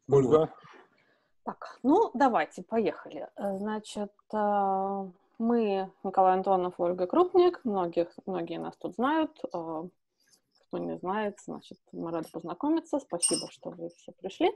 Ольга. Так, ну давайте, поехали. Значит, мы, Николай Антонов, Ольга Крупник, многие нас тут знают. Кто не знает, значит, мы рады познакомиться. Спасибо, что вы все пришли.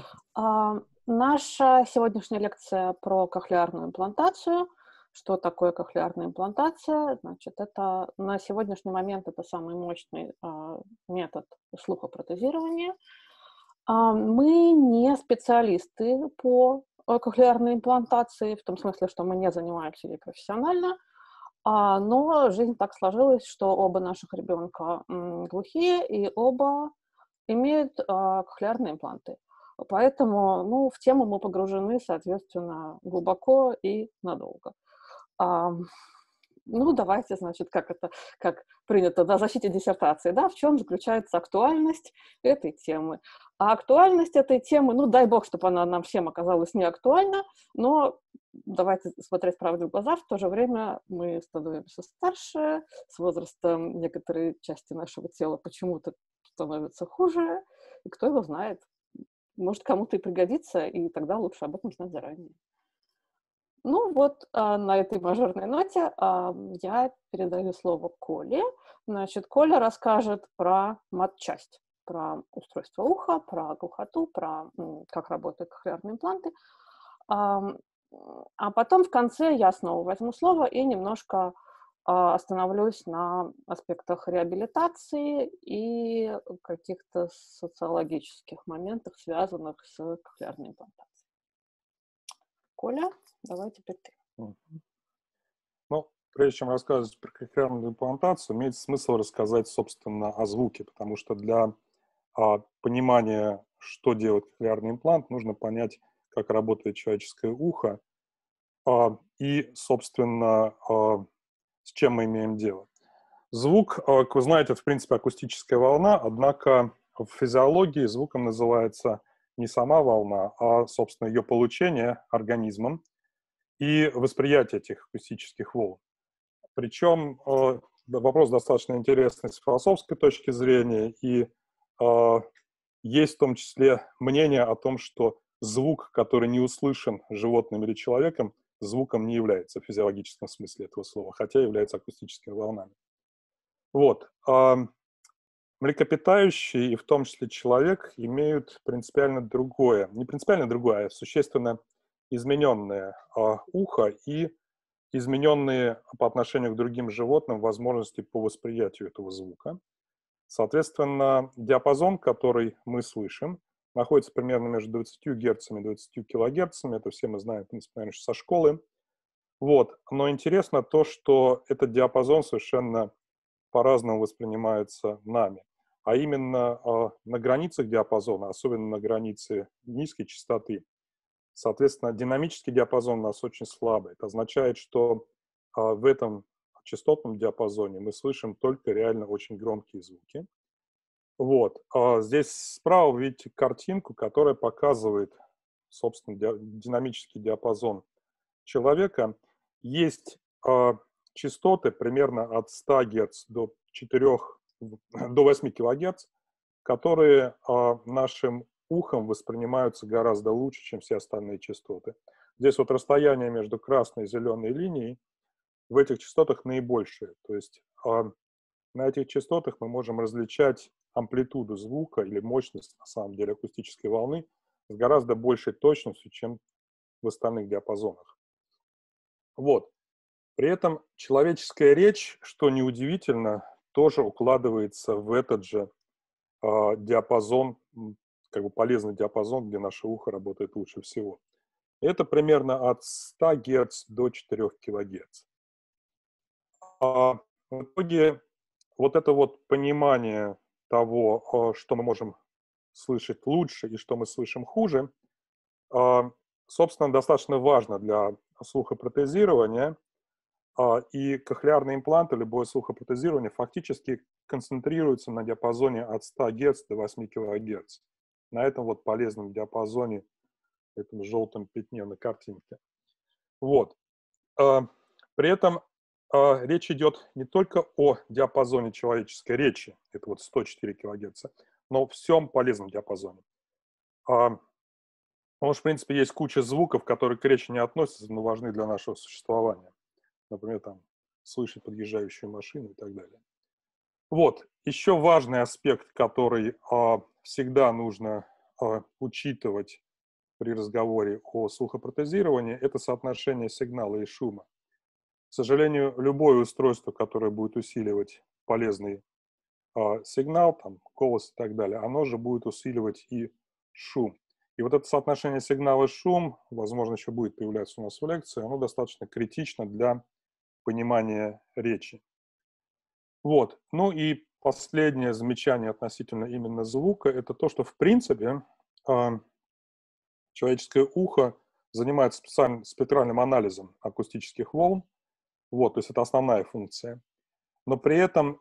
Наша сегодняшняя лекция про кохлеарную имплантацию. Что такое кохлеарная имплантация? Значит, это на сегодняшний момент это самый мощный метод слухопротезирования. Мы не специалисты по кохлеарной имплантации, в том смысле, что мы не занимаемся ей профессионально, но жизнь так сложилась, что оба наших ребенка глухие, и оба имеют кохлеарные импланты. Поэтому, ну, в тему мы погружены, соответственно, глубоко и надолго. Ну, давайте, значит, как принято на защите диссертации, да, в чем заключается актуальность этой темы. А актуальность этой темы, ну, дай бог, чтобы она нам всем оказалась не актуальна, но давайте смотреть правде в глаза, в то же время мы становимся старше, с возрастом некоторые части нашего тела почему-то становятся хуже, и кто его знает, может, кому-то и пригодится, и тогда лучше об этом знать заранее. Ну вот, на этой мажорной ноте я передаю слово Коле. Значит, Коля расскажет про матчасть, про устройство уха, про глухоту, про как работают кохлеарные импланты. А потом в конце я снова возьму слово и немножко остановлюсь на аспектах реабилитации и каких-то социологических моментах, связанных с кохлеарной имплантацией. Коля, давай теперь ты. Ну, прежде чем рассказывать про кохлеарную имплантацию, имеет смысл рассказать, собственно, о звуке, потому что для понимания, что делает кохлеарный имплант, нужно понять, как работает человеческое ухо и, собственно, с чем мы имеем дело. Звук, как вы знаете, это, в принципе, акустическая волна, однако в физиологии звуком называется не сама волна, а, собственно, ее получение организмом и восприятие этих акустических волн. Причем вопрос достаточно интересный с философской точки зрения, и есть в том числе мнение о том, что звук, который не услышан животным или человеком, звуком не является в физиологическом смысле этого слова, хотя является акустическими волнами. Вот. Млекопитающие, и в том числе человек, имеют принципиально другое, не принципиально другое, а существенно измененное ухо и измененные по отношению к другим животным возможности по восприятию этого звука. Соответственно, диапазон, который мы слышим, находится примерно между 20 Гц и 20 кГц. Это все мы знаем, в принципе, наверное, со школы. Вот. Но интересно то, что этот диапазон совершенно по-разному воспринимается нами. А именно на границах диапазона, особенно на границе низкой частоты, соответственно, динамический диапазон у нас очень слабый. Это означает, что в этом частотном диапазоне мы слышим только реально очень громкие звуки. Вот. Здесь справа вы видите картинку, которая показывает, собственно, динамический диапазон человека. Есть частоты примерно от 100 Гц до 8 кГц, которые нашим ухом воспринимаются гораздо лучше, чем все остальные частоты. Здесь вот расстояние между красной и зеленой линией в этих частотах наибольшее. То есть на этих частотах мы можем различать амплитуду звука или мощность, на самом деле, акустической волны с гораздо большей точностью, чем в остальных диапазонах. Вот. При этом человеческая речь, что неудивительно, тоже укладывается в этот же диапазон, как бы полезный диапазон, где наше ухо работает лучше всего. Это примерно от 100 Гц до 4 кГц. В итоге вот это вот понимание того, что мы можем слышать лучше и что мы слышим хуже, собственно, достаточно важно для слухопротезирования. И кохлеарные импланты, любое слухопротезирование фактически концентрируется на диапазоне от 100 Гц до 8 кГц. На этом вот полезном диапазоне, этом желтом пятне на картинке. Вот. При этом речь идет не только о диапазоне человеческой речи, это вот 104 кГц, но о всем полезном диапазоне. Потому что, в принципе, есть куча звуков, которые к речи не относятся, но важны для нашего существования. Например, там, слышать подъезжающую машину и так далее. Вот, еще важный аспект, который всегда нужно учитывать при разговоре о слухопротезировании, это соотношение сигнала и шума. К сожалению, любое устройство, которое будет усиливать полезный сигнал, там, голос и так далее, оно же будет усиливать и шум. И вот это соотношение сигнала и шум, возможно, еще будет появляться у нас в лекции, оно достаточно критично для понимания речи. Вот. Ну и последнее замечание относительно именно звука, это то, что в принципе человеческое ухо занимается спектральным анализом акустических волн. Вот, то есть это основная функция. Но при этом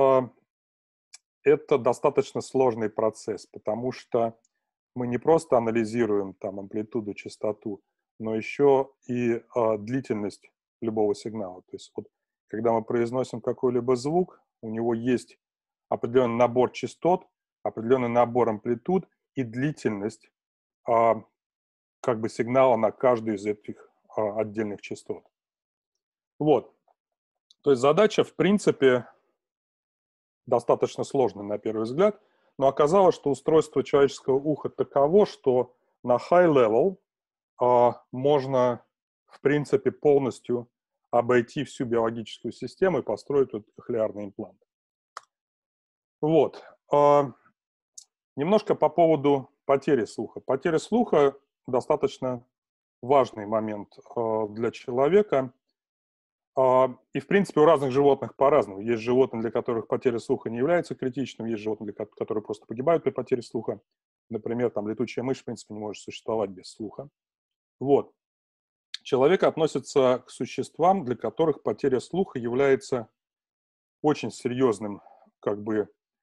это достаточно сложный процесс, потому что мы не просто анализируем там амплитуду, частоту, но еще и длительность любого сигнала. То есть вот, когда мы произносим какой-либо звук, у него есть определенный набор частот, определенный набор амплитуд и длительность как бы сигнала на каждую из этих отдельных частот. Вот. То есть задача, в принципе, достаточно сложная на первый взгляд, но оказалось, что устройство человеческого уха таково, что на high level можно, в принципе, полностью обойти всю биологическую систему и построить вот кохлеарный имплант. Вот. Немножко по поводу потери слуха. Потеря слуха достаточно важный момент для человека. И, в принципе, у разных животных по-разному. Есть животные, для которых потеря слуха не является критичным, есть животные, которые просто погибают при потере слуха. Например, там летучая мышь, в принципе, не может существовать без слуха. Вот. Человек относится к существам, для которых потеря слуха является очень серьезным, как бы,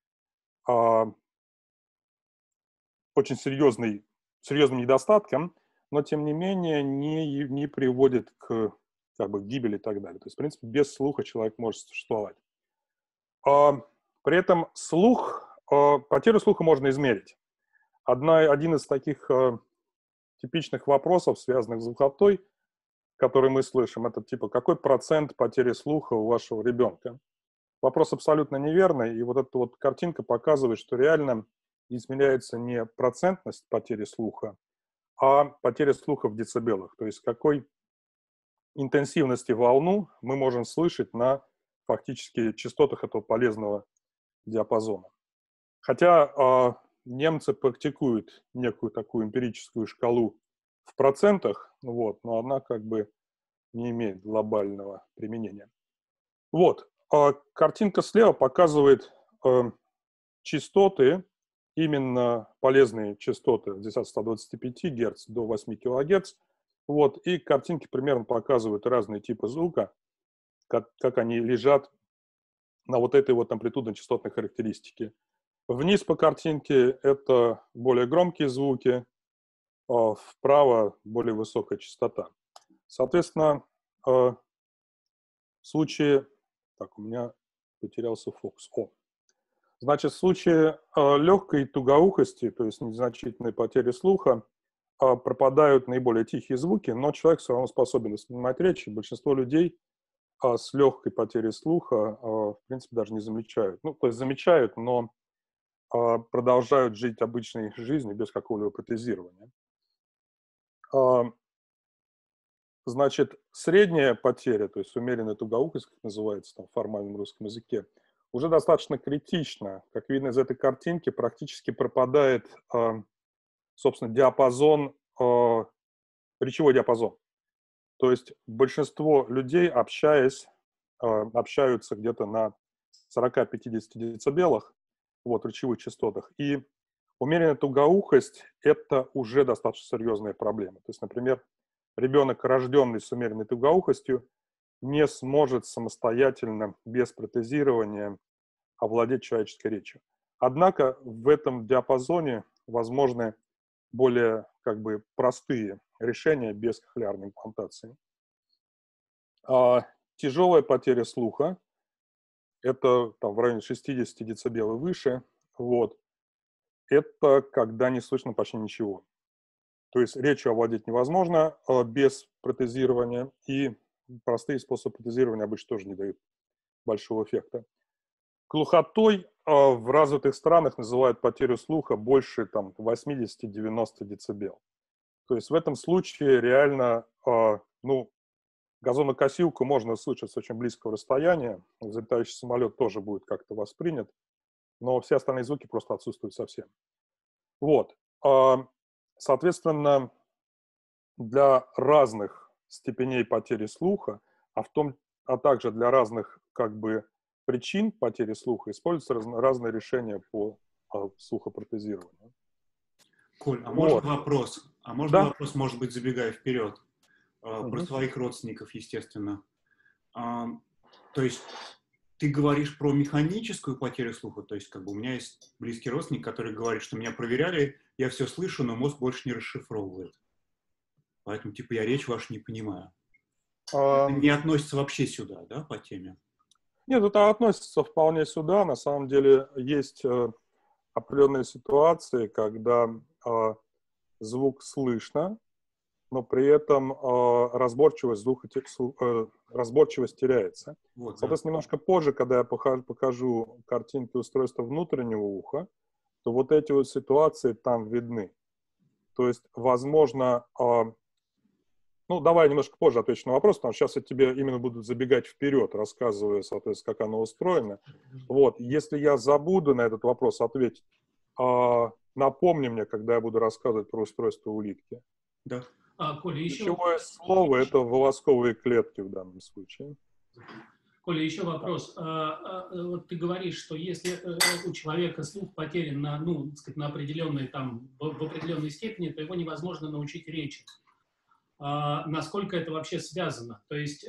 очень серьезным недостатком, но, тем не менее, не приводит к как бы, гибели и так далее. То есть, в принципе, без слуха человек может существовать. При этом потерю слуха можно измерить. Один из таких типичных вопросов, связанных с звукотой, который мы слышим, это типа, какой процент потери слуха у вашего ребенка? Вопрос абсолютно неверный, и вот эта вот картинка показывает, что реально измеряется не процентность потери слуха, а потеря слуха в децибелах. То есть какой интенсивности волну мы можем слышать на фактически частотах этого полезного диапазона. Хотя немцы практикуют некую такую эмпирическую шкалу в процентах, вот, но она как бы не имеет глобального применения. Вот, картинка слева показывает частоты, именно полезные частоты здесь от 125 Гц до 8 кГц. Вот, и картинки примерно показывают разные типы звука, как они лежат на вот этой вот амплитудно-частотной характеристике. Вниз по картинке это более громкие звуки, вправо более высокая частота. Соответственно, в случае... Так, у меня потерялся фокус. Значит, в случае легкой тугоухости, то есть незначительной потери слуха, пропадают наиболее тихие звуки, но человек все равно способен воспринимать речь, и большинство людей с легкой потерей слуха, в принципе, даже не замечают. Ну, то есть замечают, но продолжают жить обычной жизнью без какого-либо протезирования. Значит, средняя потеря, то есть умеренная тугоухость, как называется там, в формальном русском языке, уже достаточно критично. Как видно из этой картинки, практически пропадает, собственно, речевой диапазон. То есть большинство людей, общаются где-то на 40-50 децибелах, вот, речевых частотах. И умеренная тугоухость – это уже достаточно серьезная проблема. То есть, например, ребенок, рожденный с умеренной тугоухостью, не сможет самостоятельно, без протезирования, овладеть человеческой речью. Однако в этом диапазоне возможны более как бы простые решения без кохлеарной имплантации. Тяжелая потеря слуха – это там, в районе 60 дБ и выше. Вот. Это когда не слышно почти ничего. То есть речью овладеть невозможно без протезирования, и простые способы протезирования обычно тоже не дают большого эффекта. Глухотой в развитых странах называют потерю слуха больше там 80-90 дБ. То есть в этом случае реально, ну, газонокосилку можно слышать с очень близкого расстояния, взлетающий самолет тоже будет как-то воспринят, но все остальные звуки просто отсутствуют совсем. Вот. Соответственно, для разных степеней потери слуха, а также для разных как бы причин потери слуха используются разные решения по слухопротезированию. Коль, а Вот. можно вопрос? А можно Да? вопрос, может быть, забегая вперед? Про Мгм. своих родственников, естественно. То есть ты говоришь про механическую потерю слуха, то есть как бы у меня есть близкий родственник, который говорит, что меня проверяли, я все слышу, но мозг больше не расшифровывает. Поэтому, типа, я речь вашу не понимаю. Не относится вообще сюда, да, по теме? Нет, это относится вполне сюда. На самом деле есть определенные ситуации, когда звук слышно, но при этом разборчивость теряется. Вот, да. Соответственно, немножко позже, когда я покажу картинки устройства внутреннего уха, то вот эти вот ситуации там видны. То есть, возможно, ну, давай немножко позже отвечу на вопрос, потому что сейчас я тебе именно буду забегать вперед, рассказывая, соответственно, как оно устроено. Вот, если я забуду на этот вопрос ответить, напомни мне, когда я буду рассказывать про устройство улитки. Да. Коля, еще... Ключевое слово – это волосковые клетки в данном случае. Коля, еще вопрос. Вот ты говоришь, что если у человека слух потерян на, ну, так сказать, на определенной, там, в определенной степени, то его невозможно научить речи. Насколько это вообще связано? То есть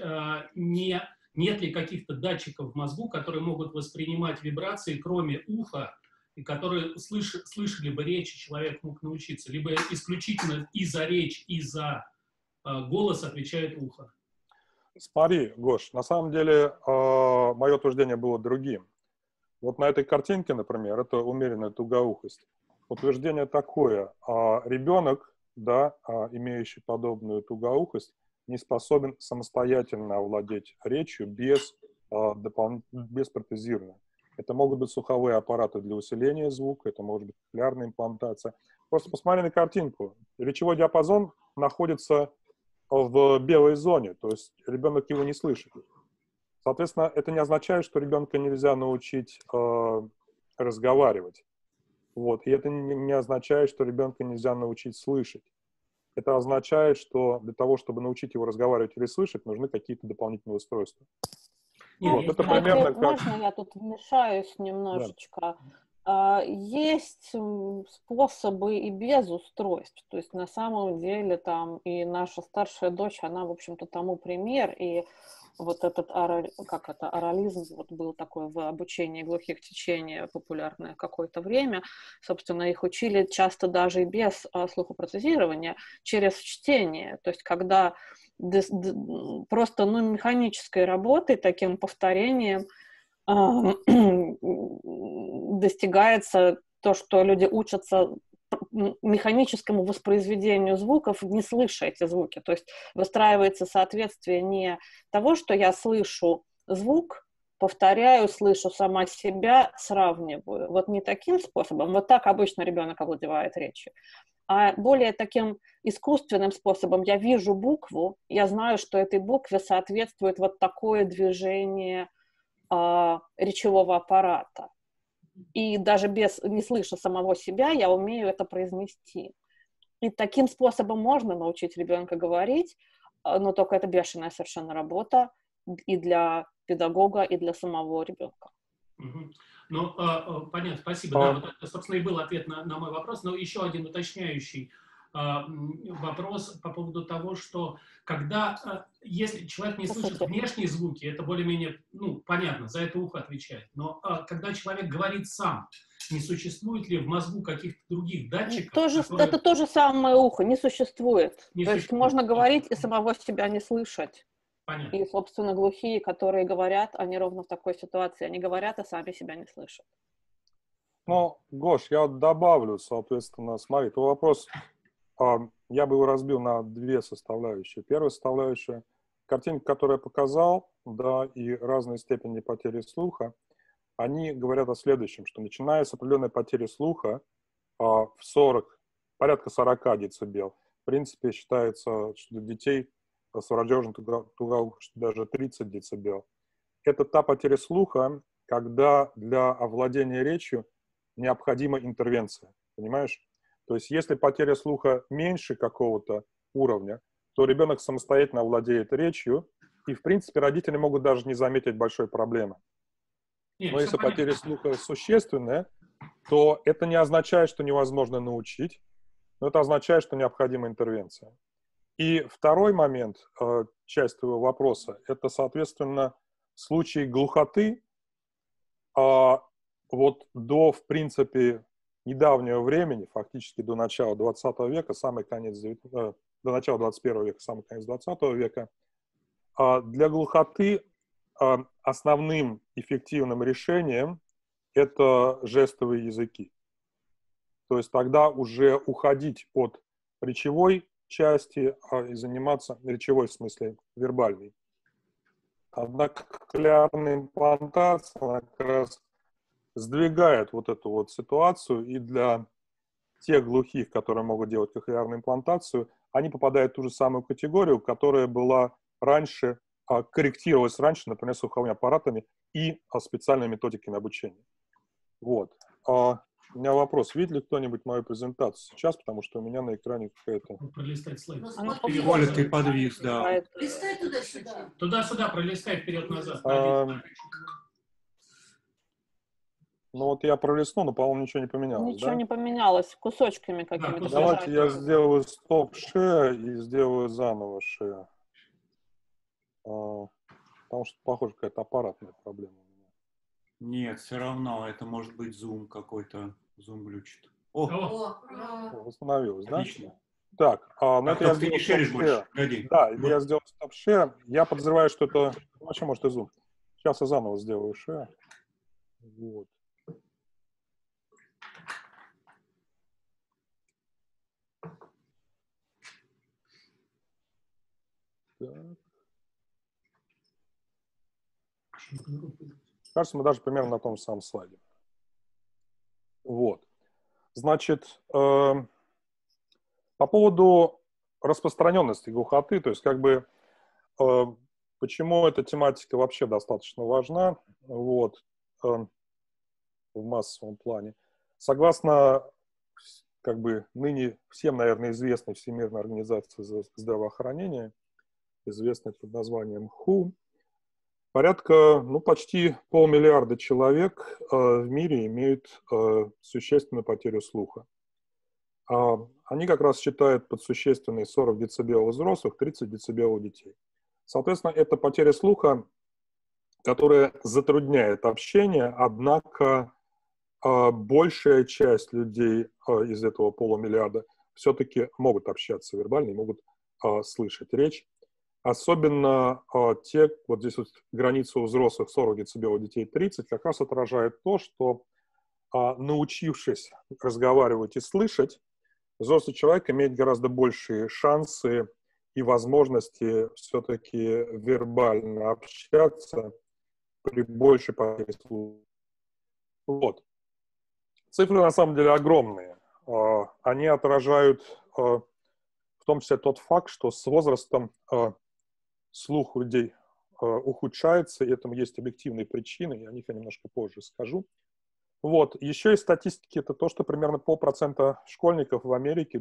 нет ли каких-то датчиков в мозгу, которые могут воспринимать вибрации, кроме уха, и которые слышали бы речь, человек мог научиться? Либо исключительно и за речь, и за голос отвечает ухо? Смотри, Гош, на самом деле мое утверждение было другим. Вот на этой картинке, например, это умеренная тугоухость. Утверждение такое: ребенок, да, имеющий подобную тугоухость, не способен самостоятельно овладеть речью без протезирования. Это могут быть слуховые аппараты для усиления звука, это может быть кохлеарная имплантация. Просто посмотри на картинку. Речевой диапазон находится в белой зоне, то есть ребенок его не слышит. Соответственно, это не означает, что ребенка нельзя научить разговаривать. Вот. И это не означает, что ребенка нельзя научить слышать. Это означает, что для того, чтобы научить его разговаривать или слышать, нужны какие-то дополнительные устройства. Ну, вот, это кстати, примерно как... можно я тут вмешаюсь немножечко? Да. Есть способы и без устройств. То есть на самом деле там и наша старшая дочь, она, в общем-то, тому пример. И вот этот орализм вот был такой в обучении глухих течение популярное какое-то время. Собственно, их учили часто даже и без слухопротезирования, через чтение. То есть когда просто механической работой, таким повторением достигается то, что люди учатся механическому воспроизведению звуков, не слыша эти звуки. То есть выстраивается соответствие не того, что я слышу звук, повторяю, слышу сама себя, сравниваю. Вот не таким способом. Вот так обычно ребенок овладевает речью. А более таким искусственным способом я вижу букву, я знаю, что этой букве соответствует вот такое движение речевого аппарата. И даже не слыша самого себя, я умею это произнести. И таким способом можно научить ребенка говорить, но только это бешеная совершенно работа и для педагога, и для самого ребенка. Угу. Ну, понятно, спасибо. Да, вот это, собственно, и был ответ на мой вопрос. Но еще один уточняющий вопрос по поводу того, что если человек не слышит внешние звуки, это более-менее, понятно, за это ухо отвечает. Но когда человек говорит сам, не существует ли в мозгу каких-то других датчиков? Это то же самое ухо, не существует. То есть можно говорить и самого себя не слышать. Понятно. И, собственно, глухие, которые говорят, они ровно в такой ситуации. Они говорят, а сами себя не слышат. Ну, Гош, я добавлю, соответственно, смотри, твой вопрос я бы его разбил на две составляющие. Первая составляющая — картинка, которую я показал, да, и разные степени потери слуха, они говорят о следующем, что начиная с определенной потери слуха в 40, порядка 40 децибел, в принципе, считается, что для детей с врожденным тугоухом даже 30 децибел. Это та потеря слуха, когда для овладения речью необходима интервенция, понимаешь? То есть если потеря слуха меньше какого-то уровня, то ребенок самостоятельно овладеет речью, и, в принципе, родители могут даже не заметить большой проблемы. Нет, Но всё если понятно. потеря слуха существенная, то это не означает, что невозможно научить, но это означает, что необходима интервенция. И второй момент, часть твоего вопроса, это, соответственно, случай глухоты, вот до, в принципе, недавнего времени, фактически до начала 20 века, самый конец, до начала 21 века, самый конец 20 века, для глухоты основным эффективным решением это жестовые языки. То есть тогда уже уходить от речевой части и заниматься речевой, в смысле вербальной. Однако кохлеарная имплантация, она как раз сдвигает вот эту вот ситуацию, и для тех глухих, которые могут делать кохлеарную имплантацию, они попадают в ту же самую категорию, которая была раньше, корректировалась раньше, например, слуховыми аппаратами и специальными методиками обучения. Вот. У меня вопрос. Видит ли кто-нибудь мою презентацию сейчас, потому что у меня на экране какая-то... Пролистать слайд. Коля, ты подвис, да. Листай туда-сюда. Туда-сюда пролистай вперед-назад. Ну вот я пролистнул, но, по-моему, ничего не поменялось, Ничего да? не поменялось, кусочками какими-то. кусочками. Давайте я сделаю стоп-шея и сделаю заново шея. Потому что, похоже, какая-то аппаратная проблема у меня. Нет, все равно, это может быть зум какой-то, зум глючит. О, Восстановилось, да? Отлично. Так, ну Так, это я только ты не сделал шеришь больше, стоп-шея. погоди. Да, Вот. я сделал стоп-шея. Я подозреваю, что это... Вообще, может, и зум. Сейчас я заново сделаю шея. Вот. Так. Кажется, мы даже примерно на том же самом слайде. Вот. Значит, по поводу распространенности глухоты, то есть как бы почему эта тематика вообще достаточно важна, вот, в массовом плане. Согласно как бы ныне всем, наверное, известной Всемирной организации здравоохранения, известной под названием WHO, порядка, почти 500 миллиона человек в мире имеют существенную потерю слуха. Они как раз считают под существенной 40 децибел у взрослых, 30 децибел у детей. Соответственно, это потеря слуха, которая затрудняет общение, однако большая часть людей из этого полумиллиарда все-таки могут общаться вербально и могут слышать речь. Особенно те, вот здесь вот граница у взрослых 40 децибел, у детей 30, как раз отражает то, что научившись разговаривать и слышать, взрослый человек имеет гораздо большие шансы и возможности все-таки вербально общаться при большей потере слуха. Вот. Цифры на самом деле огромные. Они отражают в том числе тот факт, что с возрастом слух у людей ухудшается, и этому есть объективные причины, и о них я немножко позже скажу. Вот. Еще из статистики это то, что примерно 0,5% школьников в Америке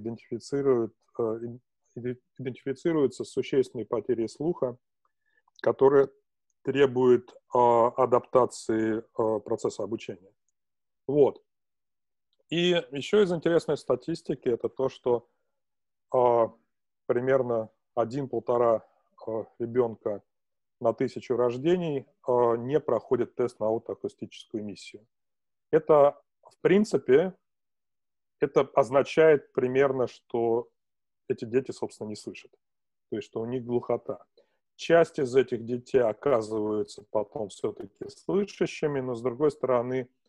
идентифицируются с существенной потерей слуха, которая требует адаптации процесса обучения. Вот. И еще из интересной статистики это то, что примерно 1-1,5 ребенка на 1000 рождений не проходит тест на аутоакустическую эмиссию. Это, в принципе, это означает примерно, что эти дети, собственно, не слышат. То есть, что у них глухота. Часть из этих детей оказываются потом все-таки слышащими, но, с другой стороны,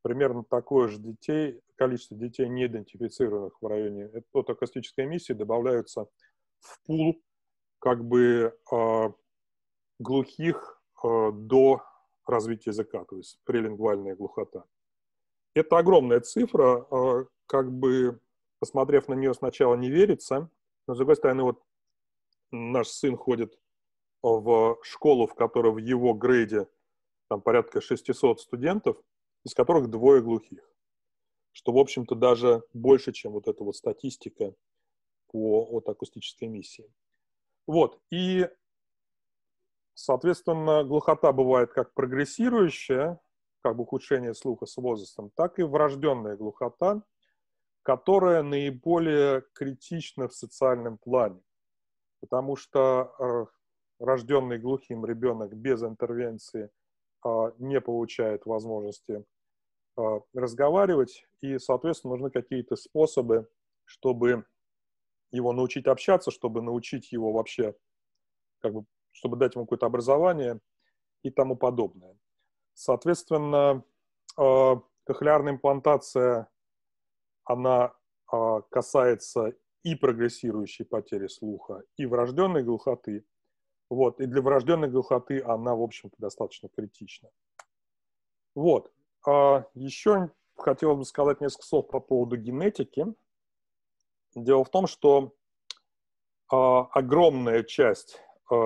примерно такое же количество детей, не идентифицированных в районе от акустической эмиссии, добавляются в пул как бы глухих до развития языка, то есть прелингвальная глухота. Это огромная цифра, как бы, посмотрев на нее, сначала не верится, но, с другой стороны, вот наш сын ходит в школу, в которой в его грейде там порядка 600 студентов, из которых 2 глухих, что, в общем-то, даже больше, чем вот эта вот статистика от акустической эмиссии. Вот, и, соответственно, глухота бывает как прогрессирующая, как бы ухудшение слуха с возрастом, так и врожденная глухота, которая наиболее критична в социальном плане. Потому что рожденный глухим ребенок без интервенции не получает возможности разговаривать, и, соответственно, нужны какие-то способы, чтобы его научить общаться, чтобы научить его вообще, как бы, чтобы дать ему какое-то образование и тому подобное. Соответственно, кохлеарная имплантация, она касается и прогрессирующей потери слуха, и врожденной глухоты. Вот. И для врожденной глухоты она, в общем-то, достаточно критична. Вот. Еще хотел бы сказать несколько слов по поводу генетики. Дело в том, что огромная часть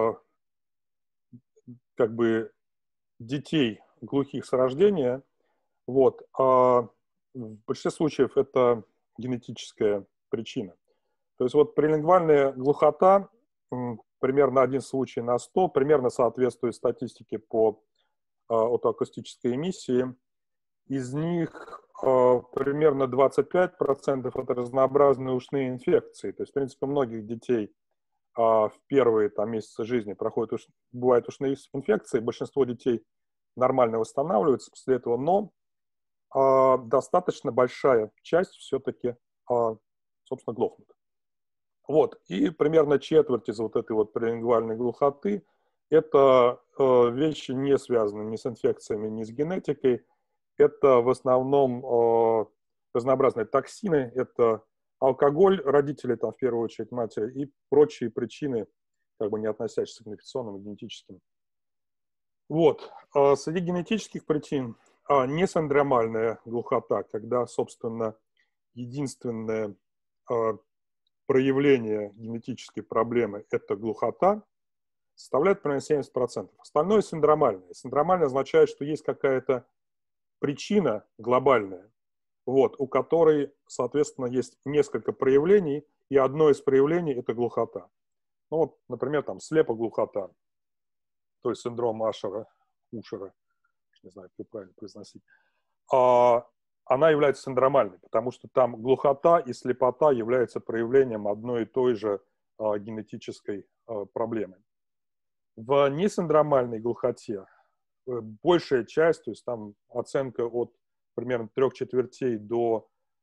как бы детей глухих с рождения, вот, в большинстве случаев это генетическая причина. То есть вот прилингвальная глухота, примерно 1 случай на 100, примерно соответствует статистике по отоакустической эмиссии. Из них примерно 25% это разнообразные ушные инфекции. То есть, в принципе, у многих детей в первые там, месяцы жизни бывают ушные инфекции, большинство детей нормально восстанавливаются после этого, но достаточно большая часть все-таки, собственно, глохнет. Вот. И примерно четверть из вот этой вот прилингвальной глухоты – это вещи, не связанные ни с инфекциями, ни с генетикой. Это в основном разнообразные токсины, это алкоголь, родители, там, в первую очередь матери, и прочие причины, как бы не относящиеся к инфекционным и генетическим. Вот. Среди генетических причин несиндромальная глухота, когда, собственно, единственное проявление генетической проблемы – это глухота, составляет примерно 70%. Остальное синдромальное. Синдромальное означает, что есть какая-то причина глобальная, вот, у которой, соответственно, есть несколько проявлений, и одно из проявлений – это глухота. Ну вот, например, там слепоглухота, то есть синдром Ушера, не знаю, как правильно произносить, она является синдромальной, потому что там глухота и слепота являются проявлением одной и той же генетической проблемы. В несиндромальной глухоте большая часть, то есть там оценка от примерно 3/4 до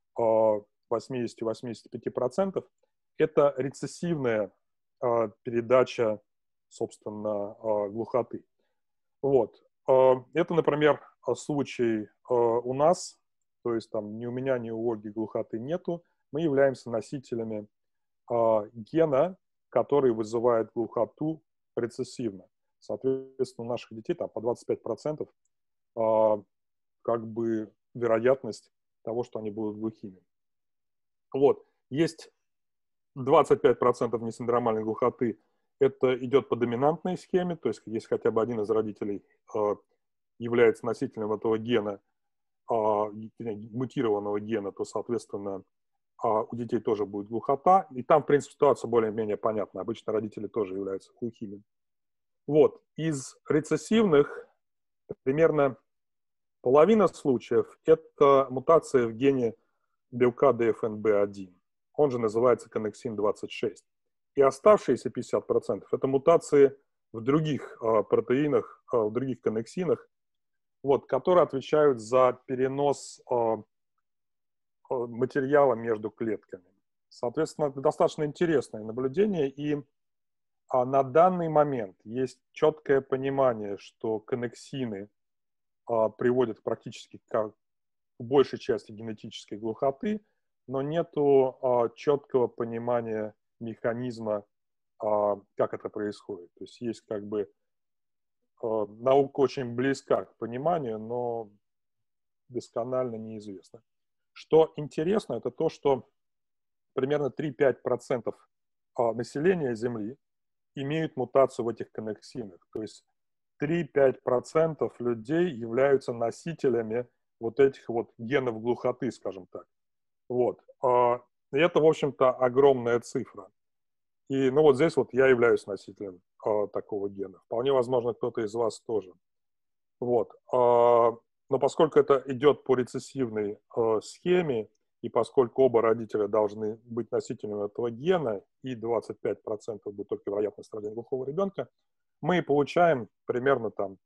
80-85%, это рецессивная передача, собственно, глухоты. Вот. Это, например, случай у нас, то есть там ни у меня, ни у Ольги глухоты нету. Мы являемся носителями гена, который вызывает глухоту рецессивно. Соответственно, у наших детей там по 25% как бы вероятность того, что они будут глухими. Вот. Есть 25% несиндромальной глухоты. Это идет по доминантной схеме, то есть если хотя бы один из родителей является носителем этого гена, мутированного гена, то, соответственно, у детей тоже будет глухота. И там, в принципе, ситуация более-менее понятна. Обычно родители тоже являются глухими. Вот. Из рецессивных примерно половина случаев – это мутация в гене белка ДФНБ1. Он же называется коннексин 26. И оставшиеся 50% – это мутации в других протеинах, в других коннексинах, вот, которые отвечают за перенос материала между клетками. Соответственно, это достаточно интересное наблюдение, и на данный момент есть четкое понимание, что коннексины приводят практически к в большей части генетической глухоты, но нету четкого понимания механизма, как это происходит. То есть есть как бы наука очень близка к пониманию, но досконально неизвестно. Что интересно, это то, что примерно 3-5% населения Земли имеют мутацию в этих коннексинах. То есть 3-5% людей являются носителями вот этих вот генов глухоты, скажем так. Вот. И это, в общем-то, огромная цифра. И, ну, вот здесь вот я являюсь носителем такого гена. Вполне возможно, кто-то из вас тоже. Вот. Но поскольку это идет по рецессивной схеме, и поскольку оба родителя должны быть носителями этого гена, и 25% будет только вероятность рождения глухого ребенка, мы получаем примерно там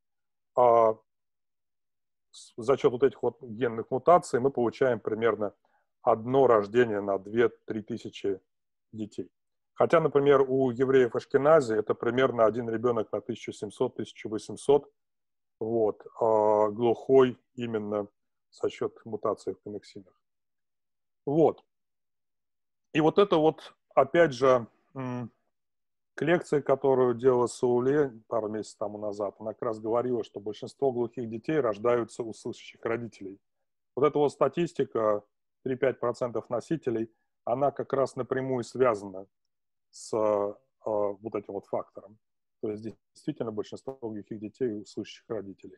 за счет вот этих вот генных мутаций мы получаем примерно одно рождение на 2-3 тысячи детей. Хотя, например, у евреев Ашкенази это примерно один ребенок на 1700-1800, вот, глухой именно за счет мутации в коннексинах. Вот. И вот это вот, опять же, к лекции, которую делала Сауле пару месяцев тому назад, она как раз говорила, что большинство глухих детей рождаются у слышащих родителей. Вот эта вот статистика, 3-5% носителей, она как раз напрямую связана с вот этим вот фактором. То есть действительно большинство глухих детей у слышащих родителей.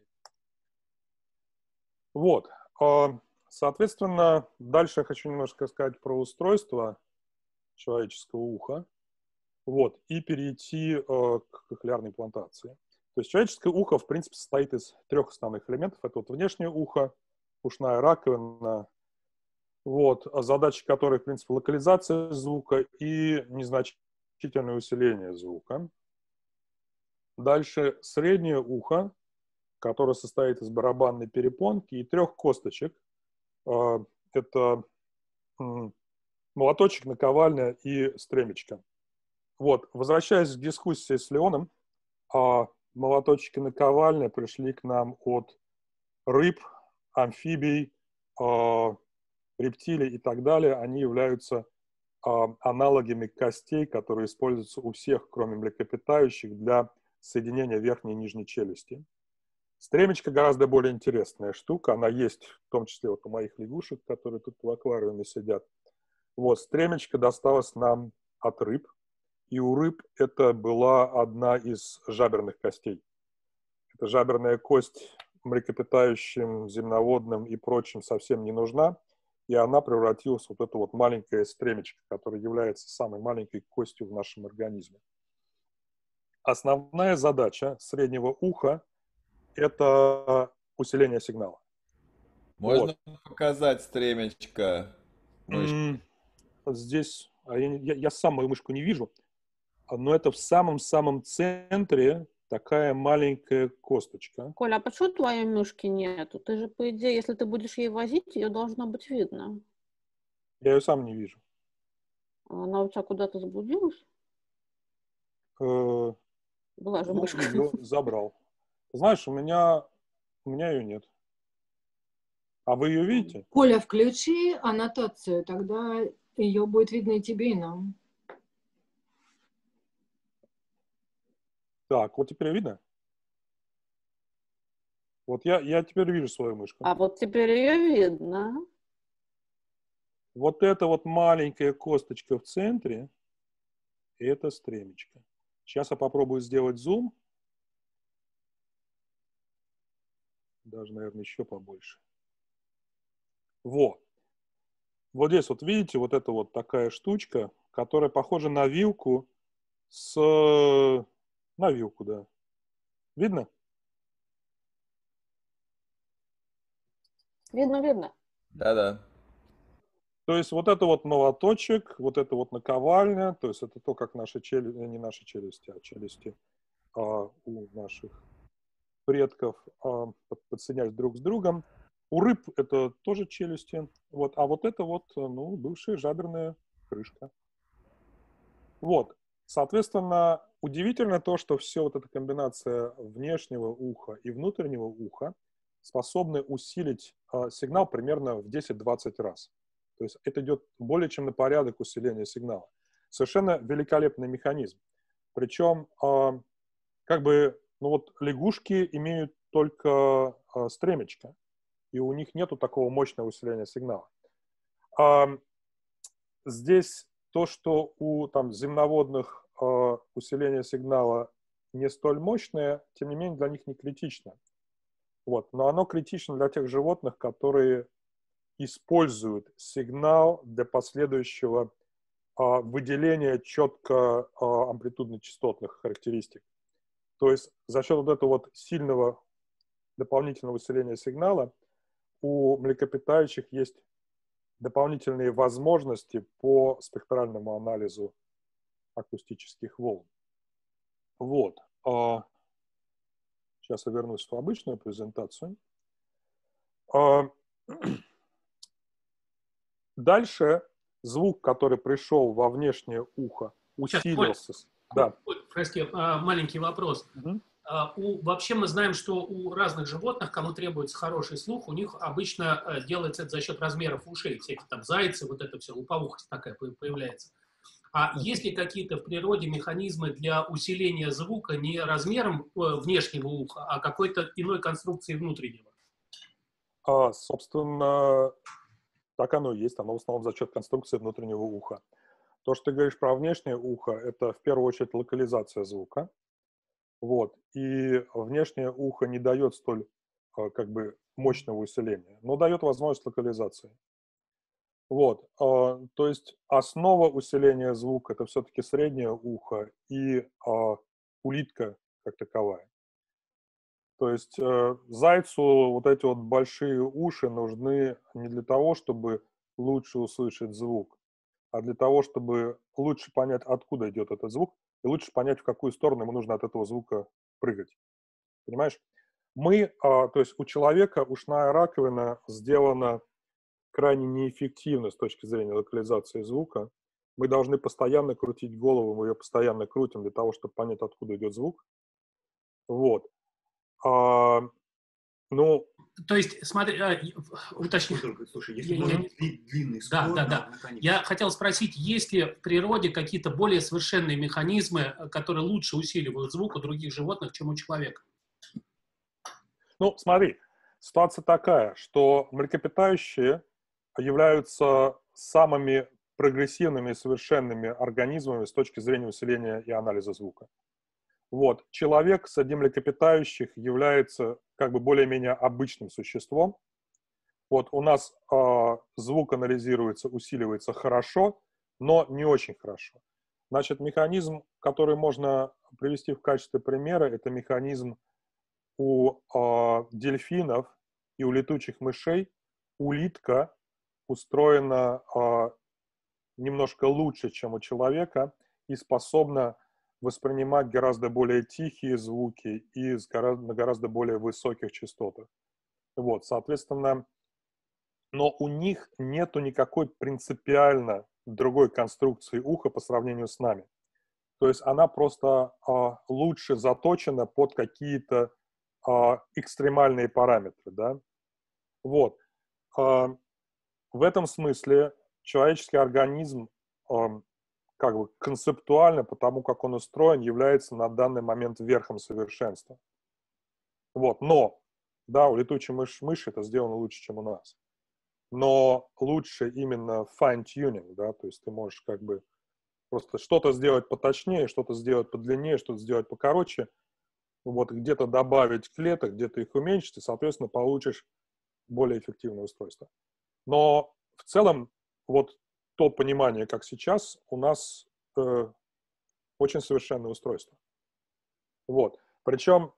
Вот. Соответственно, дальше я хочу немножко сказать про устройство человеческого уха. Вот, и перейти к кохлеарной имплантации. То есть человеческое ухо, в принципе, состоит из 3 основных элементов. Это вот внешнее ухо, ушная раковина, вот, задача которой, в принципе, локализация звука и незначительное усиление звука. Дальше среднее ухо, которое состоит из барабанной перепонки и 3 косточек. Это молоточек, наковальня и стремечко. Вот, возвращаясь к дискуссии с Леоном, молоточки наковальня пришли к нам от рыб, амфибий, рептилий и так далее. Они являются аналогами костей, которые используются у всех, кроме млекопитающих, для соединения верхней и нижней челюсти. Стремечко гораздо более интересная штука. Она есть в том числе вот у моих лягушек, которые тут в аквариуме сидят. Вот, стремечко досталось нам от рыб. И у рыб это была одна из жаберных костей. Эта жаберная кость млекопитающим, земноводным и прочим совсем не нужна. И она превратилась в вот это вот маленькое стремечко, которое является самой маленькой костью в нашем организме. Основная задача среднего уха – это усиление сигнала. Можно показать стремечко? Здесь я сам мою мышку не вижу, но это в самом-самом центре такая маленькая косточка. Коля, а почему твоей мышки нету? Ты же, по идее, если ты будешь ей возить, ее должно быть видно. Я ее сам не вижу. Она у тебя куда-то заблудилась? Была же мышка. Ее забрал. Знаешь, у меня ее нет. А вы ее видите? Коля, включи аннотацию, тогда ее будет видно и тебе, и нам. Так, вот теперь видно? Вот я теперь вижу свою мышку. А вот теперь ее видно. Вот эта вот маленькая косточка в центре, это стремечко. Сейчас я попробую сделать зум. Даже, наверное, еще побольше. Вот. Вот здесь вот видите, вот эта вот такая штучка, которая похожа на вилку на вилку, да. Видно? Видно, видно. Да-да. То есть вот это вот молоточек, вот это вот наковальня, то есть это то, как наши челюсти, не наши челюсти, а челюсти у наших предков подсоединялись друг с другом. У рыб это тоже челюсти, вот, а вот это вот, ну, бывшая жаберная крышка. Вот, соответственно, удивительно то, что все вот эта комбинация внешнего уха и внутреннего уха способны усилить сигнал примерно в 10-20 раз. То есть это идет более чем на порядок усиления сигнала. Совершенно великолепный механизм. Причем, как бы, ну вот лягушки имеют только стремечко, и у них нету такого мощного усиления сигнала. Здесь то, что у там, земноводных усиление сигнала не столь мощное, тем не менее для них не критично. Вот. Но оно критично для тех животных, которые используют сигнал для последующего выделения четко амплитудно-частотных характеристик. То есть за счет вот этого вот сильного дополнительного усиления сигнала у млекопитающих есть дополнительные возможности по спектральному анализу акустических волн. Вот. Сейчас я вернусь в обычную презентацию. Дальше звук, который пришел во внешнее ухо, усилился. Да. Прости, маленький вопрос. Вообще мы знаем, что у разных животных, кому требуется хороший слух, у них обычно делается это за счет размеров ушей. Всякие там зайцы, вот это все, луповухость такая появляется. А есть ли какие-то в природе механизмы для усиления звука не размером внешнего уха, а какой-то иной конструкцией внутреннего? Собственно, так оно и есть. Оно в основном за счет конструкции внутреннего уха. То, что ты говоришь про внешнее ухо, это в первую очередь локализация звука. Вот. И внешнее ухо не дает столь как бы мощного усиления, но дает возможность локализации. Вот. То есть основа усиления звука — это все-таки среднее ухо и улитка как таковая. То есть зайцу вот эти вот большие уши нужны не для того, чтобы лучше услышать звук, а для того, чтобы лучше понять, откуда идет этот звук, и лучше понять, в какую сторону ему нужно от этого звука прыгать. Понимаешь? То есть у человека ушная раковина сделана крайне неэффективно с точки зрения локализации звука. Мы должны постоянно крутить голову, мы ее постоянно крутим для того, чтобы понять, откуда идет звук. Вот. Ну, то есть, смотри, уточни. Слушай, если можно длинный спор, да. Я хотел спросить, есть ли в природе какие-то более совершенные механизмы, которые лучше усиливают звук у других животных, чем у человека? Ну, смотри, ситуация такая, что млекопитающие являются самыми прогрессивными и совершенными организмами с точки зрения усиления и анализа звука. Вот. Человек среди млекопитающих является как бы более-менее обычным существом. Вот у нас звук анализируется, усиливается хорошо, но не очень хорошо. Значит, механизм, который можно привести в качестве примера, это механизм у дельфинов и у летучих мышей. Улитка устроена немножко лучше, чем у человека, и способна воспринимать гораздо более тихие звуки и на гораздо более высоких частотах. Вот, соответственно, но у них нету никакой принципиально другой конструкции уха по сравнению с нами. То есть она просто лучше заточена под какие-то экстремальные параметры, да. Вот. В этом смысле человеческий организм как бы концептуально, потому как он устроен, является на данный момент верхом совершенства. Вот. Но, да, у летучей мыши это сделано лучше, чем у нас. Но лучше именно fine-tuning, да, то есть ты можешь как бы просто что-то сделать поточнее, что-то сделать подлиннее, что-то сделать покороче, вот где-то добавить клеток, где-то их уменьшить, и, соответственно, получишь более эффективное устройство. Но в целом вот то понимание, как сейчас, у нас очень совершенное устройство. Вот. Причем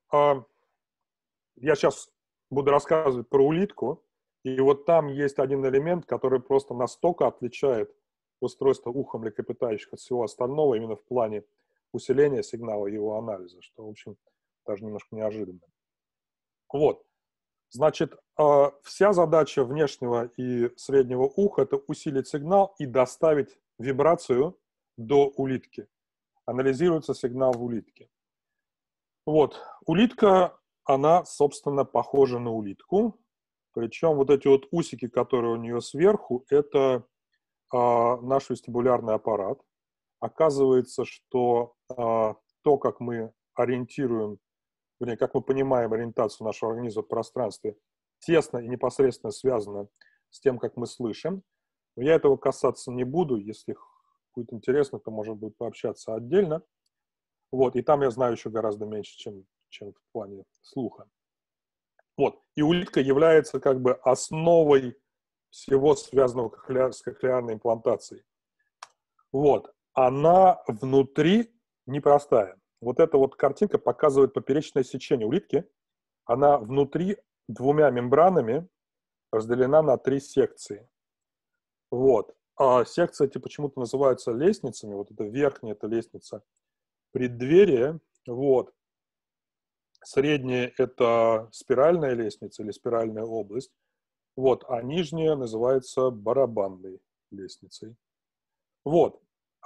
я сейчас буду рассказывать про улитку, и вот там есть один элемент, который просто настолько отличает устройство уха млекопитающих от всего остального именно в плане усиления сигнала и его анализа, что, в общем, даже немножко неожиданно. Вот. Значит, вся задача внешнего и среднего уха – это усилить сигнал и доставить вибрацию до улитки. Анализируется сигнал в улитке. Вот. Улитка она, собственно, похожа на улитку. Причем вот эти вот усики, которые у нее сверху, это наш вестибулярный аппарат. Оказывается, что то, как мы ориентируем, вернее, как мы понимаем ориентацию нашего организма в пространстве, тесно и непосредственно связано с тем, как мы слышим. Но я этого касаться не буду. Если будет интересно, то можно будет пообщаться отдельно. Вот, и там я знаю еще гораздо меньше, чем в плане слуха. Вот, и улитка является как бы основой всего связанного с кохлеарной имплантацией. Вот, она внутри непростая. Вот эта вот картинка показывает поперечное сечение улитки. Она внутри двумя мембранами разделена на 3 секции. Вот. А секции эти почему-то называются лестницами. Вот это верхняя, это лестница преддверия. Вот. Средняя – это спиральная лестница или спиральная область. Вот. А нижняя называется барабанной лестницей. Вот.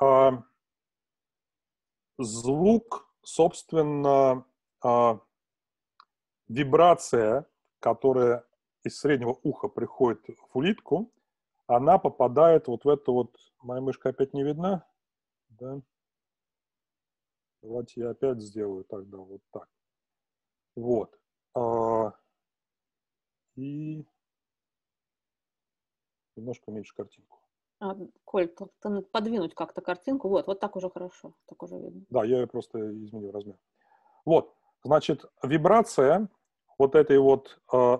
Звук, собственно, вибрация, которая из среднего уха приходит в улитку, она попадает вот в эту вот... Моя мышка опять не видна? Да? Давайте я опять сделаю тогда вот так. Вот. И немножко уменьшу картинку. Коль, надо подвинуть как-то картинку. Вот так уже хорошо, так уже видно. Да, я ее просто изменил размер. Вот, значит, вибрация вот этой вот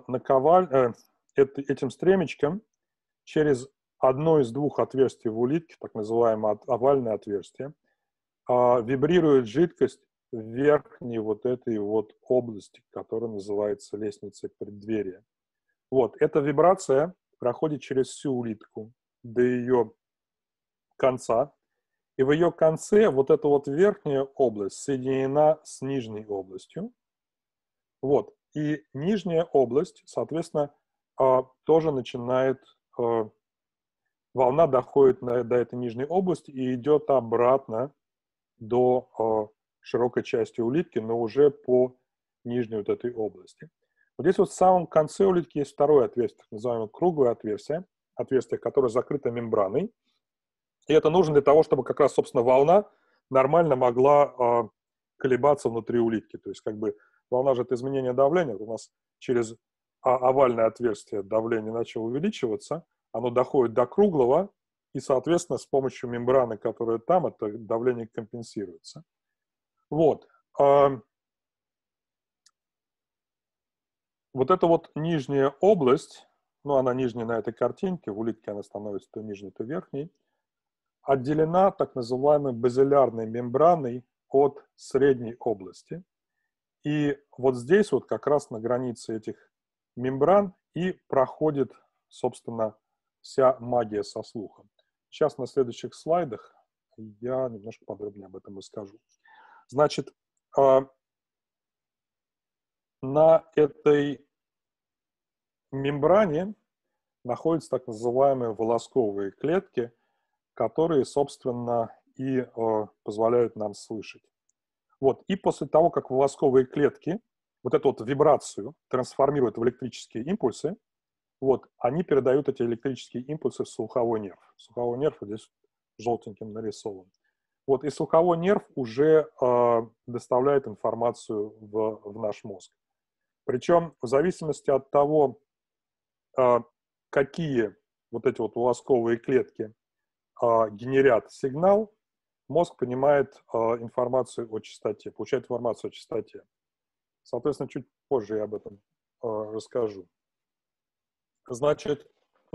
этим стремечком через одно из 2 отверстий в улитке, так называемое овальное отверстие, вибрирует жидкость в верхней вот этой вот области, которая называется лестницей преддверия. Вот, эта вибрация проходит через всю улитку до ее конца, и в ее конце вот эта вот верхняя область соединена с нижней областью. Вот, и нижняя область, соответственно, тоже начинает... Волна доходит до этой нижней области и идет обратно до широкой части улитки, но уже по нижней вот этой области. Вот здесь вот в самом конце улитки есть второе отверстие, так называемое круглое отверстие, которое закрыто мембраной. И это нужно для того, чтобы как раз, собственно, волна нормально могла колебаться внутри улитки. То есть как бы волна же это изменение давления. У нас через овальное отверстие давление начало увеличиваться, оно доходит до круглого, и, соответственно, с помощью мембраны, которая там, это давление компенсируется. Вот. Вот эта вот нижняя область, ну, она нижняя на этой картинке, в улитке она становится то нижней, то верхней, отделена так называемой базилярной мембраной от средней области. И вот здесь вот как раз на границе этих мембран и проходит, собственно, вся магия со слухом. Сейчас на следующих слайдах я немножко подробнее об этом расскажу. Значит, на этой мембране находятся так называемые волосковые клетки, которые, собственно, и позволяют нам слышать. Вот. И после того, как волосковые клетки вот эту вот вибрацию трансформируют в электрические импульсы, вот, они передают эти электрические импульсы в слуховой нерв. Слуховой нерв вот здесь желтеньким нарисован. Вот, и слуховой нерв уже доставляет информацию в наш мозг. Причем в зависимости от того, какие вот эти вот волосковые клетки генерят сигнал, мозг понимает информацию о частоте, получает информацию о частоте. Соответственно, чуть позже я об этом расскажу. Значит,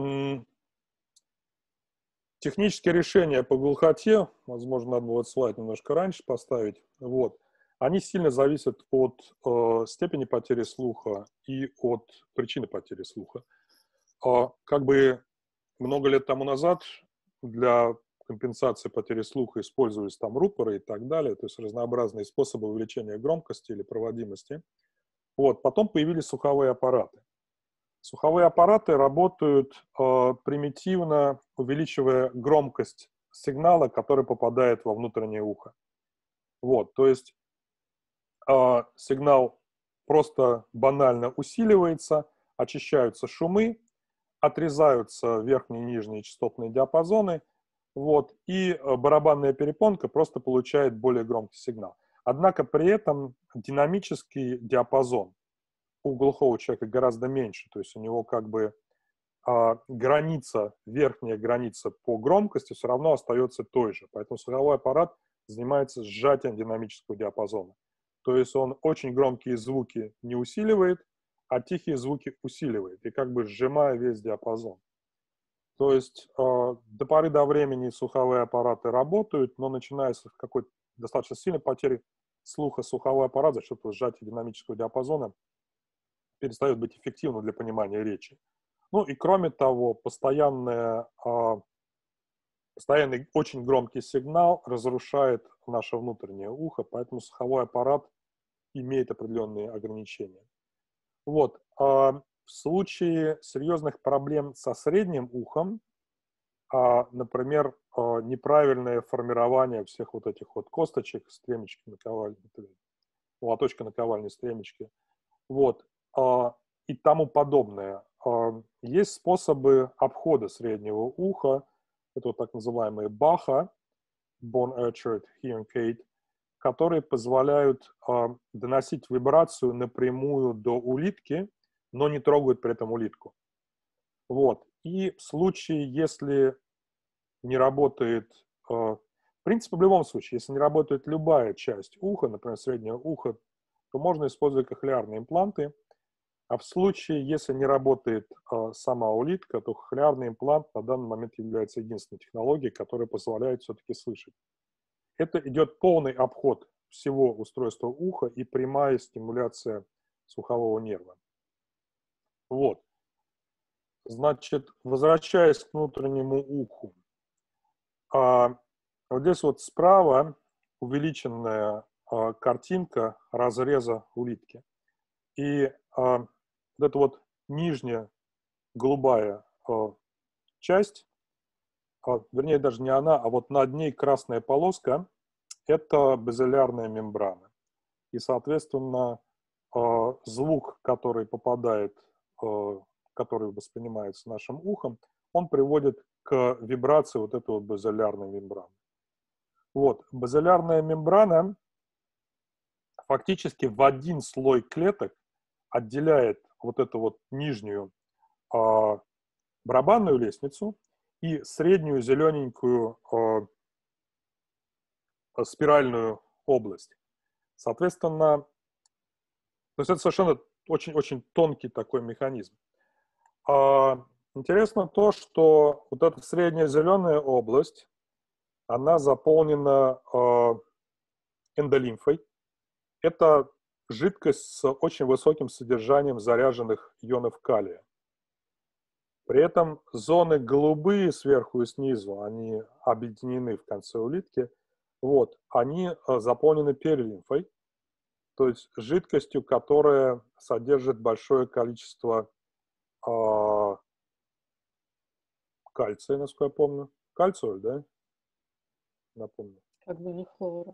технические решения по глухоте, возможно, надо было слайд немножко раньше поставить, вот, они сильно зависят от степени потери слуха и от причины потери слуха. Как бы много лет тому назад для компенсации потери слуха использовались там рупоры и так далее, то есть разнообразные способы увеличения громкости или проводимости. Вот. Потом появились слуховые аппараты. Слуховые аппараты работают примитивно, увеличивая громкость сигнала, который попадает во внутреннее ухо. Вот. То есть сигнал просто банально усиливается, очищаются шумы, отрезаются верхние и нижние частотные диапазоны, вот, и барабанная перепонка просто получает более громкий сигнал. Однако при этом динамический диапазон у глухого человека гораздо меньше, то есть у него как бы граница, верхняя граница по громкости все равно остается той же. Поэтому слуховой аппарат занимается сжатием динамического диапазона. То есть он очень громкие звуки не усиливает, а тихие звуки усиливает, и как бы сжимая весь диапазон. То есть до поры до времени слуховые аппараты работают, но начинается какой-то достаточно сильной потери слуха, слуховой аппарат за счет сжатия динамического диапазона перестает быть эффективным для понимания речи. Ну и кроме того, постоянный очень громкий сигнал разрушает наше внутреннее ухо, поэтому слуховой аппарат имеет определенные ограничения. Вот. В случае серьезных проблем со средним ухом, например, неправильное формирование всех вот этих вот косточек, стремечки наковальни, молоточка наковальни, стремечки, вот, и тому подобное. Есть способы обхода среднего уха, это вот так называемые Баха, Bone-Orchard Hearing Aid, которые позволяют доносить вибрацию напрямую до улитки, но не трогают при этом улитку. Вот. И в случае, если не работает, в принципе, в любом случае, если не работает любая часть уха, например, среднее ухо, то можно использовать кохлеарные импланты. А в случае, если не работает сама улитка, то кохлеарный имплант на данный момент является единственной технологией, которая позволяет все-таки слышать. Это идет полный обход всего устройства уха и прямая стимуляция слухового нерва. Вот. Значит, возвращаясь к внутреннему уху. Вот здесь вот справа увеличенная картинка разреза улитки. И вот эта вот нижняя голубая часть, вернее, даже не она, а вот над ней красная полоска, это базилярная мембрана. И, соответственно, звук, который попадает, который воспринимается нашим ухом, он приводит к вибрации вот этой вот базилярной мембраны. Вот, базилярная мембрана фактически в один слой клеток отделяет вот эту вот нижнюю барабанную лестницу и среднюю зелененькую спиральную область. Соответственно, то есть это совершенно очень-очень тонкий такой механизм. Интересно то, что вот эта средняя зеленая область, она заполнена эндолимфой. Это жидкость с очень высоким содержанием заряженных ионов калия. При этом зоны голубые сверху и снизу, они объединены в конце улитки, вот, они заполнены перилимфой, то есть жидкостью, которая содержит большое количество кальция, насколько я помню. Кальцию, да? Напомню. Как бы не хлора.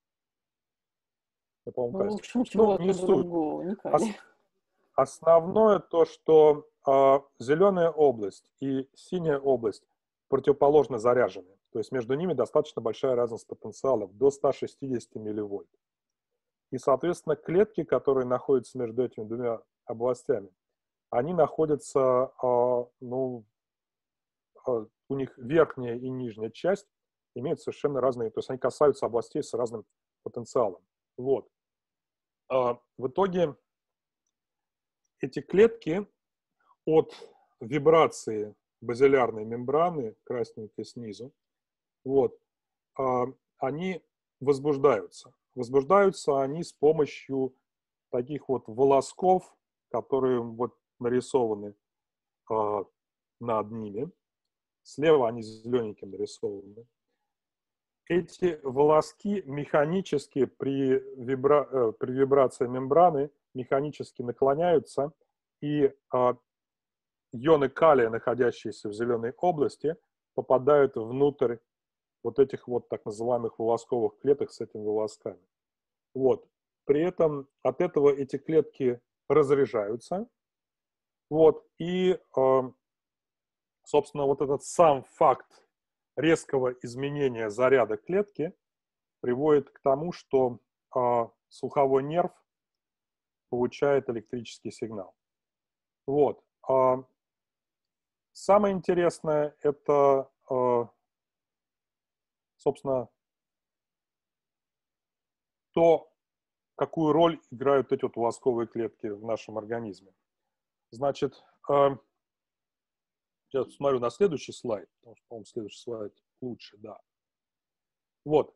Я, по-моему, Ну, в кальций. общем, Ну, чего-то не суть. другого, не калия. Основное то, что зеленая область и синяя область противоположно заряжены. То есть между ними достаточно большая разность потенциалов, до 160 милливольт. И, соответственно, клетки, которые находятся между этими двумя областями, они находятся, у них верхняя и нижняя часть имеют совершенно разные, то есть они касаются областей с разным потенциалом. Вот. В итоге эти клетки от вибрации базилярной мембраны, красненькой снизу, вот, они возбуждаются. Возбуждаются они с помощью таких вот волосков, которые вот нарисованы над ними. Слева они зелененьким нарисованы. Эти волоски механически при вибрации мембраны механически наклоняются, и ионы калия, находящиеся в зеленой области, попадают внутрь вот этих вот так называемых волосковых клеток с этими волосками. Вот. при этом от этого эти клетки разряжаются. Вот, и, собственно, вот этот сам факт резкого изменения заряда клетки приводит к тому, что слуховой нерв получает электрический сигнал. Вот. Самое интересное – это, собственно, то, какую роль играют эти вот волосковые клетки в нашем организме. Значит, сейчас посмотрю на следующий слайд, потому что, по-моему, следующий слайд лучше, да. Вот.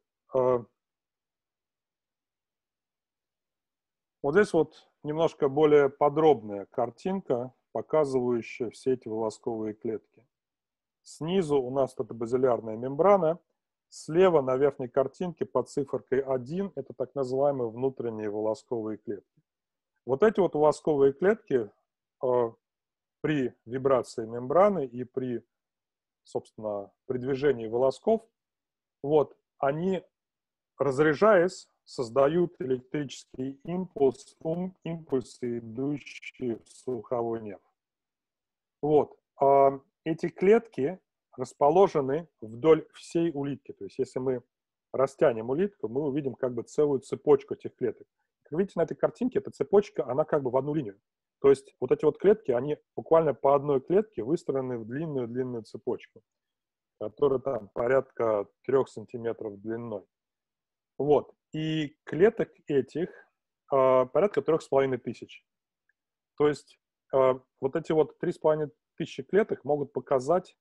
Вот здесь вот немножко более подробная картинка, показывающая все эти волосковые клетки. Снизу у нас это базилярная мембрана, слева на верхней картинке под циферкой 1 это так называемые внутренние волосковые клетки. Вот эти вот волосковые клетки при вибрации мембраны и при, собственно, при движении волосков, вот, они, разряжаясь, создают электрический импульс, импульсы, идущие в слуховой нерв. Вот. Эти клетки расположены вдоль всей улитки. То есть, если мы растянем улитку, мы увидим как бы целую цепочку этих клеток. Как видите на этой картинке, эта цепочка, она как бы в одну линию. То есть, вот эти вот клетки, они буквально по одной клетке выстроены в длинную-длинную цепочку, которая там порядка 3 сантиметров длиной. Вот. И клеток этих порядка 3500. То есть, вот эти вот 3500 клеток могут показать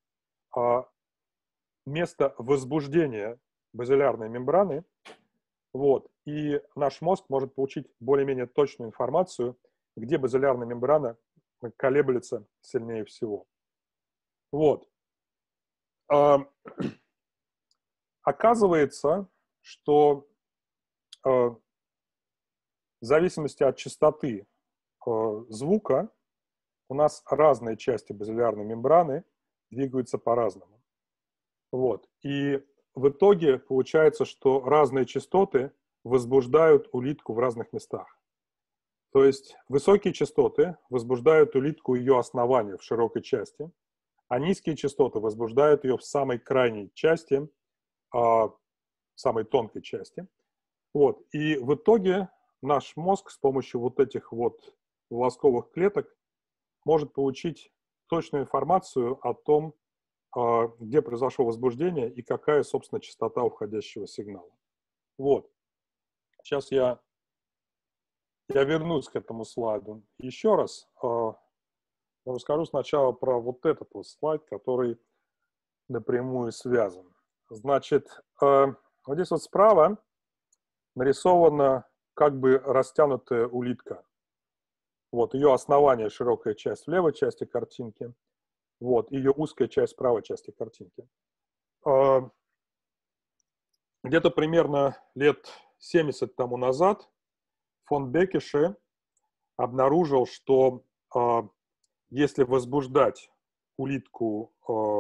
место возбуждения базилярной мембраны. Вот. И наш мозг может получить более-менее точную информацию, где базилярная мембрана колеблется сильнее всего. Вот. Оказывается, что в зависимости от частоты звука у нас разные части базилярной мембраны двигаются по-разному. Вот. И в итоге получается, что разные частоты возбуждают улитку в разных местах. То есть высокие частоты возбуждают улитку ее основания в широкой части, а низкие частоты возбуждают ее в самой крайней части, самой тонкой части. Вот. И в итоге наш мозг с помощью вот этих вот волосковых клеток может получить точную информацию о том, где произошло возбуждение и какая, собственно, частота уходящего сигнала. Вот. Сейчас я вернусь к этому слайду еще раз. Расскажу сначала про вот этот вот слайд, который напрямую связан. Значит, вот здесь вот справа нарисована как бы растянутая улитка. Вот ее основание, широкая часть в левой части картинки. Вот ее узкая часть в правой части картинки. Где-то примерно лет 70 тому назад фон Беккеше обнаружил, что если возбуждать улитку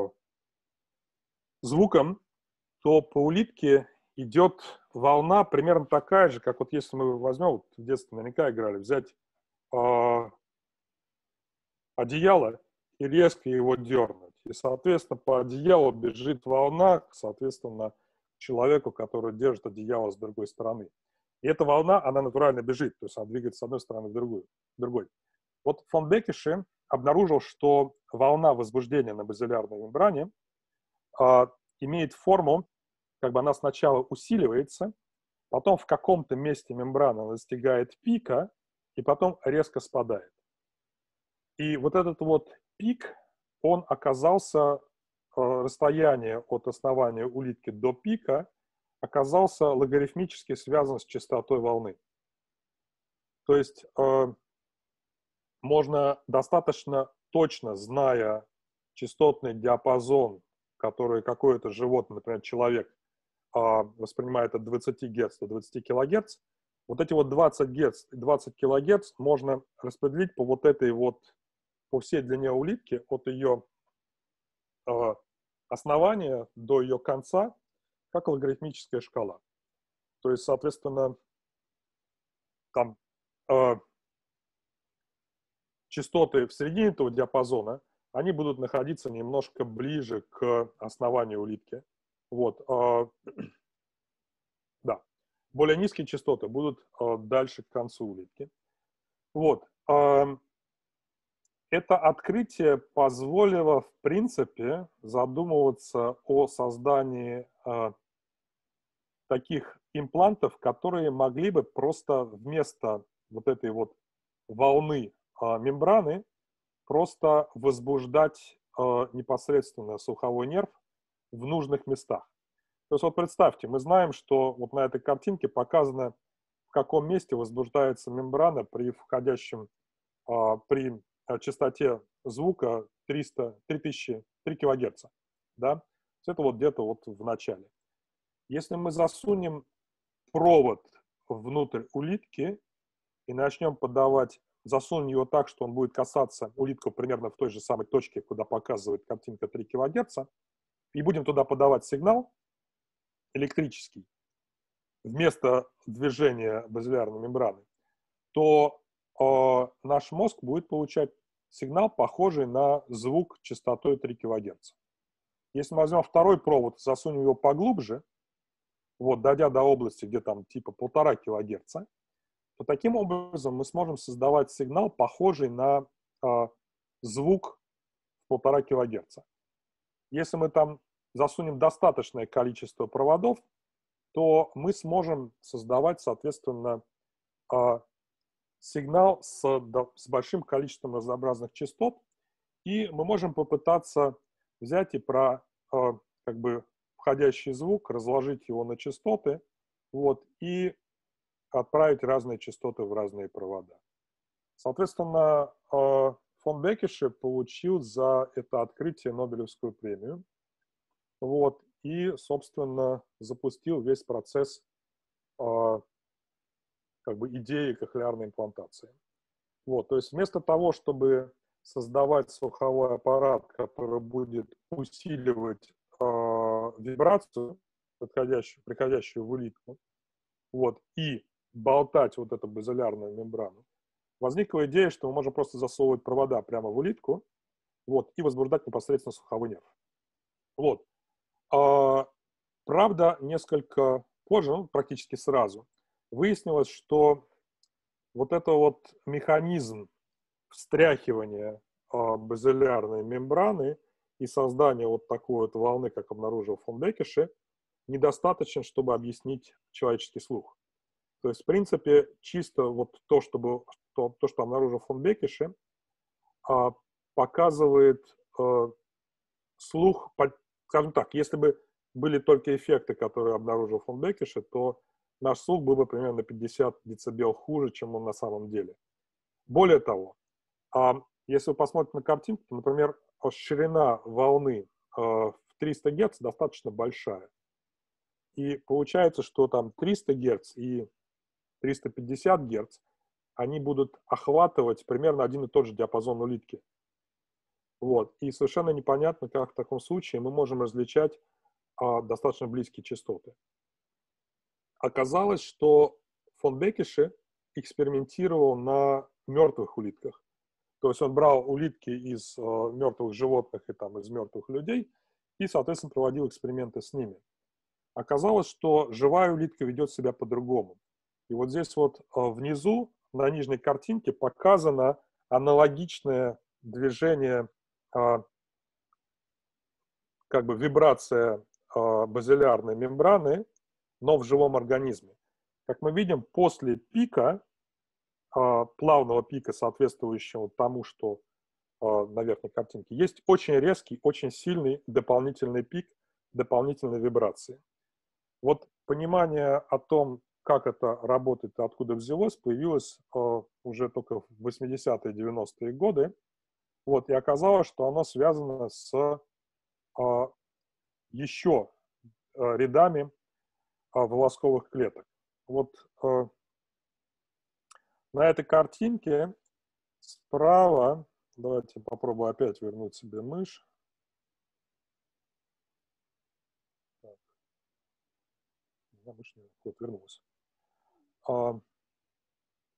звуком, то по улитке идет волна примерно такая же, как вот если мы возьмем, вот в детстве наверняка играли, взять одеяло и резко его дернуть. И, соответственно, по одеялу бежит волна, соответственно, человеку, который держит одеяло с другой стороны. И эта волна, она натурально бежит, то есть она двигается с одной стороны в другой. Вот фон Беккеше обнаружил, что волна возбуждения на базилярной мембране имеет форму, как бы она сначала усиливается, потом в каком-то месте мембрана достигает пика, и потом резко спадает. И вот этот вот пик, он оказался, расстояние от основания улитки до пика оказался логарифмически связан с частотой волны. То есть можно достаточно точно, зная частотный диапазон, который какое-то животное, например, человек, воспринимает от 20 Гц до 20 кГц, вот эти вот 20 Гц и 20 кГц можно распределить по вот этой вот, по всей длине улитки, от ее основания до ее конца, как логарифмическая шкала. То есть, соответственно, там частоты в середине этого диапазона, они будут находиться немножко ближе к основанию улитки. Вот. Да. Более низкие частоты будут дальше к концу улитки. Вот. Это открытие позволило, в принципе, задумываться о создании таких имплантов, которые могли бы просто вместо вот этой вот волны мембраны просто возбуждать непосредственно слуховой нерв в нужных местах. То есть вот представьте, мы знаем, что вот на этой картинке показано, в каком месте возбуждается мембрана при входящем, при частоте звука 3 кГц. Да? Это вот где-то вот в начале. Если мы засунем провод внутрь улитки и начнем подавать, засунем его так, что он будет касаться улитку примерно в той же самой точке, куда показывает картинка 3 кГц, и будем туда подавать сигнал электрический вместо движения базилярной мембраны, то наш мозг будет получать сигнал, похожий на звук частотой 3 кГц. Если мы возьмем второй провод, засунем его поглубже, вот, дойдя до области, где там типа 1,5 кГц, то таким образом мы сможем создавать сигнал, похожий на звук в 1,5 кГц. Если мы там засунем достаточное количество проводов, то мы сможем создавать, соответственно, сигнал с большим количеством разнообразных частот, и мы можем попытаться взять и как бы входящий звук, разложить его на частоты, вот, и отправить разные частоты в разные провода. Соответственно, фон Беккеше получил за это открытие Нобелевскую премию, вот, и, собственно, запустил весь процесс как бы идеи кохлеарной имплантации. Вот, то есть вместо того, чтобы создавать слуховой аппарат, который будет усиливать вибрацию, приходящую в улитку, вот, и болтать вот эту базилярную мембрану, возникла идея, что мы можем просто засовывать провода прямо в улитку, вот, и возбуждать непосредственно слуховой нерв. Вот. Правда, несколько позже, ну, практически сразу, выяснилось, что вот это вот механизм встряхивания базилярной мембраны и создания вот такой вот волны, как обнаружил фон Беккеше, недостаточно, чтобы объяснить человеческий слух. То есть, в принципе, чисто вот то, что обнаружил фон Беккеше, показывает слух, скажем так, если бы были только эффекты, которые обнаружил фон Беккеше, то наш слух был бы примерно 50 дБ хуже, чем он на самом деле. Более того, если вы посмотрите на картинку, то, например, ширина волны в 300 Гц достаточно большая. И получается, что там 300 Гц и 350 Гц, они будут охватывать примерно один и тот же диапазон улитки. Вот. И совершенно непонятно, как в таком случае мы можем различать достаточно близкие частоты. Оказалось, что фон Беккеше экспериментировал на мертвых улитках. То есть он брал улитки из мертвых животных и там, из мертвых людей и, соответственно, проводил эксперименты с ними. Оказалось, что живая улитка ведет себя по-другому. И вот здесь вот внизу, на нижней картинке, показано аналогичное движение, как бы вибрация базилярной мембраны, но в живом организме. Как мы видим, после пика, плавного пика, соответствующего тому, что на верхней картинке, есть очень резкий, очень сильный дополнительный пик, дополнительной вибрации. Вот понимание о том, как это работает и откуда взялось, появилось уже только в 80-е, 90-е годы. Вот, и оказалось, что оно связано с еще рядами волосковых клеток. Вот на этой картинке справа, давайте попробую опять вернуть себе мышь. Так. Мышь вот вернулась.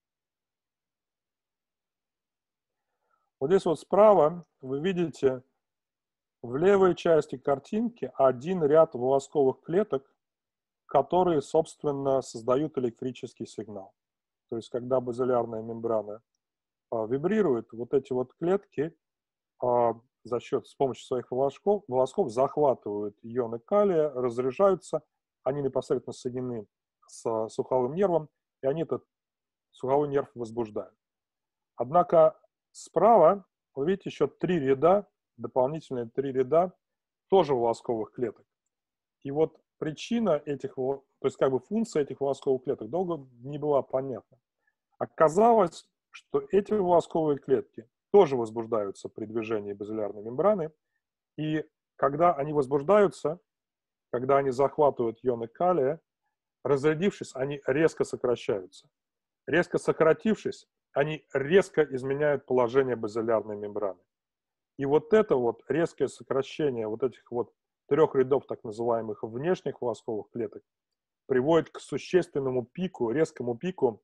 Вот здесь вот справа вы видите в левой части картинки один ряд волосковых клеток, которые, собственно, создают электрический сигнал. То есть, когда базилярная мембрана вибрирует, вот эти вот клетки с помощью своих волосков захватывают ионы калия, разряжаются, они непосредственно соединены с суховым нервом, и они этот суховой нерв возбуждают. Однако справа вы видите еще дополнительные три ряда тоже волосковых клеток. И вот причина то есть как бы функция этих волосковых клеток долго не была понятна. Оказалось, что эти волосковые клетки тоже возбуждаются при движении базилярной мембраны, и когда они возбуждаются, когда они захватывают ионы калия, разрядившись, они резко сокращаются. Резко сократившись, они резко изменяют положение базилярной мембраны. И вот это вот резкое сокращение вот этих вот трех рядов так называемых внешних волосковых клеток приводит к существенному пику, резкому пику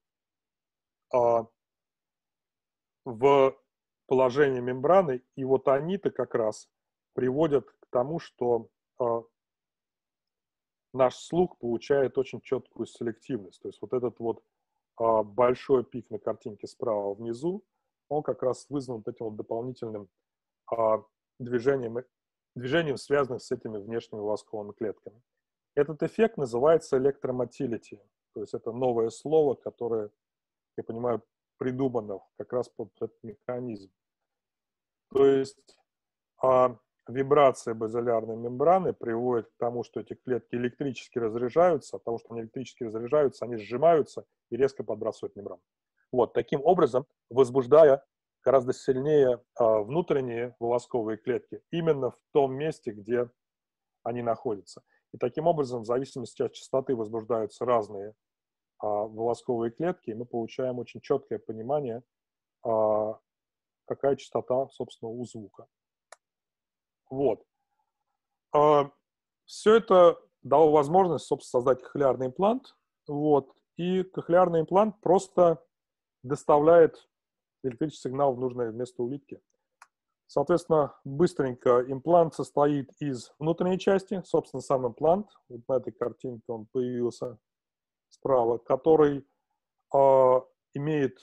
в положении мембраны, и вот они-то как раз приводят к тому, что наш слух получает очень четкую селективность. То есть вот этот вот большой пик на картинке справа внизу, он как раз вызван вот этим вот дополнительным движением, связанным с этими внешними волосковыми клетками. Этот эффект называется электромотилити. То есть это новое слово, которое, я понимаю, придумано как раз под этот механизм. То есть вибрация базилярной мембраны приводит к тому, что эти клетки электрически разряжаются, от того, что они электрически разряжаются, они сжимаются и резко подбрасывают мембрану. Вот, таким образом, возбуждая гораздо сильнее внутренние волосковые клетки именно в том месте, где они находятся. И таким образом, в зависимости от частоты, возбуждаются разные волосковые клетки, и мы получаем очень четкое понимание, какая частота, собственно, у звука. Вот. Все это дало возможность, собственно, создать кохлеарный имплант. Вот. И кохлеарный имплант просто доставляет электрический сигнал в нужное место улитки. Соответственно, быстренько имплант состоит из внутренней части, собственно, сам имплант. Вот на этой картинке он появился справа, который имеет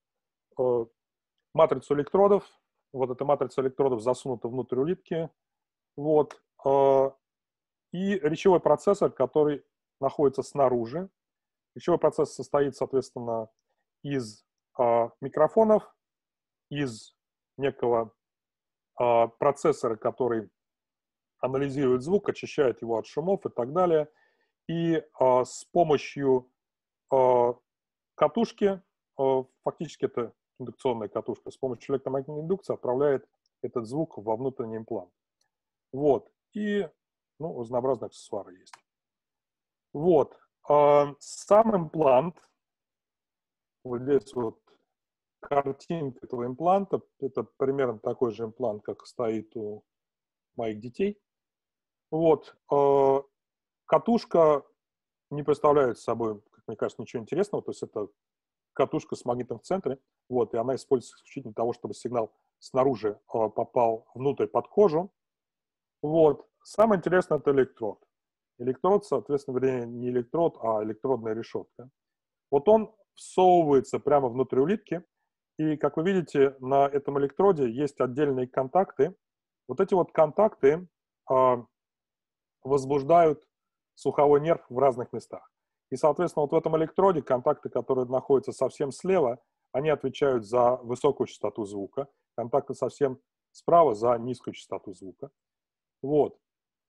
матрицу электродов. Вот эта матрица электродов засунута внутрь улитки. Вот. И речевой процессор, который находится снаружи. Речевой процессор состоит, соответственно, из микрофонов, из некого процессора, который анализирует звук, очищает его от шумов и так далее. И с помощью катушки, фактически это индукционная катушка, с помощью электромагнитной индукции отправляет этот звук во внутренний имплант. Вот. И разнообразные аксессуары есть. Вот. Сам имплант, вот здесь вот картинка этого импланта, это примерно такой же имплант, как стоит у моих детей. Вот. Катушка не представляет собой, как мне кажется, ничего интересного. То есть это катушка с магнитом в центре. Вот. И она используется исключительно для того, чтобы сигнал снаружи попал внутрь под кожу. Вот. Самое интересное – это электрод. Электрод, соответственно, вернее, не электрод, а электродная решетка. Вот он всовывается прямо внутрь улитки. И, как вы видите, на этом электроде есть отдельные контакты. Вот эти вот контакты возбуждают слуховой нерв в разных местах. И, соответственно, вот в этом электроде контакты, которые находятся совсем слева, они отвечают за высокую частоту звука. Контакты совсем справа за низкую частоту звука. Вот.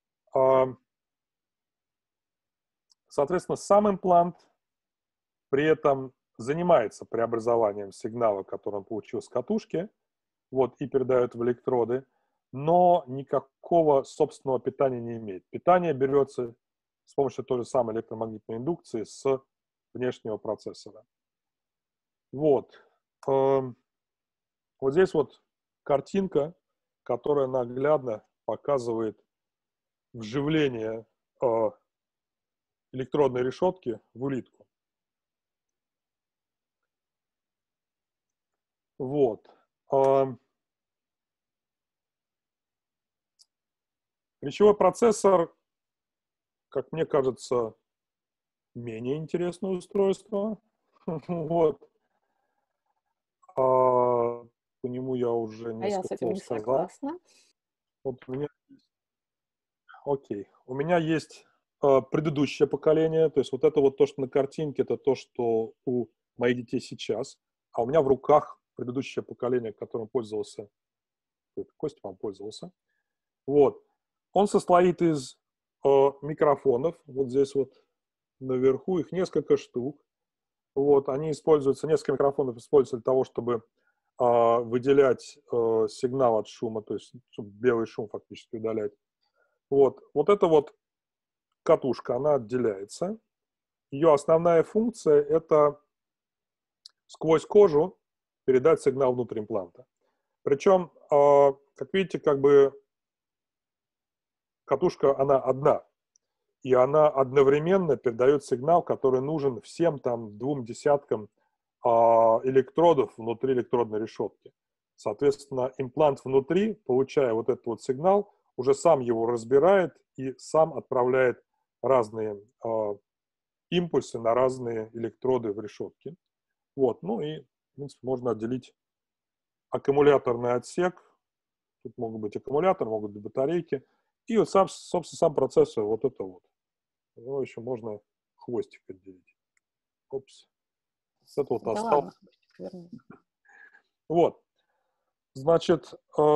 Соответственно, сам имплант при этом занимается преобразованием сигнала, который он получил с катушки, вот, и передает в электроды, но никакого собственного питания не имеет. Питание берется с помощью той же самой электромагнитной индукции с внешнего процессора. Вот. Вот здесь вот картинка, которая наглядно показывает вживление электродной решетки в улитку. Вот. Речевой процессор, как мне кажется, менее интересное устройство. Вот. По нему я уже А я несколько с этим слов не сказал. согласна. Вот у меня... Окей. У меня есть предыдущее поколение, то есть вот это вот то, что на картинке, это то, что у моих детей сейчас, а у меня в руках предыдущее поколение, которым пользовался, Костя, по-моему, пользовался. Вот. Он состоит из микрофонов, вот здесь вот наверху, их несколько штук. Вот, они используются, несколько микрофонов используются для того, чтобы выделять сигнал от шума, то есть чтобы белый шум фактически удалять. Вот, вот эта вот катушка, она отделяется. Ее основная функция – это сквозь кожу передать сигнал внутрь импланта. Причем, как видите, как бы катушка, она одна. И она одновременно передает сигнал, который нужен всем там 2 десяткам электродов внутри электродной решетки. Соответственно, имплант внутри, получая вот этот вот сигнал, уже сам его разбирает и сам отправляет разные импульсы на разные электроды в решетке. Вот, ну и, в принципе, можно отделить аккумуляторный отсек. Тут могут быть аккумуляторы, могут быть батарейки. И вот сам, собственно, сам процессор вот это вот. Его еще можно хвостик отделить. Опс. Это вот Да осталось. ладно, верни. Вот. Значит,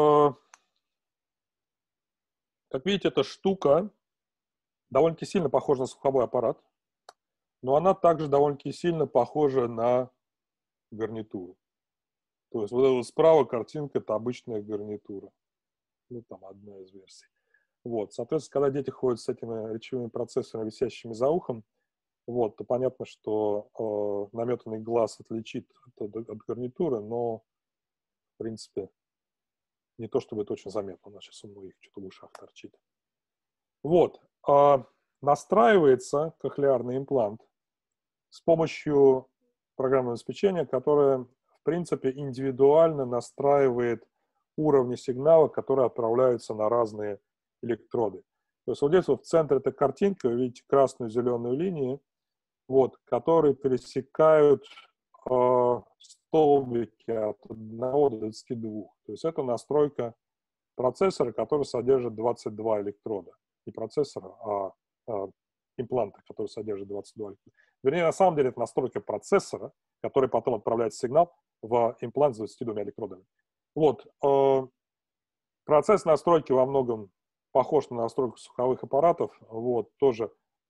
как видите, эта штука довольно-таки сильно похожа на слуховой аппарат, но она также довольно-таки сильно похожа на гарнитуру. То есть вот эта вот справа картинка – это обычная гарнитура. Ну, там одна из версий. Вот. Соответственно, когда дети ходят с этими речевыми процессорами, висящими за ухом, вот, то понятно, что наметанный глаз отличит от гарнитуры, но, в принципе, не то чтобы это очень заметно. У нас сейчас у многих что-то в ушах торчит. Вот. Настраивается кохлеарный имплант с помощью программного обеспечения, которое, в принципе, индивидуально настраивает уровни сигнала, которые отправляются на разные электроды. То есть вот здесь вот в центре этой картинки вы видите красную и зеленую линии, вот, которые пересекают столбики от 1 до 22. То есть это настройка процессора, который содержит 22 электрода. Не процессора, а импланта, который содержит 22 электрода. Вернее, на самом деле это настройка процессора, который потом отправляет сигнал в имплант с 22 электродами. Вот. Процесс настройки во многом похож на настройку слуховых аппаратов. Вот. Тоже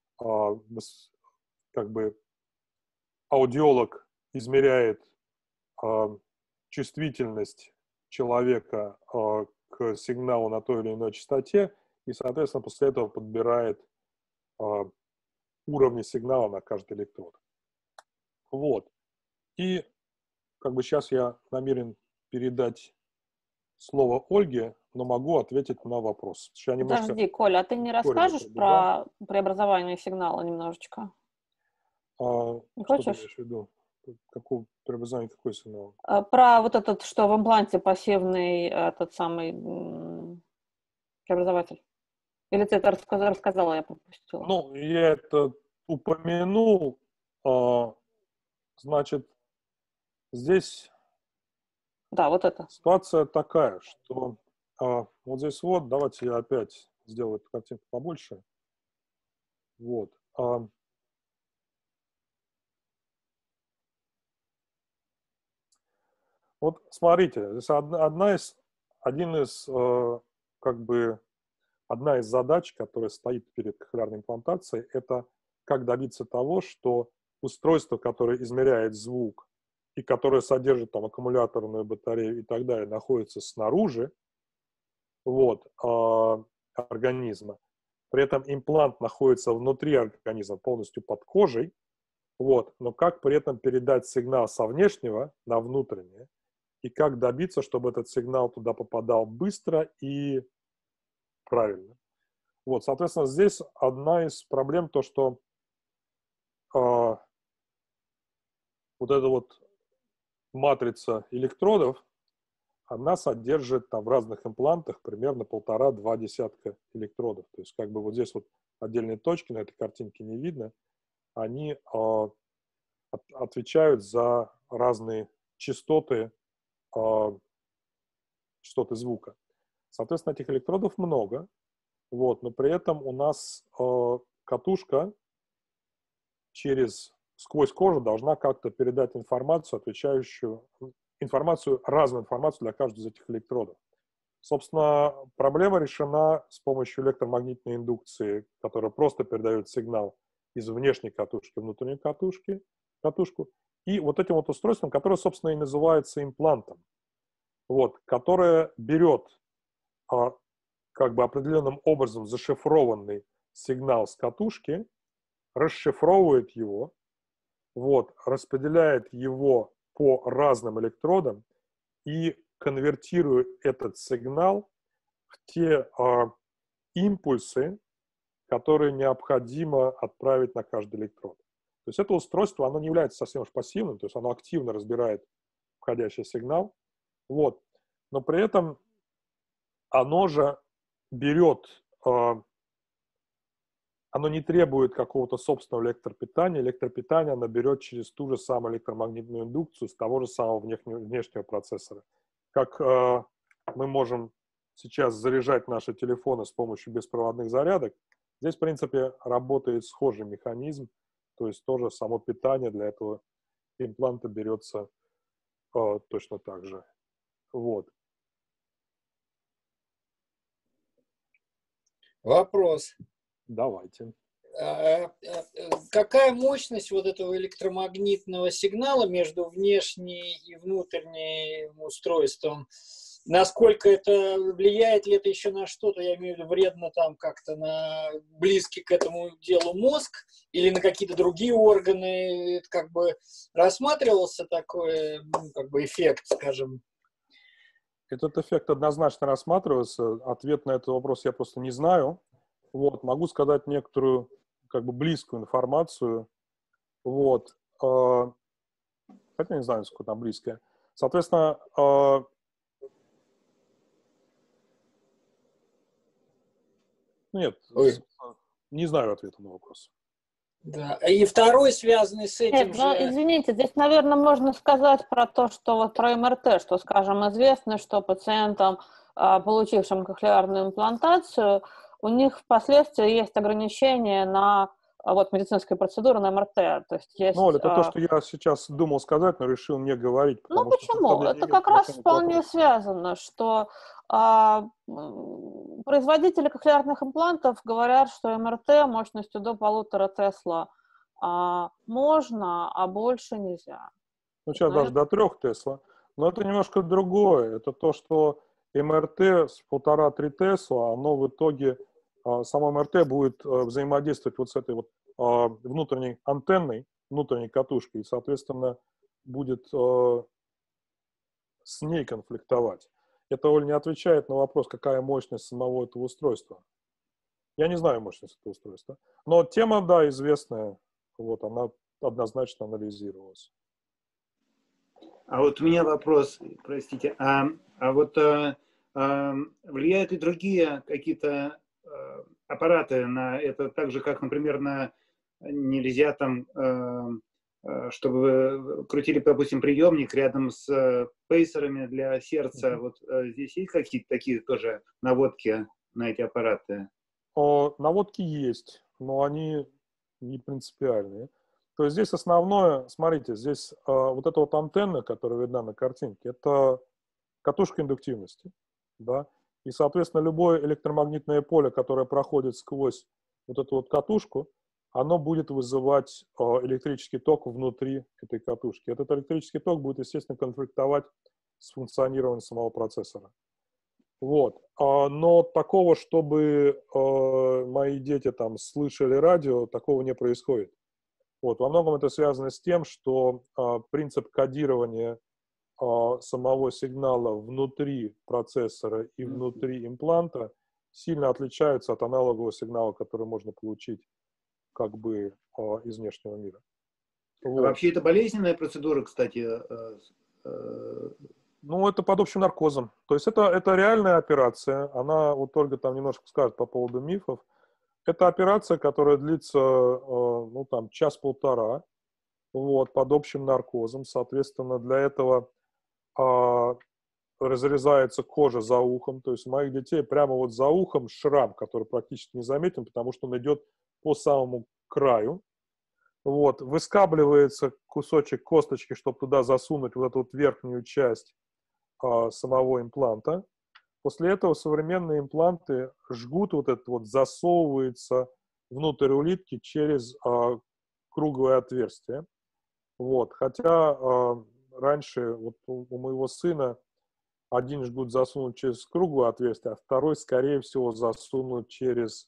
как бы аудиолог измеряет чувствительность человека к сигналу на той или иной частоте и, соответственно, после этого подбирает уровни сигнала на каждый электрод. Вот. И как бы сейчас я намерен передать слово Ольге, но могу ответить на вопрос. Я немножко... Подожди, Коля, а ты не расскажешь про преобразование сигнала немножечко? Не что хочешь? ты имеешь в виду? Какое преобразование, какой сигнал? Про вот этот, что в импланте пассивный этот самый преобразователь. Или ты это рассказала, я пропустила? Ну, я это упомянул. Значит, здесь Да, вот это. ситуация такая, что вот здесь вот, давайте я опять сделаю эту картинку побольше. Вот. Вот смотрите, здесь одна из задач, которая стоит перед кохлеарной имплантацией, это как добиться того, что устройство, которое измеряет звук и которое содержит там аккумуляторную батарею и так далее, находится снаружи вот, организма. При этом имплант находится внутри организма, полностью под кожей. Вот, но как при этом передать сигнал со внешнего на внутреннее, и как добиться, чтобы этот сигнал туда попадал быстро и правильно. Вот, соответственно, здесь одна из проблем то, что вот эта вот матрица электродов, она содержит там в разных имплантах примерно 1,5-2 десятка электродов. То есть как бы вот здесь вот отдельные точки на этой картинке не видно, они отвечают за разные частоты, частоты звука. Соответственно, этих электродов много, вот, но при этом у нас катушка сквозь кожу должна как-то передать информацию, разную информацию для каждого из этих электродов. Собственно, проблема решена с помощью электромагнитной индукции, которая просто передает сигнал из внешней катушки в внутреннюю катушку, и вот этим вот устройством, которое, собственно, и называется имплантом, вот, которое берет как бы определенным образом зашифрованный сигнал с катушки, расшифровывает его, вот, распределяет его по разным электродам и конвертирует этот сигнал в те импульсы, которые необходимо отправить на каждый электрод. То есть это устройство, оно не является совсем уж пассивным, то есть оно активно разбирает входящий сигнал, вот. Но при этом оно же берет, оно не требует какого-то собственного электропитания. Электропитание оно берет через ту же самую электромагнитную индукцию с того же самого внешнего процессора. Как мы можем сейчас заряжать наши телефоны с помощью беспроводных зарядок, здесь, в принципе, работает схожий механизм, то есть тоже само питание для этого импланта берется точно так же. Вот. Вопрос. Давайте. Какая мощность вот этого электромагнитного сигнала между внешней и внутренним устройством? Насколько это влияет ли это еще на что-то, я имею в виду вредно там как-то на близкий к этому делу мозг или на какие-то другие органы? Это как бы рассматривался такой, ну, как бы эффект, скажем? Этот эффект однозначно рассматривается. Ответ на этот вопрос я просто не знаю. Вот, могу сказать некоторую как бы близкую информацию. Вот. Хотя не знаю, сколько там близкая. Соответственно, нет, не знаю ответа на вопрос. Да. И второй, связанный с этим Нет, же... ну, извините, здесь, наверное, можно сказать про то, что вот про МРТ, что, скажем, известно, что пациентам, получившим кохлеарную имплантацию, у них впоследствии есть ограничения на вот, медицинские процедуры на МРТ. То есть есть, Ну, Оля, это то, что я сейчас думал сказать, но решил не говорить. Ну, почему? Это как раз вполне связано, что производители кохлеарных имплантов говорят, что МРТ мощностью до 1,5 Тесла можно, а больше нельзя. Ну, сейчас даже до 3 Тесла. Но это немножко другое. Это то, что МРТ с 1,5-3 Тесла, оно в итоге, само МРТ будет взаимодействовать вот с этой вот внутренней антенной, внутренней катушкой, и, соответственно, будет с ней конфликтовать. Это, Оль, не отвечает на вопрос, какая мощность самого этого устройства. Я не знаю мощность этого устройства. Но тема, да, известная. Вот, она однозначно анализировалась. А вот у меня вопрос, простите, вот влияют и другие какие-то аппараты на это, так же, как, например, нельзя там, чтобы вы крутили, допустим, приемник рядом с пейсерами для сердца. Вот здесь есть какие-то такие тоже наводки на эти аппараты? Наводки есть, но они не принципиальные. То есть здесь основное, смотрите, здесь вот эта вот антенна, которая видна на картинке, это катушка индуктивности, да, и, соответственно, любое электромагнитное поле, которое проходит сквозь вот эту вот катушку, оно будет вызывать электрический ток внутри этой катушки. Этот электрический ток будет, естественно, конфликтовать с функционированием самого процессора. Вот. Но такого, чтобы мои дети там слышали радио, такого не происходит. Вот. Во многом это связано с тем, что принцип кодирования самого сигнала внутри процессора и внутри импланта сильно отличается от аналогового сигнала, который можно получить как бы из внешнего мира. Вот. Вообще это болезненная процедура, кстати, Ну, это под общим наркозом. То есть это реальная операция. Она, вот Ольга там немножко скажет по поводу мифов. Это операция, которая длится, ну, там, час-полтора, вот, под общим наркозом. Соответственно, для этого разрезается кожа за ухом. То есть у моих детей прямо вот за ухом шрам, который практически не заметен, потому что он идет по самому краю. Вот, выскабливается кусочек косточки, чтобы туда засунуть вот эту вот верхнюю часть самого импланта. После этого современные импланты жгут вот это вот, засовывается внутрь улитки через круглое отверстие. Вот. Хотя раньше вот у моего сына один жгут засунут через круглое отверстие, а второй, скорее всего, засунут через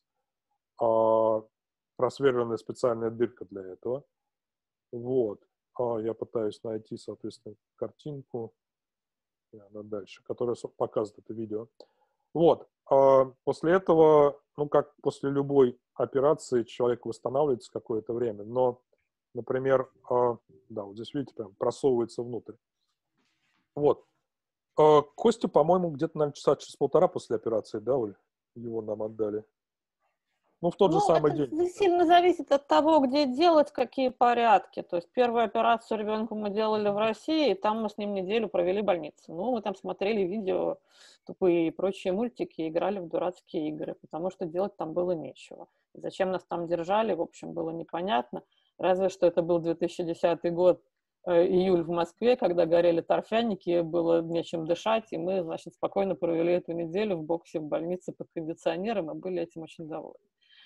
просверленная специальная дырка для этого. Вот. Я пытаюсь найти, соответственно, картинку. Она дальше, которая показывает это видео. Вот. После этого, ну, как после любой операции, человек восстанавливается какое-то время, но, например, да, вот здесь, видите, прям просовывается внутрь. Вот. Костю, по-моему, где-то, наверное, часа через полтора после операции, да, Оль, его нам отдали. Ну, в тот же самый день. Это сильно зависит от того, где делать, какие порядки. То есть первую операцию ребенку мы делали в России, и там мы с ним неделю провели в больнице. Ну, мы там смотрели видео, тупые и прочие мультики, играли в дурацкие игры, потому что делать там было нечего. И зачем нас там держали, в общем, было непонятно. Разве что это был 2010 год, июль в Москве, когда горели торфяники, было нечем дышать, и мы, значит, спокойно провели эту неделю в боксе в больнице под кондиционером, и были этим очень довольны.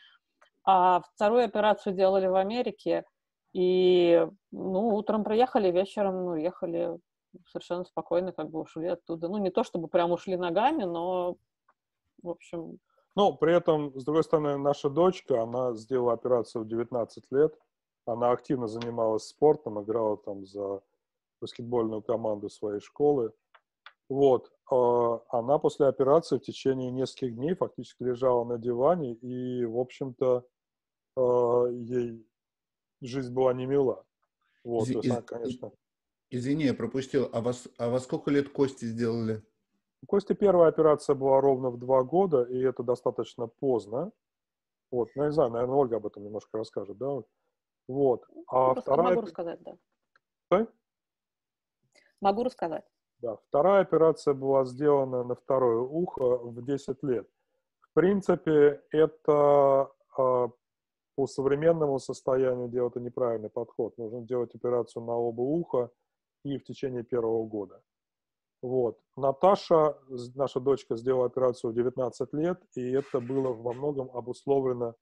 А вторую операцию делали в Америке, и, ну, утром приехали, вечером, ну, ехали совершенно спокойно, как бы ушли оттуда. Ну, не то чтобы прям ушли ногами, но, в общем... Ну, при этом, с другой стороны, наша дочка, она сделала операцию в 19 лет, она активно занималась спортом, играла там за баскетбольную команду своей школы. Вот. Она после операции в течение нескольких дней фактически лежала на диване, и, в общем-то, ей жизнь была не мила. Вот, то есть она, конечно... Извини, я пропустил. А во сколько лет Кости сделали? У Кости первая операция была ровно в 2 года, и это достаточно поздно. Вот, ну, я не знаю, наверное, Ольга об этом немножко расскажет, да? Вот. А вторая... Могу рассказать, да. Что? Могу рассказать. Да, вторая операция была сделана на второе ухо в 10 лет. В принципе, это по современному состоянию делать это неправильный подход. Нужно делать операцию на оба уха и в течение первого года. Вот. Наташа, наша дочка, сделала операцию в 19 лет, и это было во многом обусловлено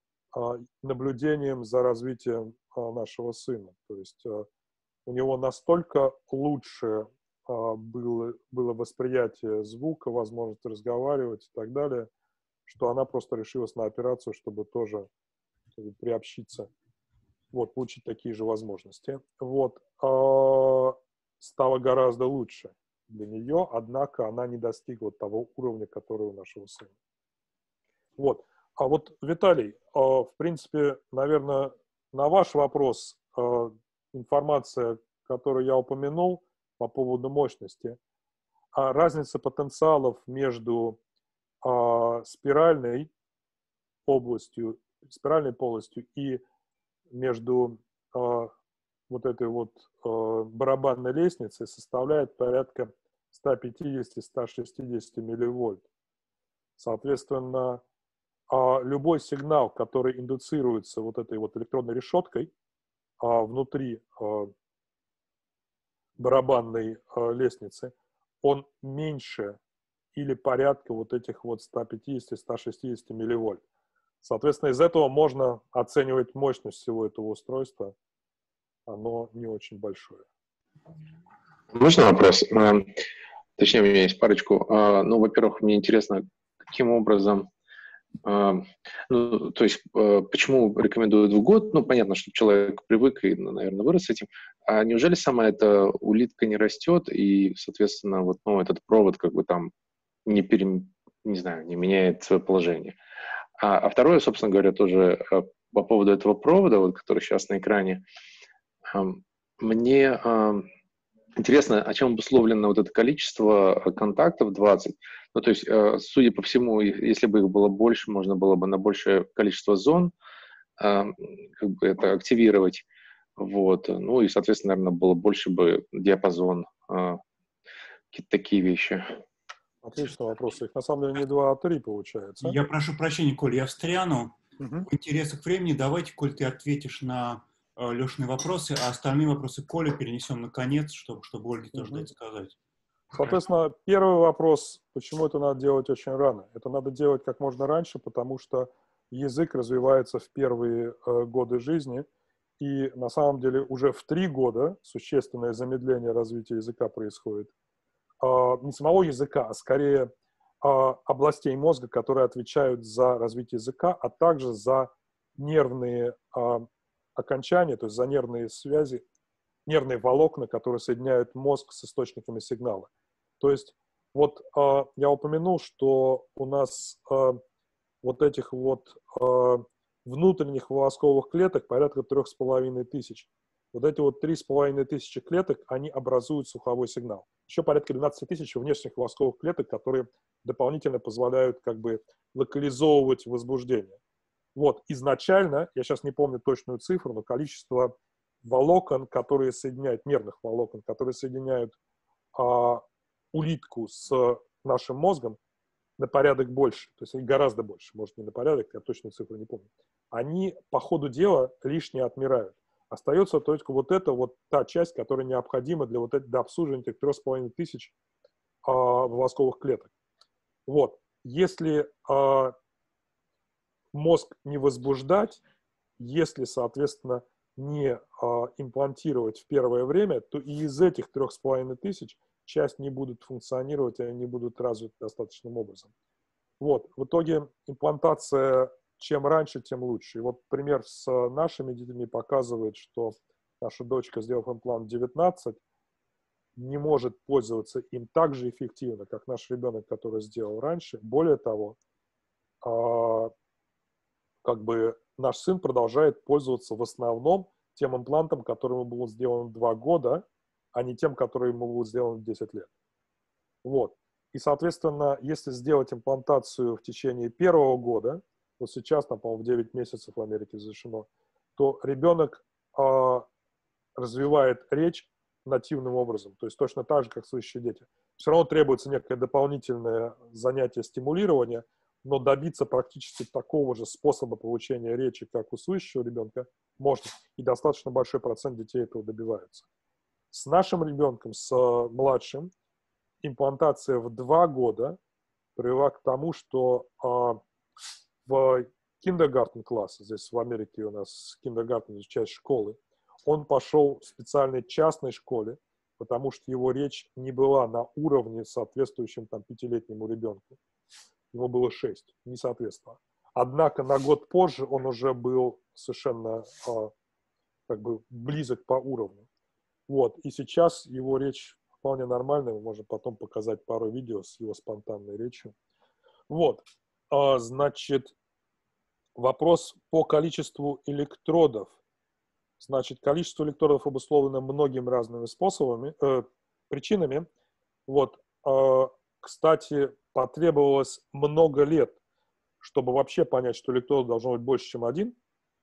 наблюдением за развитием нашего сына. То есть у него настолько лучше было восприятие звука, возможность разговаривать и так далее, что она просто решилась на операцию, чтобы тоже приобщиться, вот, получить такие же возможности. Вот. Стало гораздо лучше для нее, однако она не достигла того уровня, который у нашего сына. Вот. А вот, Виталий, в принципе, наверное, на ваш вопрос информация, которую я упомянул по поводу мощности, разница потенциалов между спиральной полостью и между вот этой вот барабанной лестницей составляет порядка 150-160 милливольт. Соответственно, любой сигнал, который индуцируется вот этой вот электродной решеткой внутри барабанной лестницы, он меньше или порядка вот этих вот 150-160 милливольт. Соответственно, из этого можно оценивать мощность всего этого устройства. Оно не очень большое. Можно вопрос? Точнее, у меня есть парочку. Ну, во-первых, мне интересно, каким образом, ну, то есть, почему рекомендуют в год? Ну, понятно, что человек привык и, наверное, вырос с этим. А неужели сама эта улитка не растет и, соответственно, вот, ну, этот провод как бы там не меняет свое положение? А второе, собственно говоря, тоже по поводу этого провода, вот, который сейчас на экране. Мне интересно, о чем обусловлено вот это количество контактов 20? Ну, то есть, судя по всему, если бы их было больше, можно было бы на большее количество зон как бы это активировать. Вот. Ну и, соответственно, наверное, было больше бы диапазон, какие-то такие вещи. Отличный вопрос. Их на самом деле не 2, а 3 получается. Я прошу прощения, Коль, я встряну. Угу. В интересах времени давайте, Коль, ты ответишь на Лешины вопросы, а остальные вопросы Коля перенесем на конец, чтобы Ольге тоже дать сказать. Соответственно, первый вопрос, почему это надо делать очень рано? Это надо делать как можно раньше, потому что язык развивается в первые годы жизни, и на самом деле уже в 3 года существенное замедление развития языка происходит. Не самого языка, а скорее областей мозга, которые отвечают за развитие языка, а также за нервные окончания, то есть за нервные связи, нервные волокна, которые соединяют мозг с источниками сигнала. То есть вот я упомянул, что у нас вот этих вот внутренних волосковых клеток порядка 3500. Вот эти вот 3500 клеток, они образуют слуховой сигнал. Еще порядка 12 тысяч внешних волосковых клеток, которые дополнительно позволяют как бы локализовывать возбуждение. Вот, изначально, я сейчас не помню точную цифру, но количество волокон, которые соединяют, нервных волокон, которые соединяют улитку с нашим мозгом, на порядок больше. То есть они гораздо больше, может, не на порядок, я точную цифру не помню. Они по ходу дела лишние отмирают. Остается только вот эта вот та часть, которая необходима для обслуживания этих 3500 волосковых клеток. Вот. Если мозг не возбуждать, если, соответственно, не имплантировать в первое время, то и из этих 3500 часть не будут функционировать, и они не будут развиты достаточным образом. Вот. В итоге имплантация чем раньше, тем лучше. И вот пример с нашими детьми показывает, что наша дочка, сделав имплант 19, не может пользоваться им так же эффективно, как наш ребенок, который сделал раньше. Более того, как бы наш сын продолжает пользоваться в основном тем имплантом, который ему был сделан 2 года, а не тем, который ему был сделан 10 лет. Вот. И, соответственно, если сделать имплантацию в течение 1-го года, вот сейчас, там, по-моему, в 9 месяцев в Америке разрешено, то ребенок развивает речь нативным образом, то есть точно так же, как слышащие дети. Все равно требуется некое дополнительное занятие стимулирования, но добиться практически такого же способа получения речи, как у слышащего ребенка, можно. И достаточно большой процент детей этого добиваются. С нашим ребенком, с младшим, имплантация в 2 года привела к тому, что в kindergarten классе, здесь в Америке у нас kindergarten, часть школы, он пошел в специальной частной школе, потому что его речь не была на уровне, соответствующем там 5-летнему ребенку. Ему было 6, не соответствовало. Однако на год позже он уже был совершенно как бы близок по уровню. Вот. И сейчас его речь вполне нормальная. Мы можем потом показать пару видео с его спонтанной речью. Вот. Значит, вопрос по количеству электродов. Значит, количество электродов обусловлено многими разными способами, причинами. Вот. Кстати, потребовалось много лет, чтобы вообще понять, что электродов должно быть больше, чем 1.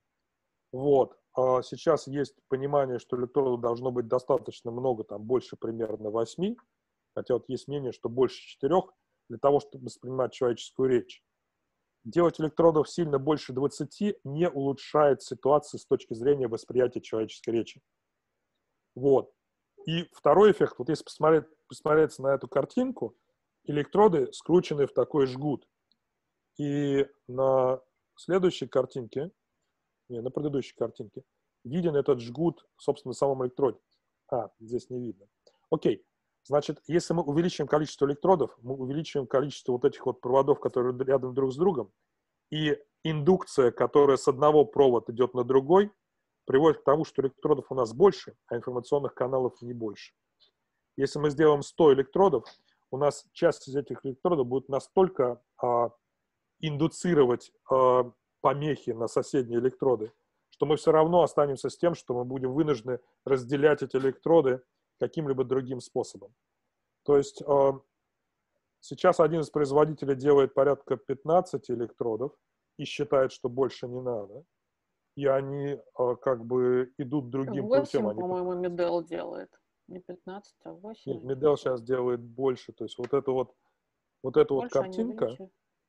Вот. Сейчас есть понимание, что электродов должно быть достаточно много, там больше примерно 8, хотя вот есть мнение, что больше 4, для того, чтобы воспринимать человеческую речь. Делать электродов сильно больше 20 не улучшает ситуацию с точки зрения восприятия человеческой речи. Вот. И второй эффект, вот если посмотреть на эту картинку, электроды скручены в такой жгут. И на следующей картинке, на предыдущей картинке, виден этот жгут, собственно, в самом электроде. Здесь не видно. Окей. Значит, если мы увеличиваем количество электродов, мы увеличиваем количество вот этих вот проводов, которые рядом друг с другом, и индукция, которая с одного провода идет на другой, приводит к тому, что электродов у нас больше, а информационных каналов не больше. Если мы сделаем 100 электродов, у нас часть из этих электродов будет настолько индуцировать помехи на соседние электроды, что мы все равно останемся с тем, что мы будем вынуждены разделять эти электроды каким-либо другим способом. То есть сейчас один из производителей делает порядка 15 электродов и считает, что больше не надо. И они как бы идут другим путем. 8, по-моему, Медел делает. Не 15, а 8. Нет, Медел сейчас делает больше. То есть вот эта вот картинка,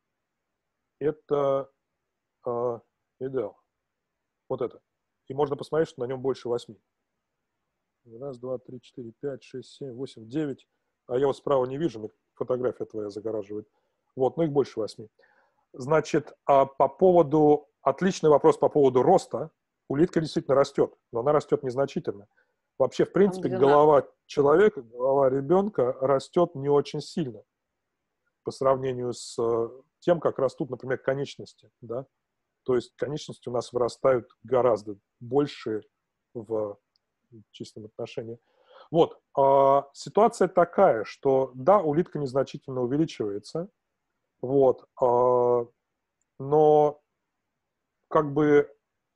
это Медел. Вот это. И можно посмотреть, что на нем больше 8. Раз, два, три, четыре, 5, 6, 7, 8, 9. А я вот справа не вижу, фотография твоя загораживает. Вот, но их больше 8. Значит, отличный вопрос по поводу роста. Улитка действительно растет, но она растет незначительно. Вообще, в принципе, голова человека, голова ребенка растет не очень сильно по сравнению с тем, как растут, например, конечности. Да? То есть конечности у нас вырастают гораздо больше в чистом отношении. Вот. Ситуация такая, что да, улитка незначительно увеличивается, вот, но как бы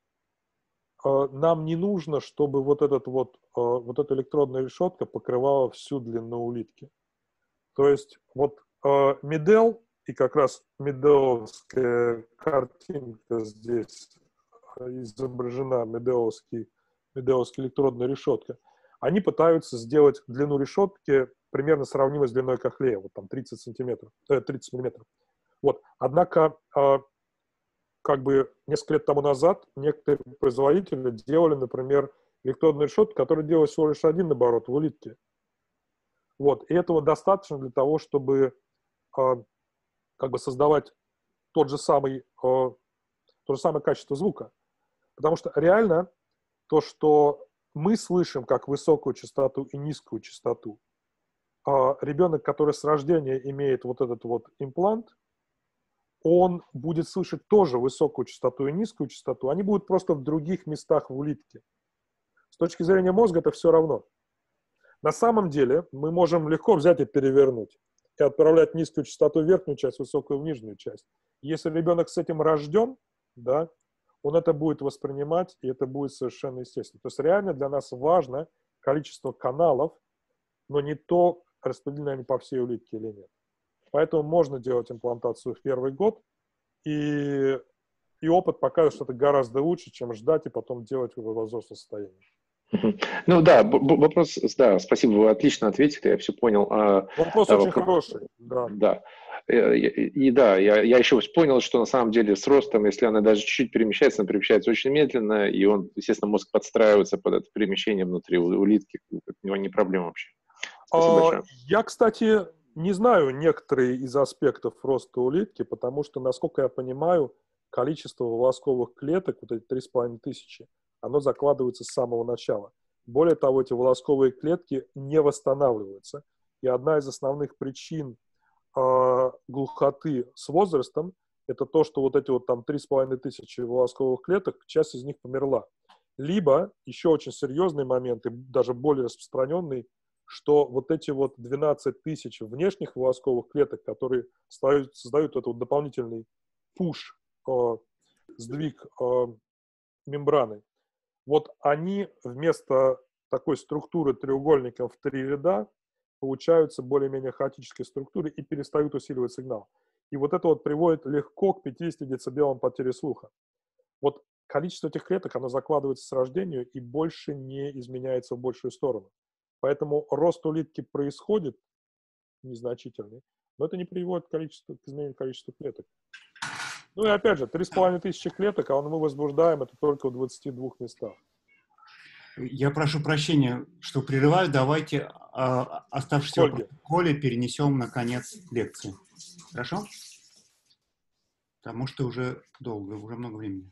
нам не нужно, чтобы вот эта электродная решетка покрывала всю длину улитки. То есть вот Медел, и как раз меделовская картинка здесь изображена, меделовская электродная решетка, они пытаются сделать длину решетки примерно сравнимой с длиной кохлея, вот там 30 миллиметров. Вот. Однако, как бы несколько лет тому назад некоторые производители делали, например, электродную решетку, которая делала всего лишь один оборот в улитке. Вот. И этого достаточно для того, чтобы как бы создавать то же самое качество звука. Потому что реально то, что мы слышим как высокую частоту и низкую частоту, ребенок, который с рождения имеет вот этот вот имплант, он будет слышать тоже высокую частоту и низкую частоту, они будут просто в других местах в улитке. С точки зрения мозга это все равно. На самом деле мы можем легко взять и перевернуть и отправлять низкую частоту в верхнюю часть, высокую в нижнюю часть. Если ребенок с этим рожден, да, он это будет воспринимать, и это будет совершенно естественно. То есть реально для нас важно количество каналов, но не то, распределены они по всей улитке или нет. Поэтому можно делать имплантацию в первый год, и опыт покажет, что это гораздо лучше, чем ждать и потом делать в взрослом состоянии. Ну да, вопрос, да, спасибо, вы отлично ответили, я все понял. Вопрос очень хороший, да. Да. И да, я еще понял, что на самом деле с ростом, если она даже чуть-чуть перемещается, она перемещается очень медленно, и он, естественно, мозг подстраивается под это перемещение внутри улитки, это не проблема вообще. Спасибо большое. Я, кстати, не знаю некоторые из аспектов роста улитки, потому что, насколько я понимаю, количество волосковых клеток, вот эти 3500, оно закладывается с самого начала. Более того, эти волосковые клетки не восстанавливаются. И одна из основных причин глухоты с возрастом – это то, что вот эти вот там 3500 волосковых клеток, часть из них померла. Либо, еще очень серьезный момент, и даже более распространенный, что вот эти вот 12 тысяч внешних волосковых клеток, которые создают этот вот дополнительный пуш, сдвиг мембраны, вот они вместо такой структуры треугольником в 3 ряда получаются более-менее хаотической структуры и перестают усиливать сигнал. И вот это вот приводит легко к 50 дБ потери слуха. Вот количество этих клеток, оно закладывается с рождения и больше не изменяется в большую сторону. Поэтому рост улитки происходит незначительный, но это не приводит к изменению количества клеток. Ну и опять же, 3500 клеток, а мы возбуждаем это только в 22 местах. Я прошу прощения, что прерываю. Давайте оставшийся вопрос Коле перенесем на конец лекции. Хорошо? Потому что уже долго, уже много времени.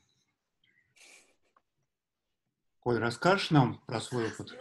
Коль, расскажешь нам про свой опыт?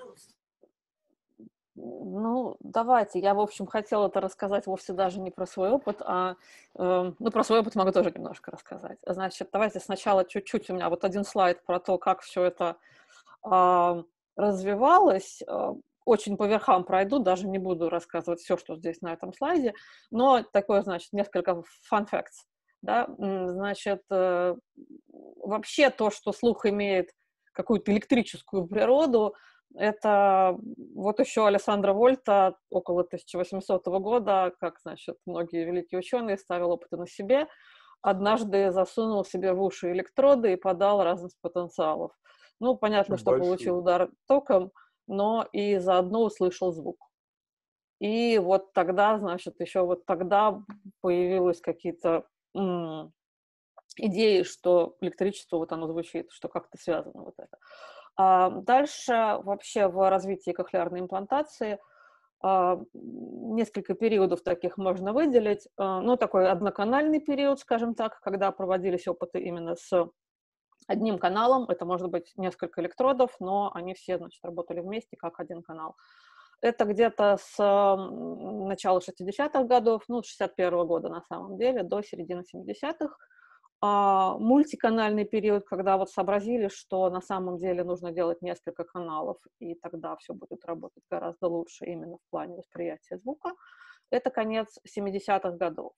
Ну, давайте. Я, в общем, хотела это рассказать вовсе даже не про свой опыт, про свой опыт могу тоже немножко рассказать. Значит, давайте сначала чуть-чуть, у меня вот один слайд про то, как все это развивалось. Очень по верхам пройду, даже не буду рассказывать все, что здесь на этом слайде, но такое, значит, несколько fun facts. Да? Значит, вообще то, что слух имеет какую-то электрическую природу, это вот еще Алессандро Вольта около 1800 года, как, значит, многие великие ученые, ставил опыты на себе, однажды засунул себе в уши электроды и подал разность потенциалов. Ну, понятно, Очень что получил большие. удар током, но и заодно услышал звук. И вот тогда, значит, еще вот тогда появились какие-то идеи, что электричество, вот оно звучит, что как-то связано вот это. Дальше вообще в развитии кохлеарной имплантации несколько периодов таких можно выделить. Ну, такой одноканальный период, скажем так, когда проводились опыты именно с одним каналом. Это может быть несколько электродов, но они все, значит, работали вместе как один канал. Это где-то с начала 60-х годов, ну, с 61-го года на самом деле, до середины 70-х. Мультиканальный период, когда вот сообразили, что на самом деле нужно делать несколько каналов, и тогда все будет работать гораздо лучше именно в плане восприятия звука, это конец 70-х годов.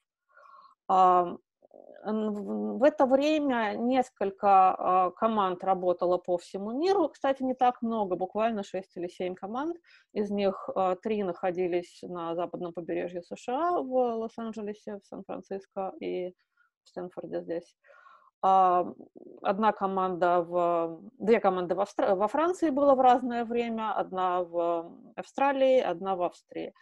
В это время несколько команд работало по всему миру. Кстати, не так много, буквально 6 или 7 команд. Из них 3 находились на западном побережье США, в Лос-Анджелесе, в Сан-Франциско и в Стэнфорде здесь. Две команды во Франции было в разное время, одна в Австралии, одна в Австрии.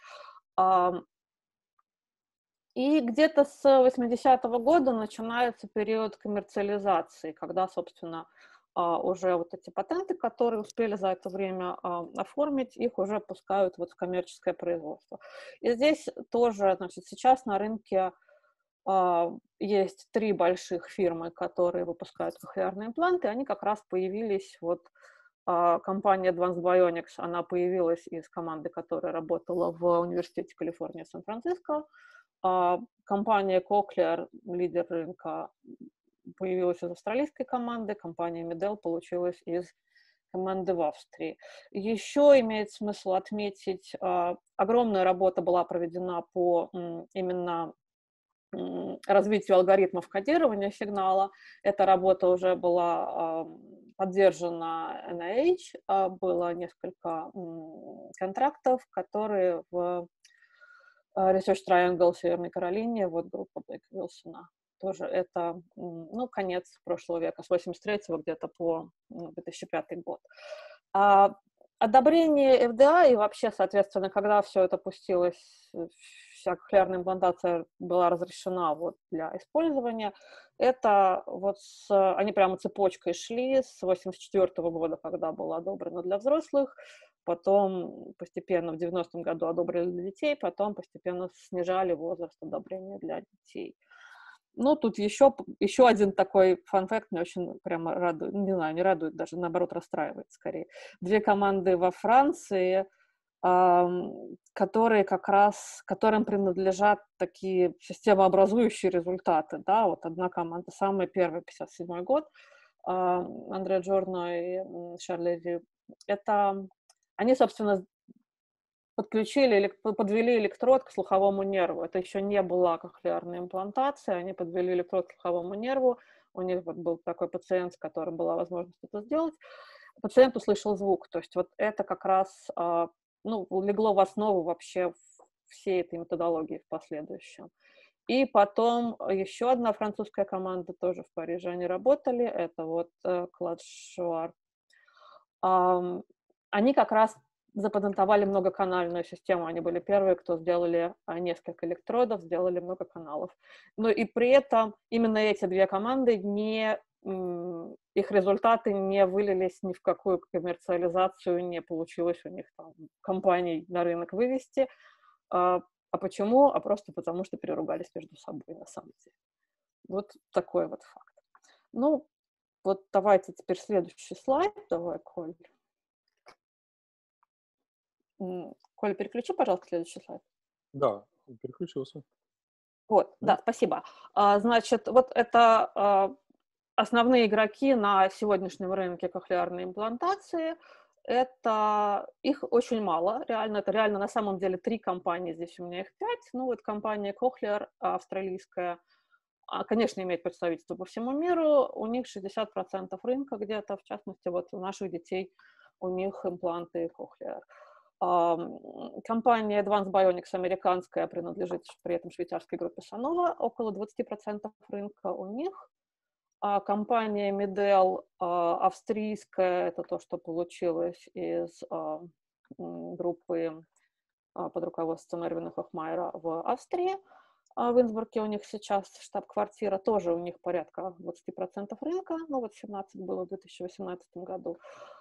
И где-то с 80-го года начинается период коммерциализации, когда, собственно, уже вот эти патенты, которые успели за это время оформить, их уже пускают вот в коммерческое производство. И здесь тоже, значит, сейчас на рынке есть 3 больших фирмы, которые выпускают кохлеарные импланты, они как раз появились, вот компания Advanced Bionics, она появилась из команды, которая работала в университете Калифорнии, Сан-Франциско. Компания Cochlear, лидер рынка, появилась из австралийской команды, компания Medel получилась из команды в Австрии. Еще имеет смысл отметить, огромная работа была проведена по именно развитию алгоритмов кодирования сигнала. Эта работа уже была поддержана NIH, было несколько контрактов, которые в Research Triangle в Северной Каролине, вот группа Блейка Вилсона, тоже это, ну, конец прошлого века, с 83-го где-то по 2005 год. Одобрение FDA и вообще, соответственно, когда все это пустилось, вся кохлеарная имплантация была разрешена вот для использования, это вот они прямо цепочкой шли с 84-го года, когда было одобрено для взрослых, потом постепенно в 90-м году одобрили для детей, потом постепенно снижали возраст одобрения для детей. Ну, тут еще один такой фан-факт меня очень прямо радует, не знаю, не радует, даже наоборот расстраивает скорее. 2 команды во Франции, которые как раз, которым принадлежат такие системообразующие результаты, да, вот одна команда, самая первая, 57-й год, Андре Джорно и Шарль Ри, это они, собственно, подвели электрод к слуховому нерву. Это еще не была кохлеарная имплантация, они подвели электрод к слуховому нерву, у них вот был такой пациент, с которым была возможность это сделать. Пациент услышал звук, то есть вот это как раз ну, легло в основу вообще всей этой методологии в последующем. И потом еще одна французская команда тоже в Париже, они работали, это вот Клод Шуар. Они как раз запатентовали многоканальную систему, они были первые, кто сделали несколько электродов, сделали много каналов. Но и при этом именно эти 2 команды их результаты не вылились ни в какую коммерциализацию, не получилось у них там компаний на рынок вывести. А почему? А просто потому, что переругались между собой, на самом деле. Вот такой вот факт. Ну, вот давайте теперь следующий слайд. Давай, Коль. Коля, переключи, пожалуйста, следующий слайд. Да, переключился. Вот, да, спасибо. Значит, вот это основные игроки на сегодняшнем рынке кохлеарной имплантации. Это их очень мало, реально. Это реально на самом деле 3 компании, здесь у меня их 5. Ну вот компания Cochlear австралийская, конечно, имеет представительство по всему миру, у них 60% рынка где-то, в частности, вот у наших детей, у них импланты Cochlear. Компания Advanced Bionics американская принадлежит при этом швейцарской группе Sonova, около 20% рынка у них. А компания Midel австрийская, это то, что получилось из группы под руководством Эрвина Хохмайера в Австрии. В Инсбруке у них сейчас штаб-квартира, тоже у них порядка 20% рынка, ну вот 17 было в 2018 году.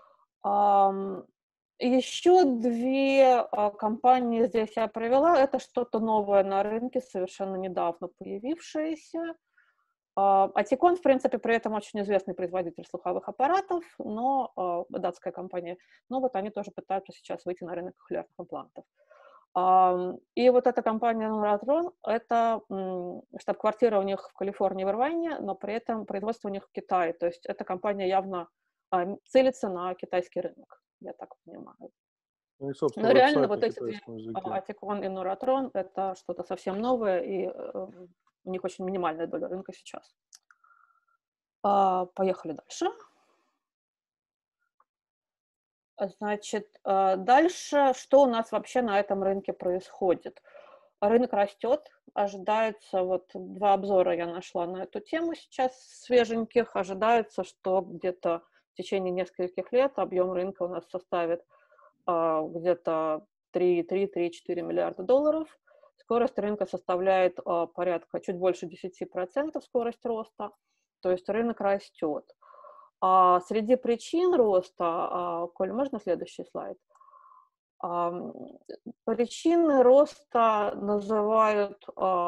Еще две компании здесь я провела, это что-то новое на рынке, совершенно недавно появившееся. Атикон, в принципе, при этом очень известный производитель слуховых аппаратов, но датская компания, но вот они тоже пытаются сейчас выйти на рынок кохлеарных имплантов. И вот эта компания Nuratron, это штаб-квартира у них в Калифорнии, в Ирвайне, но при этом производство у них в Китае, то есть эта компания явно целится на китайский рынок, я так понимаю. Ну и, собственно, Но реально вот на эти две, китайском языке. Атикон и Nuratron, это что-то совсем новое, и у них очень минимальная доля рынка сейчас. Поехали дальше. Значит, дальше, что у нас вообще на этом рынке происходит? Рынок растет, ожидается, вот 2 обзора я нашла на эту тему сейчас свеженьких, ожидается, что где-то в течение нескольких лет объем рынка у нас составит где-то 3-4 миллиарда долларов. Скорость рынка составляет порядка чуть больше 10% скорость роста, то есть рынок растет. Среди причин роста, Коль, можно следующий слайд? Причины роста называют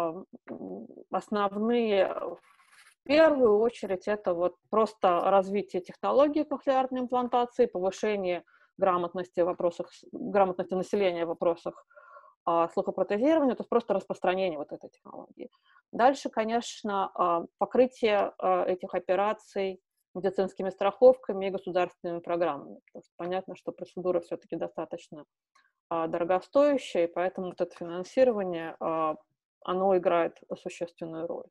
основные, в первую очередь, это вот просто развитие технологий кохлеарной имплантации, повышение грамотности населения в вопросах слухопротезирования, то есть просто распространение вот этой технологии. Дальше, конечно, покрытие этих операций медицинскими страховками и государственными программами. Потому что понятно, что процедура все-таки достаточно дорогостоящая, и поэтому вот это финансирование, оно играет существенную роль.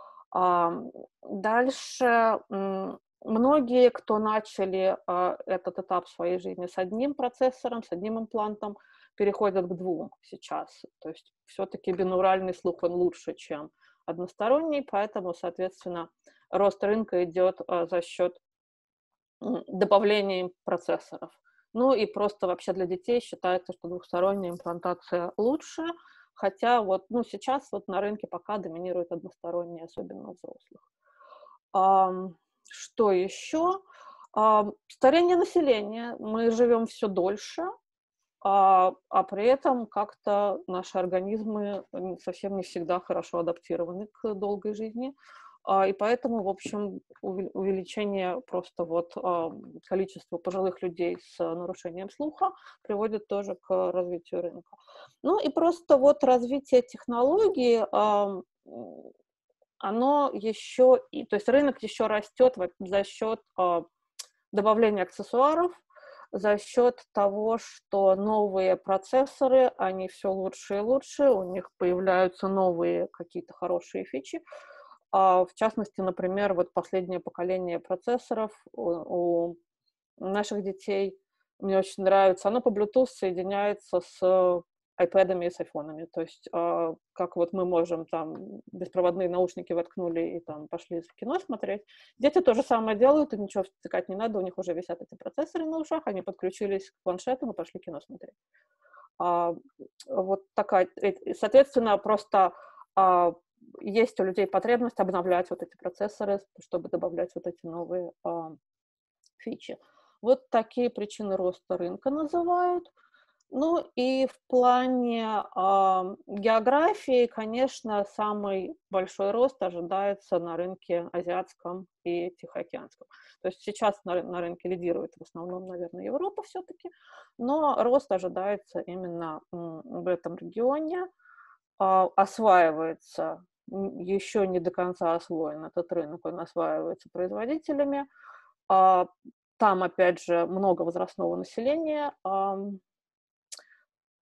Дальше многие, кто начали этот этап своей жизни с одним процессором, с одним имплантом, переходят к 2 сейчас. То есть все-таки бинуральный слух, он лучше, чем односторонний, поэтому, соответственно, рост рынка идет за счет добавления процессоров. Ну и просто вообще для детей считается, что двухсторонняя имплантация лучше, хотя вот, сейчас вот на рынке пока доминирует односторонняя, особенно у взрослых. Что еще? Старение населения. Мы живем все дольше, а при этом как-то наши организмы совсем не всегда хорошо адаптированы к долгой жизни. И поэтому, в общем, увеличение просто вот количества пожилых людей с нарушением слуха приводит тоже к развитию рынка. Ну и просто вот развитие технологий, оно еще, то есть рынок еще растет за счет добавления аксессуаров, за счет того, что новые процессоры, они все лучше и лучше, у них появляются новые какие-то хорошие фичи. В частности, например, вот последнее поколение процессоров у наших детей мне очень нравится. Оно по Bluetooth соединяется с iPad'ами и с айфонами. То есть как вот мы можем там беспроводные наушники воткнули и там пошли в кино смотреть. Дети то же самое делают, и ничего втыкать не надо, у них уже висят эти процессоры на ушах, они подключились к планшету и пошли кино смотреть. Вот такая, соответственно, просто есть у людей потребность обновлять вот эти процессоры, чтобы добавлять вот эти новые фичи. Вот такие причины роста рынка называют. Ну и в плане географии, конечно, самый большой рост ожидается на рынке азиатском и тихоокеанском. То есть сейчас на рынке лидирует в основном, наверное, Европа все-таки, но рост ожидается именно в этом регионе. Осваивается, еще не до конца освоен этот рынок, он осваивается производителями. Там, опять же, много возрастного населения.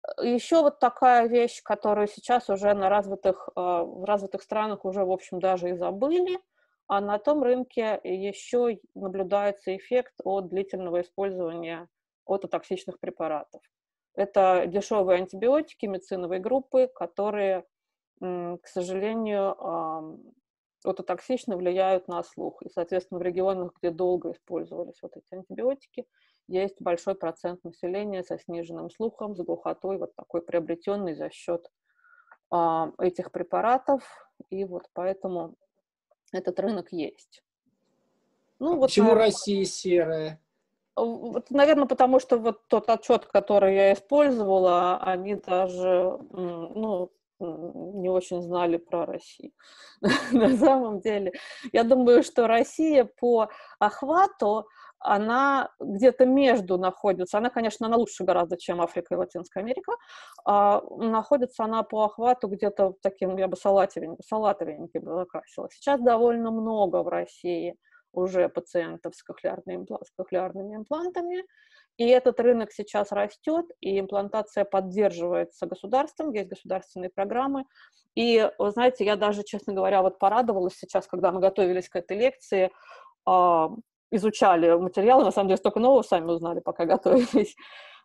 Еще вот такая вещь, которую сейчас уже в развитых странах уже, в общем, даже и забыли, а на том рынке еще наблюдается эффект от длительного использования ототоксичных препаратов. Это дешевые антибиотики мициновой группы, которые, к сожалению, ототоксично влияют на слух. И, соответственно, в регионах, где долго использовались вот эти антибиотики, есть большой процент населения со сниженным слухом, с глухотой, вот такой приобретенный за счет этих препаратов. И вот поэтому этот рынок есть. Ну, вот, Почему наверное, Россия серая? вот, наверное, потому что вот тот отчет, который я использовала, они даже, ну, не очень знали про Россию. На самом деле, я думаю, что Россия по охвату, она где-то между находится. Она, конечно, она лучше гораздо, чем Африка и Латинская Америка. Находится она по охвату где-то таким, я бы салатовеньким бы закрасила. Сейчас довольно много в России уже пациентов с кохлеарными имплантами. И этот рынок сейчас растет, и имплантация поддерживается государством, есть государственные программы. И, вы знаете, я даже, честно говоря, вот порадовалась сейчас, когда мы готовились к этой лекции, изучали материалы, на самом деле столько нового сами узнали, пока готовились.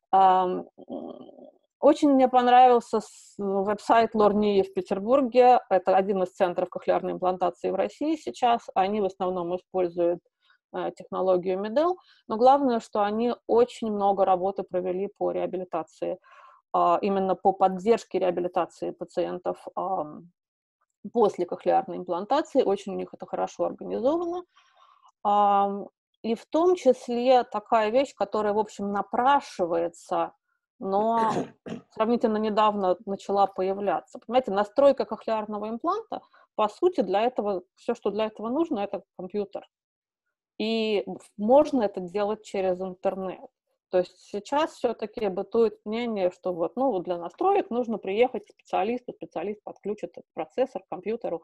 Очень мне понравился веб-сайт Лорнии в Петербурге. Это один из центров кохлеарной имплантации в России сейчас. Они в основном используют технологию MED-EL, но главное, что они очень много работы провели по реабилитации, именно по поддержке реабилитации пациентов после кохлеарной имплантации. Очень у них это хорошо организовано. И в том числе такая вещь, которая, в общем, напрашивается, но сравнительно недавно начала появляться. Понимаете, настройка кохлеарного импланта, по сути, для этого, все, что для этого нужно, это компьютер. И можно это делать через интернет. То есть сейчас все-таки бытует мнение, что вот, ну, для настроек нужно приехать к специалисту, специалист подключит процессор к компьютеру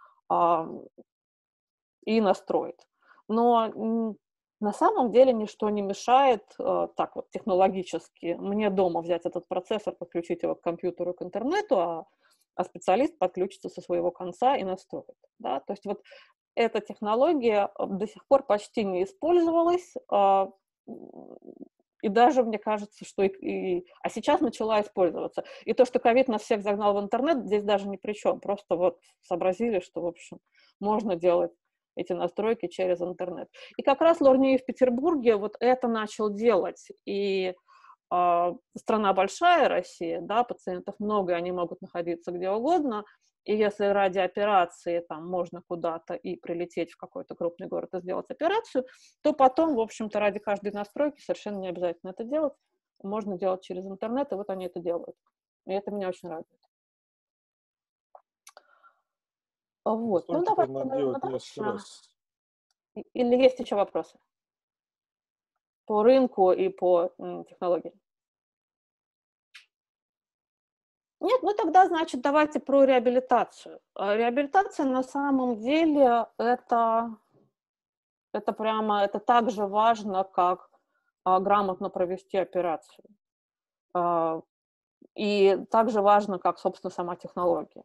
и настроит. Но на самом деле ничто не мешает так вот технологически мне дома взять этот процессор, подключить его к компьютеру, к интернету, а специалист подключится со своего конца и настроит. Да? То есть вот эта технология до сих пор почти не использовалась, и даже, мне кажется, что а сейчас начала использоваться. И то, что ковид нас всех загнал в интернет, здесь даже ни при чем. Просто вот сообразили, что, в общем, можно делать эти настройки через интернет. И как раз Лорнии в Петербурге вот это начал делать. И страна большая, Россия, да, пациентов много, и они могут находиться где угодно. И если ради операции там можно куда-то и прилететь в какой-то крупный город и сделать операцию, то потом, в общем-то, ради каждой настройки совершенно не обязательно это делать. Можно делать через интернет, и вот они это делают. И это меня очень радует. Вот. Ну, давайте, наверное, дальше. Или есть еще вопросы по рынку и по технологии? Нет, ну тогда, значит, давайте про реабилитацию. Реабилитация на самом деле это так же важно, как грамотно провести операцию. И так же важно, как, собственно, сама технология.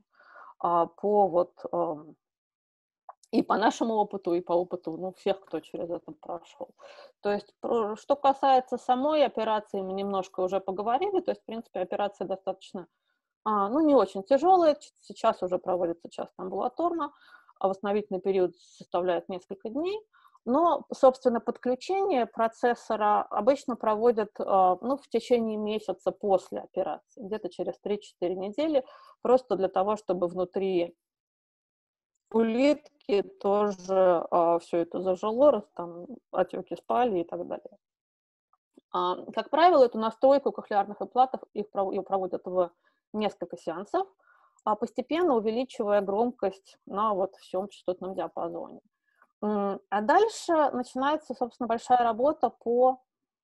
И по нашему опыту, и по опыту всех, кто через это прошел. То есть, что касается самой операции, мы немножко уже поговорили. То есть, в принципе, операция достаточно, не очень тяжелая. Сейчас уже проводится часто амбулаторно. Восстановительный период составляет несколько дней. Но, собственно, подключение процессора обычно проводят в течение месяца после операции, где-то через 3-4 недели, просто для того, чтобы внутри улитки тоже все это зажило, там отеки спали и так далее. Как правило, эту настройку кохлеарных имплантов ее проводят в несколько сеансов, постепенно увеличивая громкость на всем частотном диапазоне. А дальше начинается, собственно, большая работа по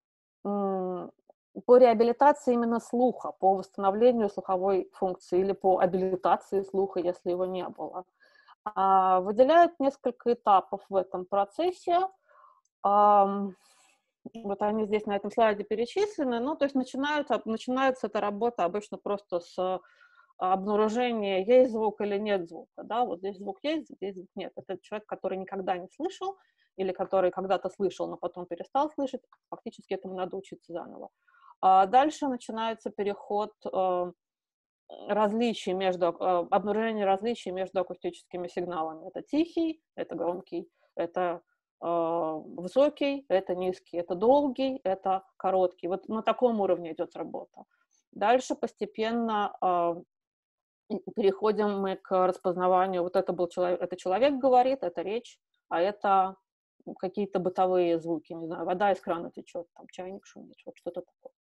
реабилитации именно слуха, по восстановлению слуховой функции или по абилитации слуха, если его не было. Выделяют несколько этапов в этом процессе. Вот они здесь на этом слайде перечислены. Ну, то есть начинается эта работа обычно просто с обнаружения, есть звук или нет звука. Да? Вот здесь звук есть, здесь звук нет. Это человек, который никогда не слышал или который когда-то слышал, но потом перестал слышать. Фактически этому надо учиться заново. А дальше начинается переход различий обнаружение различий между акустическими сигналами. Это тихий, это громкий, это высокий, это низкий, это долгий, это короткий. Вот на таком уровне идет работа. Дальше постепенно переходим мы к распознаванию. Вот это человек говорит, это речь, а это какие-то бытовые звуки, не знаю, вода из крана течет, там чайник шумит, вот что-то такое.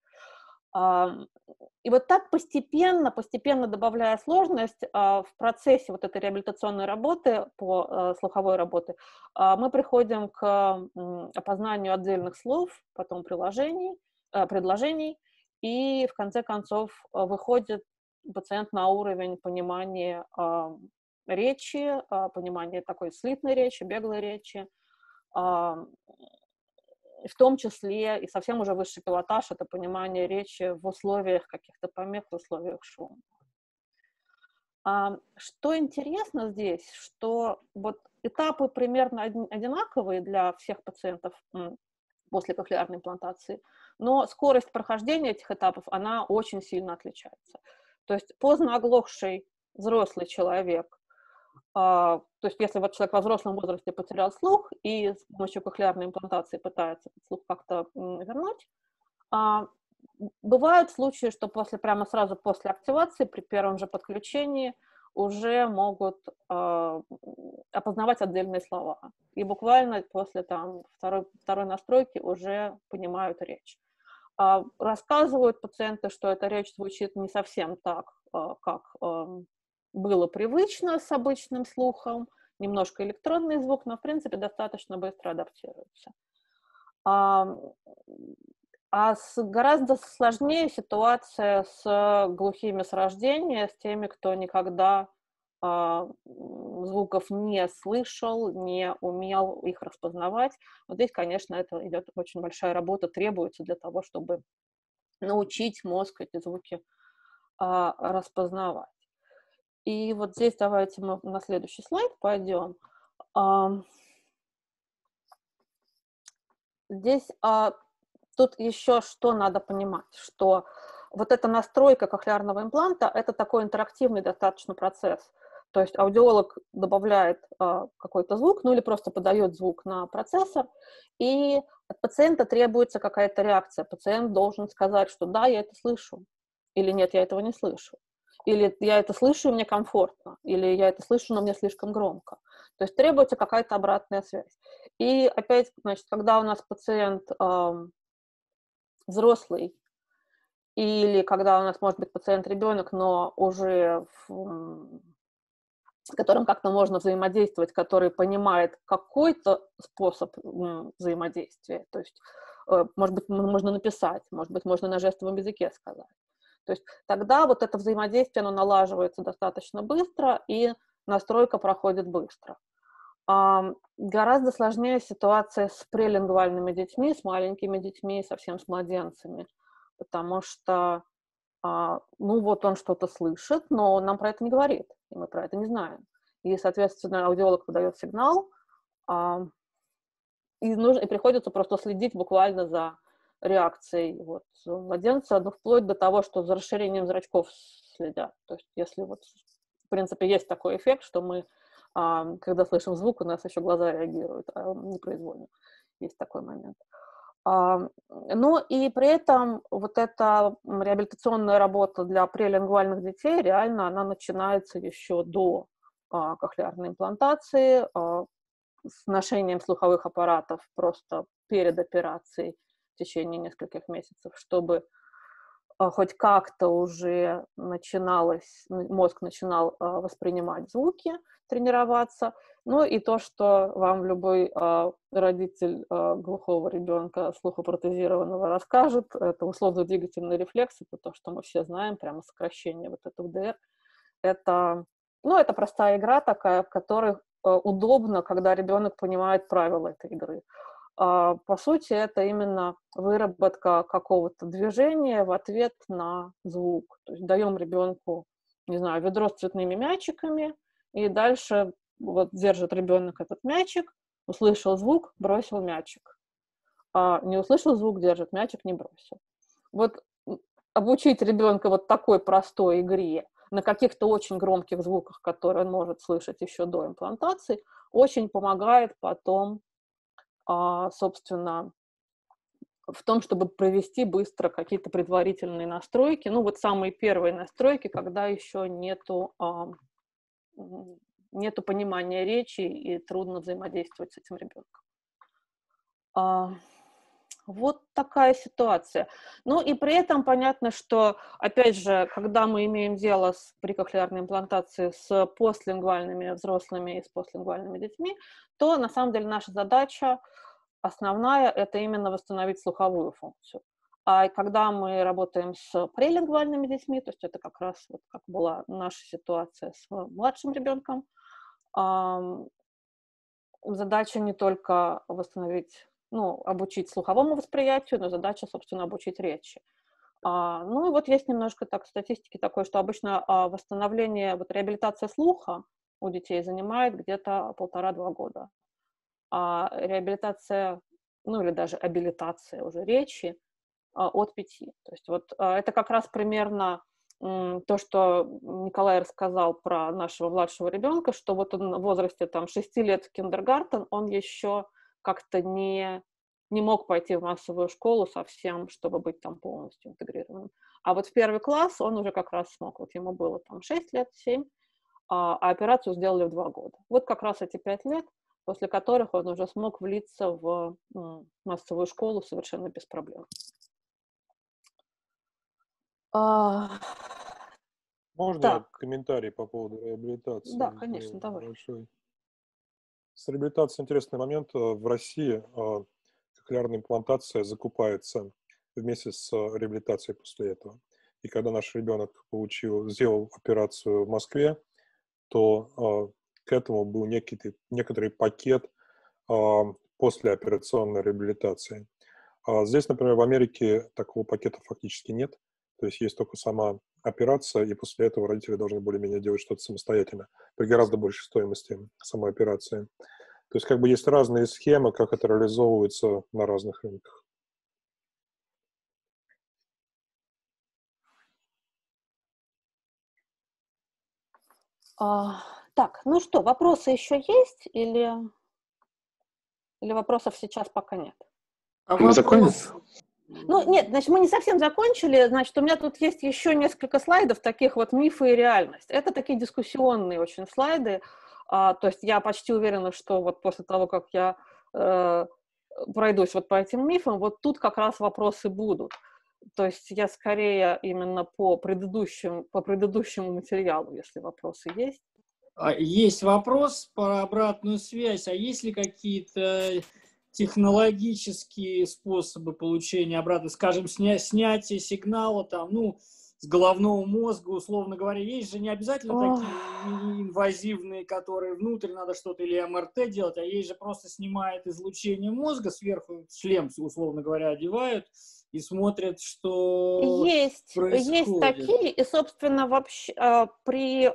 И вот так постепенно добавляя сложность, в процессе вот этой реабилитационной работы, по слуховой работе, мы приходим к опознанию отдельных слов, потом предложений, и в конце концов выходит пациент на уровень понимания речи, понимания такой слитной речи, беглой речи, в том числе и совсем уже высший пилотаж — это понимание речи в условиях каких-то помех, в условиях шума. Что интересно здесь, что вот этапы примерно одинаковые для всех пациентов после кохлеарной имплантации, но скорость прохождения этих этапов, она очень сильно отличается. То есть поздно оглохший взрослый человек, то есть если вот человек во взрослом возрасте потерял слух и с помощью кохлеарной имплантации пытается этот слух как-то вернуть, бывают случаи, что прямо сразу после активации, при первом же подключении, уже могут опознавать отдельные слова. И буквально после второй настройки уже понимают речь. Рассказывают пациенты, что эта речь звучит не совсем так, как было привычно с обычным слухом, немножко электронный звук, но, в принципе, достаточно быстро адаптируется. Гораздо сложнее ситуация с глухими с рождения, с теми, кто никогда звуков не слышал, не умел их распознавать. Вот здесь, конечно, это идет очень большая работа, требуется для того, чтобы научить мозг эти звуки распознавать. И вот здесь давайте мы на следующий слайд пойдем. Здесь тут еще что надо понимать, что вот эта настройка кохлеарного импланта — это такой интерактивный достаточно процесс. То есть аудиолог добавляет какой-то звук, ну или просто подает звук на процессор, и от пациента требуется какая-то реакция. Пациент должен сказать, что да, я это слышу, или нет, я этого не слышу. Или я это слышу, и мне комфортно, или я это слышу, но мне слишком громко. То есть требуется какая-то обратная связь. И опять, значит, когда у нас пациент взрослый, или когда у нас может быть пациент-ребенок, но уже с которым как-то можно взаимодействовать, который понимает какой-то способ взаимодействия, то есть, может быть, можно написать, может быть, можно на жестовом языке сказать. То есть тогда вот это взаимодействие, оно налаживается достаточно быстро, и настройка проходит быстро. Гораздо сложнее ситуация с прелингвальными детьми, с маленькими детьми, совсем с младенцами, потому что, ну вот он что-то слышит, но он нам про это не говорит, и мы про это не знаем. И, соответственно, аудиолог подает сигнал, и приходится просто следить буквально за реакцией младенца, ну, вплоть до того, что за расширением зрачков следят. То есть если вот, в принципе, есть такой эффект, что мы, когда слышим звук, у нас еще глаза реагируют непроизвольно. Есть такой момент. Но и при этом вот эта реабилитационная работа для прелингвальных детей, реально она начинается еще до кохлеарной имплантации, с ношением слуховых аппаратов просто перед операцией в течение нескольких месяцев, чтобы хоть как-то уже мозг начинал воспринимать звуки, тренироваться. Ну и то, что вам любой родитель глухого ребенка, слухопротезированного, расскажет, это условно-двигательный рефлекс, это то, что мы все знаем, прямо сокращение вот этого УДР. Это простая игра такая, в которой удобно, когда ребенок понимает правила этой игры. По сути, это именно выработка какого-то движения в ответ на звук. То есть даем ребенку, не знаю, ведро с цветными мячиками, и дальше вот держит ребенок этот мячик, услышал звук, бросил мячик. Не услышал звук, держит мячик, не бросил. Вот обучить ребенка вот такой простой игре на каких-то очень громких звуках, которые он может слышать еще до имплантации, очень помогает потом, собственно, в том, чтобы провести быстро какие-то предварительные настройки. Ну, вот самые первые настройки, когда еще нету понимания речи и трудно взаимодействовать с этим ребенком. Вот такая ситуация. Ну и при этом понятно, что, опять же, когда мы имеем дело при кохлеарной имплантации с постлингвальными взрослыми и с постлингвальными детьми, то на самом деле наша задача основная – это именно восстановить слуховую функцию. А когда мы работаем с прелингвальными детьми, то есть это как раз вот как была наша ситуация с младшим ребенком, задача не только восстановить, обучить слуховому восприятию, но задача, собственно, обучить речи. Ну и вот есть немножко статистики такой, что обычно восстановление, реабилитация слуха у детей занимает где-то 1,5-2 года. А реабилитация, или даже абилитация уже речи от 5. То есть вот это как раз примерно то, что Николай рассказал про нашего младшего ребенка, что вот он в возрасте 6 лет в киндергартен, он еще как-то не мог пойти в массовую школу совсем, чтобы быть там полностью интегрированным. А вот в 1 класс он уже как раз смог. Вот ему было 6 лет, 7, а операцию сделали в 2 года. Вот как раз эти 5 лет, после которых он уже смог влиться в массовую школу совершенно без проблем. Можно я комментарий по поводу реабилитации? Да, конечно, давай. Большой. С реабилитацией интересный момент. В России кохлеарная имплантация закупается вместе с реабилитацией после этого. И когда наш ребенок сделал операцию в Москве, то к этому был некоторый пакет послеоперационной реабилитации. Здесь, например, в Америке такого пакета фактически нет. То есть только сама операция, и после этого родители должны более-менее делать что-то самостоятельно при гораздо большей стоимости самой операции. То есть есть разные схемы, как это реализовывается на разных рынках. Так, ну что, вопросы еще есть или вопросов сейчас пока нет? Мы закончили? Нет, значит, мы не совсем закончили. Значит, у меня тут есть еще несколько слайдов, таких вот мифы и реальность. Это такие дискуссионные очень слайды. То есть я почти уверена, что вот после того, как я пройдусь вот по этим мифам, вот тут как раз вопросы будут. То есть я скорее именно по предыдущему материалу, если вопросы есть. Есть вопрос про обратную связь. А есть ли какие-то технологические способы получения обратно, скажем, снятие сигнала с головного мозга, условно говоря? Есть же не обязательно такие инвазивные, которые внутрь надо что-то или МРТ делать, а есть же просто снимает излучение мозга, сверху шлем, условно говоря, одевают и смотрят, что происходит. Есть такие, и, собственно, вообще при...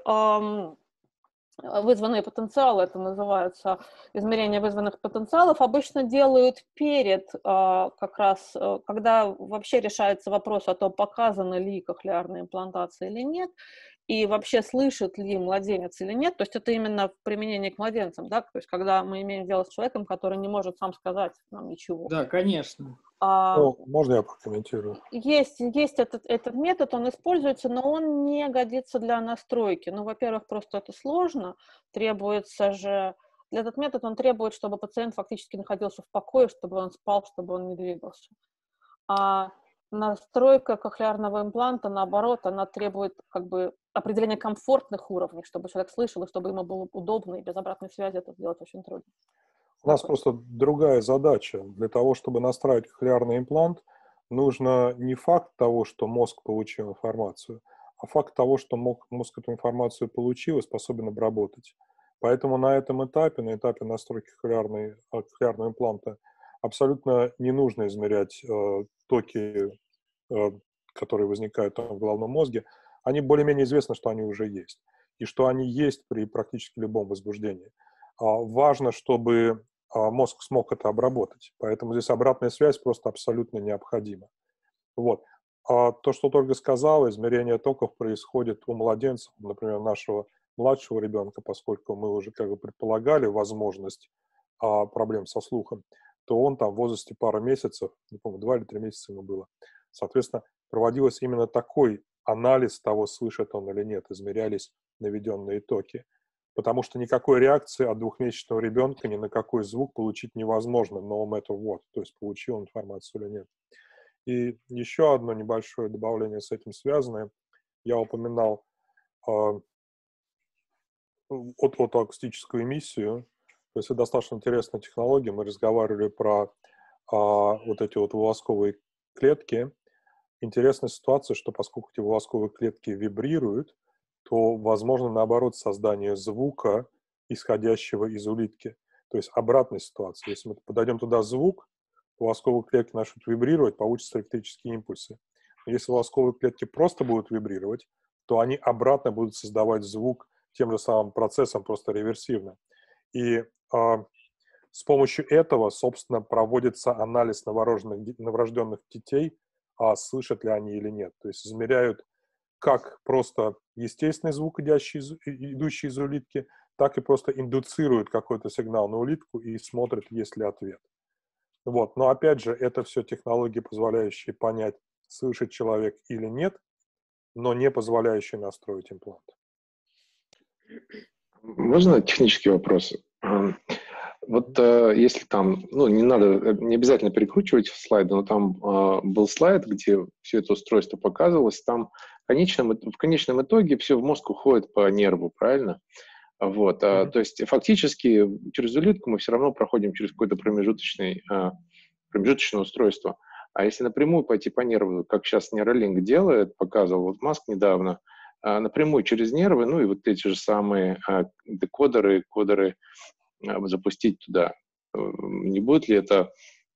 вызванные потенциалы, это называется измерение вызванных потенциалов, обычно делают перед, как раз, когда вообще решается вопрос о том, показана ли кохлеарная имплантация или нет, и вообще слышит ли младенец или нет, то есть это именно в применении к младенцам, да, то есть когда мы имеем дело с человеком, который не может сам сказать нам ничего. Да, конечно. Можно я прокомментирую? Есть этот метод, он используется, но он не годится для настройки. Во-первых, просто это сложно, требуется же... Этот метод, он требует, чтобы пациент фактически находился в покое, чтобы он спал, чтобы он не двигался. А настройка кохлеарного импланта, наоборот, она требует определения комфортных уровней, чтобы человек слышал, и чтобы ему было удобно, и без обратной связи это сделать очень трудно. У нас просто другая задача. Для того, чтобы настраивать кохлеарный имплант, нужно не факт того, что мозг получил информацию, а факт того, что мозг эту информацию получил и способен обработать. Поэтому на этом этапе, на этапе настройки кохлеарного импланта, абсолютно не нужно измерять токи, которые возникают там в головном мозге. Они более-менее известно, что они уже есть. И что они есть при практически любом возбуждении. Важно, чтобы мозг смог это обработать. Поэтому здесь обратная связь просто абсолютно необходима. Вот. А то, что Ольга сказала, измерение токов происходит у младенцев, например, нашего младшего ребенка, поскольку мы уже как бы предполагали возможность проблем со слухом, то он там в возрасте пары месяцев, не помню, 2 или 3 месяца ему было, соответственно, проводилось именно такой анализ того, слышит он или нет, измерялись наведенные токи. Потому что никакой реакции от 2-месячного ребенка ни на какой звук получить невозможно, no matter what, то есть получил информацию или нет. И еще одно небольшое добавление с этим связанное. Я упоминал отоакустическую эмиссию. То есть это достаточно интересная технология. Мы разговаривали про вот эти вот волосковые клетки. Интересная ситуация, что поскольку эти волосковые клетки вибрируют, то возможно, наоборот, создание звука, исходящего из улитки. То есть обратная ситуация. Если мы подадим туда звук, волосковые клетки начнут вибрировать, получатся электрические импульсы. Но если волосковые клетки просто будут вибрировать, то они обратно будут создавать звук тем же самым процессом, просто реверсивно. И с помощью этого, собственно, проводится анализ новорожденных детей, слышат ли они или нет. То есть измеряют как просто естественный звук, идущий из улитки, так и просто индуцируют какой-то сигнал на улитку и смотрят, есть ли ответ. Вот. Но опять же, это все технологии, позволяющие понять, слышит человек или нет, но не позволяющие настроить имплант. Можно технический вопрос? Вот если там, ну, не обязательно перекручивать слайды, но там был слайд, где все это устройство показывалось, там в конечном итоге все в мозг уходит по нерву, правильно? Вот, то есть фактически через улитку мы все равно проходим через какое-то промежуточное устройство. А если напрямую пойти по нерву, как сейчас Neuralink делает, показывал вот Маск недавно, напрямую через нервы, ну и вот эти же самые декодеры, кодеры запустить туда. Не будет ли это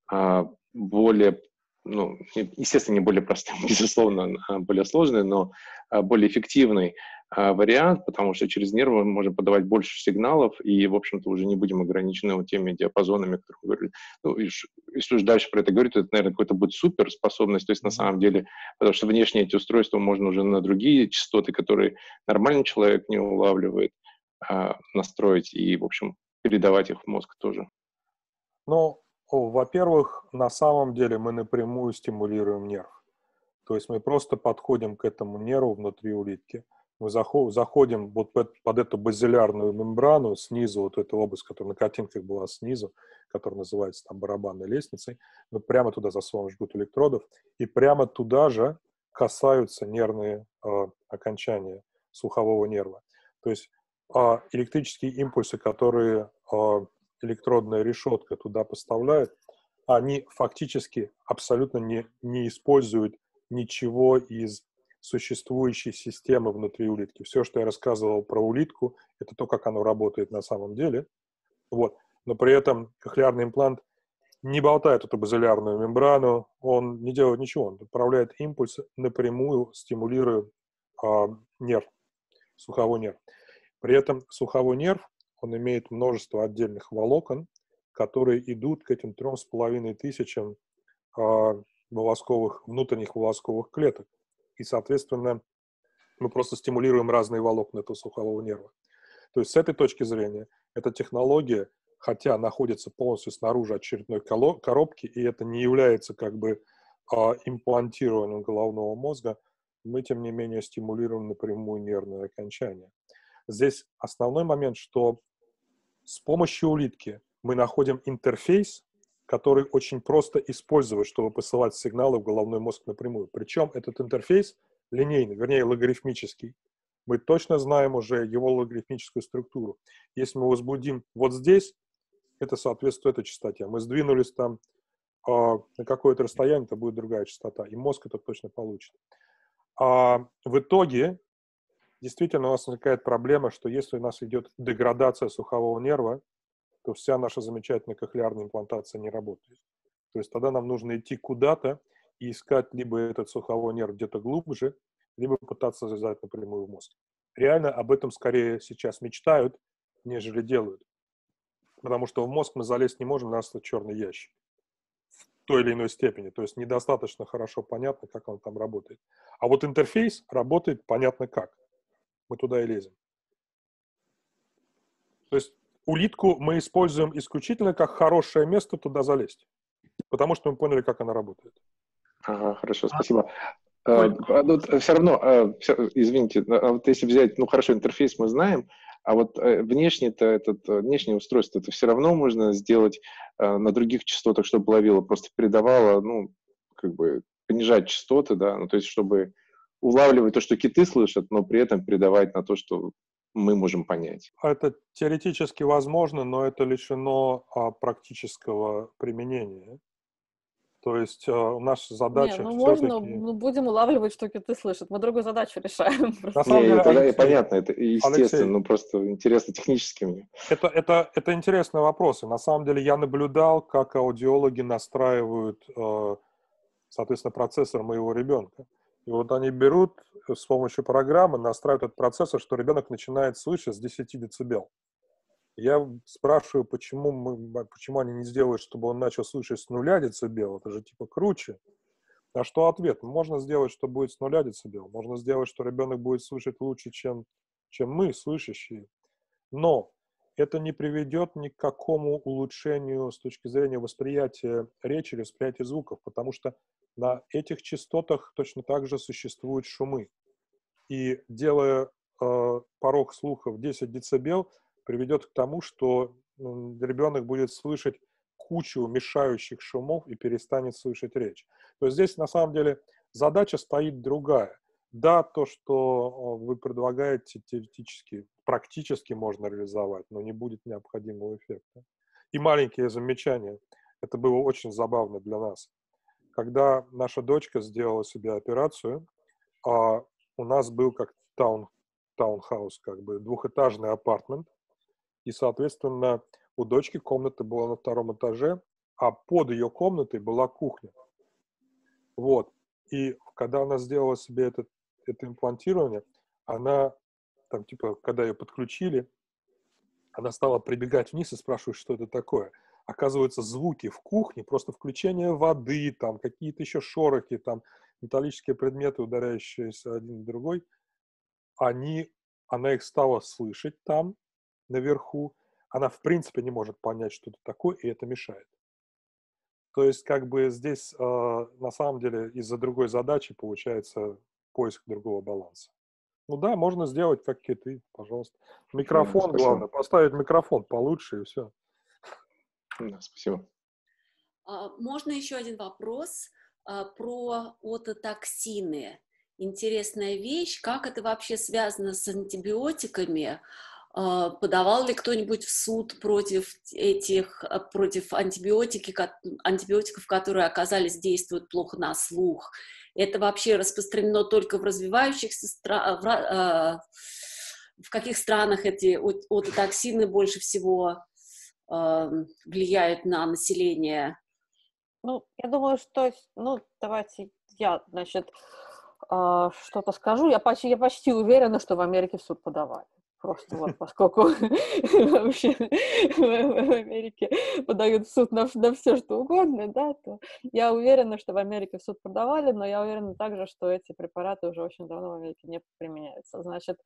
более, ну, естественно, не более простым, безусловно, более сложный, но более эффективный вариант, потому что через нервы мы можем подавать больше сигналов и, в общем-то, уже не будем ограничены вот теми диапазонами, о которых мы говорили. Ну, если уж дальше про это говорить, то это, наверное, какой-то будет суперспособность, то есть на самом деле, потому что внешне эти устройства можно уже на другие частоты, которые нормальный человек не улавливает, настроить и, в общем, передавать их в мозг тоже. Ну, во-первых, на самом деле мы напрямую стимулируем нерв. То есть мы просто подходим к этому нерву внутри улитки. Мы заходим вот под эту базилярную мембрану снизу, вот эту область, которая на картинках была снизу, которая называется там барабанной лестницей. Мы прямо туда засовываем жгут электродов, и прямо туда же касаются нервные окончания слухового нерва. То есть электрические импульсы, которые электродная решетка туда поставляет, они фактически абсолютно не используют ничего из существующей системы внутри улитки. Все, что я рассказывал про улитку, это то, как оно работает на самом деле. Вот. Но при этом кохлеарный имплант не болтает эту базилярную мембрану, он не делает ничего, он отправляет импульс напрямую, стимулируя нерв, слуховой нерв. При этом слуховой нерв, он имеет множество отдельных волокон, которые идут к этим 3500 внутренних волосковых клеток. И, соответственно, мы просто стимулируем разные волокна этого слухового нерва. То есть с этой точки зрения эта технология, хотя находится полностью снаружи очередной коробки, и это не является как бы имплантированием головного мозга, мы, тем не менее, стимулируем напрямую нервные окончания. Здесь основной момент, что с помощью улитки мы находим интерфейс, который очень просто использовать, чтобы посылать сигналы в головной мозг напрямую. Причем этот интерфейс линейный, вернее, логарифмический. Мы точно знаем уже его логарифмическую структуру. Если мы возбудим вот здесь, это соответствует этой частоте. Мы сдвинулись там на какое-то расстояние, это будет другая частота. И мозг это точно получит. В итоге, действительно, у нас возникает проблема, что если у нас идет деградация слухового нерва, то вся наша замечательная кохлеарная имплантация не работает. То есть тогда нам нужно идти куда-то и искать либо этот слуховой нерв где-то глубже, либо пытаться завязать напрямую в мозг. Реально об этом скорее сейчас мечтают, нежели делают. Потому что в мозг мы залезть не можем, у нас это черный ящик. В той или иной степени. То есть недостаточно хорошо понятно, как он там работает. А вот интерфейс работает понятно как. Мы туда и лезем. То есть улитку мы используем исключительно как хорошее место туда залезть. Потому что мы поняли, как она работает. Ага, хорошо, спасибо. Коль, Все равно, извините, вот если взять, ну хорошо, интерфейс мы знаем, а вот внешнее устройство, это все равно можно сделать на других частотах, чтобы ловило, просто передавало, ну, как бы понижать частоты, да, ну, то есть чтобы улавливать то, что киты слышат, но при этом передавать на то, что мы можем понять. Это теоретически возможно, но это лишено практического применения. То есть наша задача Не, ну все-таки... можно, будем улавливать, что киты слышат. Мы другую задачу решаем. На самом деле, это Алексей, понятно, это естественно, Алексей, но просто интересно технически мне. Это интересный вопрос. И на самом деле я наблюдал, как аудиологи настраивают, соответственно, процессор моего ребенка. И вот они берут с помощью программы, настраивают этот процессор, что ребенок начинает слышать с 10 дБ. Я спрашиваю, почему они не сделают, чтобы он начал слышать с 0 дБ, это же типа круче. А что ответ? Можно сделать, что будет с 0 дБ. Можно сделать, что ребенок будет слышать лучше, чем мы, слышащие. Но это не приведет ни к какому улучшению с точки зрения восприятия речи или восприятия звуков, потому что на этих частотах точно так же существуют шумы. И делая порог слуха в 10 дБ, приведет к тому, что ребенок будет слышать кучу мешающих шумов и перестанет слышать речь. То есть здесь на самом деле задача стоит другая. Да, то, что вы предлагаете, теоретически, практически можно реализовать, но не будет необходимого эффекта. И маленькие замечания. Это было очень забавно для нас. Когда наша дочка сделала себе операцию, у нас был как таунхаус, как бы двухэтажный апартмент, и, соответственно, у дочки комната была на 2-м этаже, а под ее комнатой была кухня. Вот. И когда она сделала себе это имплантирование, она, там, типа, когда ее подключили, она стала прибегать вниз и спрашивать, что это такое. Оказывается, звуки в кухне, просто включение воды, там, какие-то еще шорохи, там, металлические предметы, ударяющиеся один в другой, она их стала слышать там, наверху. Она, в принципе, не может понять, что это такое, и это мешает. То есть, как бы здесь, на самом деле, из-за другой задачи получается поиск другого баланса. Ну да, можно сделать, как киты, пожалуйста. Микрофон, главное, поставить микрофон получше, и все. Да, спасибо. Можно еще один вопрос про ототоксины. Интересная вещь, как это вообще связано с антибиотиками? Подавал ли кто-нибудь в суд против антибиотиков, которые оказались действуют плохо на слух? Это вообще распространено только в развивающихся странах? В каких странах эти ототоксины больше всего влияют на население? Ну, я думаю, что, давайте я, значит, что-то скажу. Я почти уверена, что в Америке в суд подавали. Просто вот, поскольку вообще в Америке подают в суд на все, что угодно, да, то я уверена, что в Америке в суд подавали, но я уверена также, что эти препараты уже очень давно в Америке не применяются. Значит,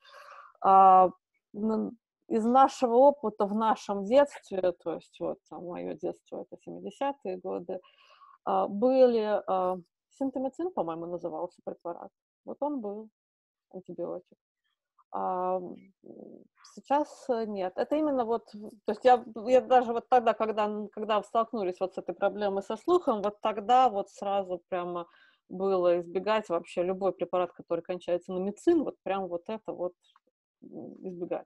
из нашего опыта в нашем детстве, то есть вот мое детство, это 70-е годы, были синтомицин, по-моему, назывался препарат. Вот он был, антибиотик. Сейчас нет. Это именно вот, то есть я даже вот тогда, когда столкнулись вот с этой проблемой со слухом, вот тогда вот сразу прямо было избегать вообще любой препарат, который кончается на мицин, вот прям вот это вот избегать.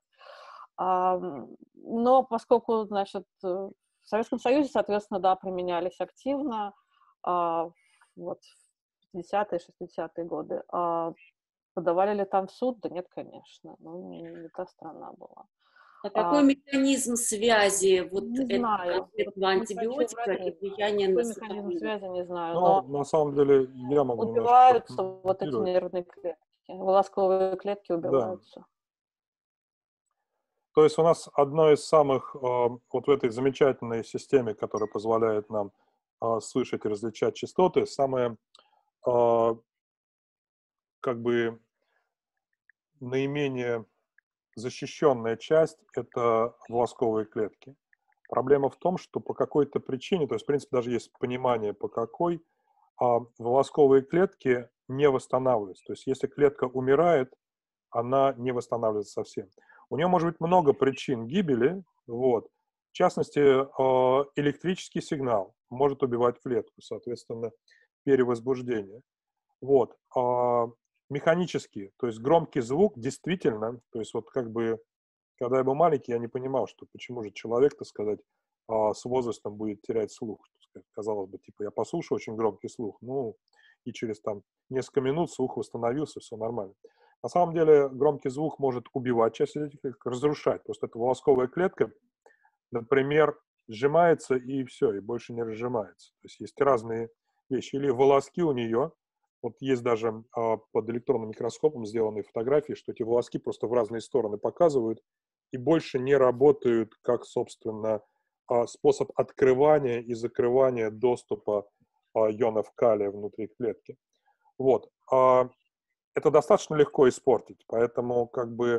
Но поскольку, значит, в Советском Союзе, соответственно, да, применялись активно, вот в 50-е, 60-е годы, подавали ли там в суд? Да нет, конечно. Ну, не та страна была. А какой механизм связи вот Не этого знаю. конкретного Не хочу антибиотика врать, и влияния на какой механизм слуховую? связи, не знаю, Ну, но на самом деле, я могу немножко убиваются вот эти прокомментировать. нервные клетки. Волосковые клетки Да. убиваются. То есть у нас одно из самых, вот в этой замечательной системе, которая позволяет нам слышать и различать частоты, самое, как бы, наименее защищенная часть – это волосковые клетки. Проблема в том, что по какой-то причине, то есть, в принципе, даже есть понимание, по какой, волосковые клетки не восстанавливаются. То есть, если клетка умирает, она не восстанавливается совсем. У нее может быть много причин гибели. Вот. В частности, электрический сигнал может убивать клетку, соответственно, перевозбуждение. Вот. Механически, то есть громкий звук действительно, то есть вот как бы, когда я был маленький, я не понимал, что почему же человек, так сказать, с возрастом будет терять слух. Казалось бы, типа, я послушал очень громкий слух, ну, и через там несколько минут слух восстановился, все нормально. На самом деле громкий звук может убивать часть этих клеток, разрушать. Просто эта волосковая клетка, например, сжимается и все, и больше не разжимается. То есть есть разные вещи. Или волоски у нее, вот есть даже под электронным микроскопом сделанные фотографии, что эти волоски просто в разные стороны показывают и больше не работают как, собственно, способ открывания и закрывания доступа ионов калия внутри клетки. Вот. Это достаточно легко испортить, поэтому как бы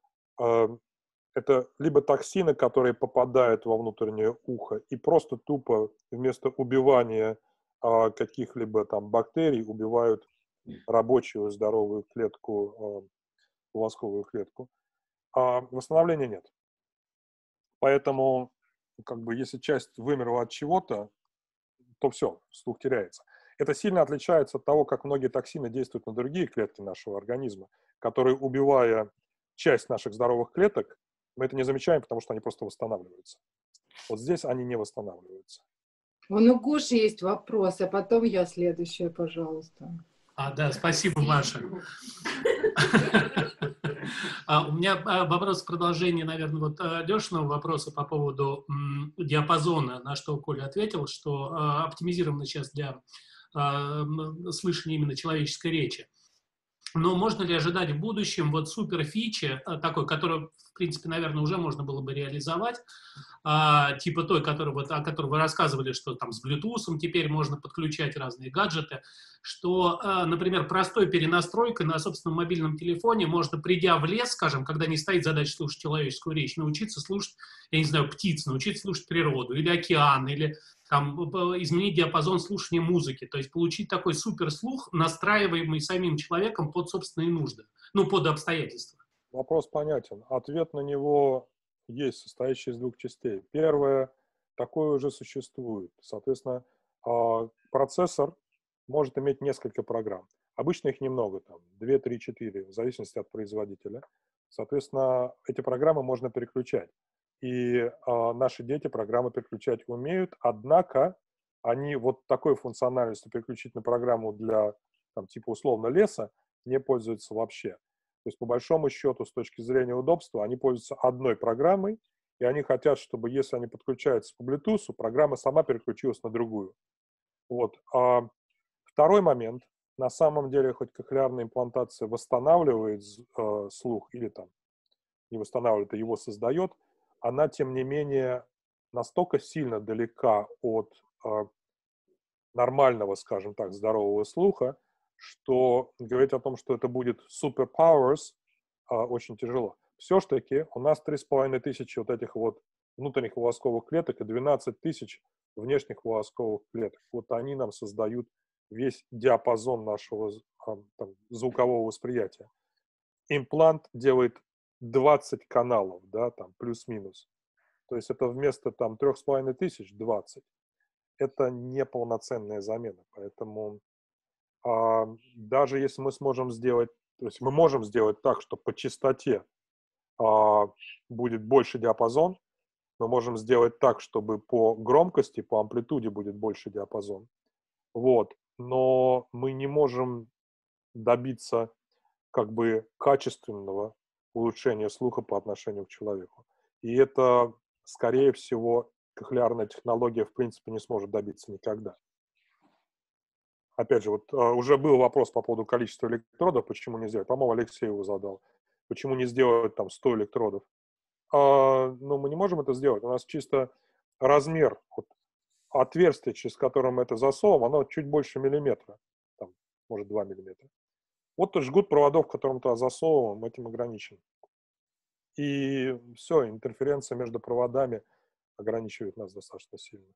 это либо токсины, которые попадают во внутреннее ухо и просто тупо вместо убивания каких-либо там бактерий убивают рабочую здоровую клетку, волосковую клетку. Восстановления нет. Поэтому, как бы, если часть вымерла от чего-то, то все, слух теряется. Это сильно отличается от того, как многие токсины действуют на другие клетки нашего организма, которые, убивая часть наших здоровых клеток, мы это не замечаем, потому что они просто восстанавливаются. Вот здесь они не восстанавливаются. Вон у Гоши есть вопрос, а потом я следующая, пожалуйста. Да, спасибо, Маша. У меня вопрос в продолжении, наверное, вот Лешиного вопроса по поводу диапазона, на что Коля ответил, что оптимизировано сейчас для слышания именно человеческой речи. Но можно ли ожидать в будущем вот супер фичи такой, которую, в принципе, наверное, уже можно было бы реализовать, типа той, о которой вы рассказывали, что там с Bluetooth теперь можно подключать разные гаджеты, что, например, простой перенастройкой на собственном мобильном телефоне можно, придя в лес, скажем, когда не стоит задача слушать человеческую речь, научиться слушать, я не знаю, птиц, научиться слушать природу, или океан, или там, изменить диапазон слушания музыки, то есть получить такой суперслух, настраиваемый самим человеком под собственные нужды, ну, под обстоятельства. Вопрос понятен. Ответ на него есть, состоящий из двух частей. Первое, такое уже существует. Соответственно, процессор может иметь несколько программ. Обычно их немного, там, 2, 3, 4, в зависимости от производителя. Соответственно, эти программы можно переключать. И наши дети программы переключать умеют, однако они вот такой функциональностью переключить на программу для, там, типа условно леса не пользуются вообще. То есть, по большому счету, с точки зрения удобства, они пользуются одной программой, и они хотят, чтобы, если они подключаются по Bluetooth, программа сама переключилась на другую. Вот. Второй момент. На самом деле, хоть кохлеарная имплантация восстанавливает слух, или там не восстанавливает, а его создает, она, тем не менее, настолько сильно далека от нормального, скажем так, здорового слуха, что говорить о том, что это будет superpowers, очень тяжело. Все-таки у нас 3500 вот этих вот внутренних волосковых клеток и 12 тысяч внешних волосковых клеток. Вот они нам создают весь диапазон нашего там, звукового восприятия. Имплант делает 20 каналов, да, там, плюс-минус. То есть это вместо там 3500 20. Это неполноценная замена. Поэтому даже если мы сможем сделать, то есть мы можем сделать так, что по частоте будет больше диапазон, мы можем сделать так, чтобы по громкости, по амплитуде будет больше диапазон. Вот. Но мы не можем добиться как бы качественного улучшения слуха по отношению к человеку. И это, скорее всего, кохлеарная технология в принципе не сможет добиться никогда. Опять же, вот уже был вопрос по поводу количества электродов, почему не сделать. По-моему, Алексей его задал. Почему не сделать там 100 электродов? Ну, мы не можем это сделать. У нас чисто размер, вот, отверстие, через которое мы это засовываем, оно чуть больше миллиметра. Там, может, 2 миллиметра. Вот жгут проводов, в котором туда засовываем, этим ограничен. И все, интерференция между проводами ограничивает нас достаточно сильно.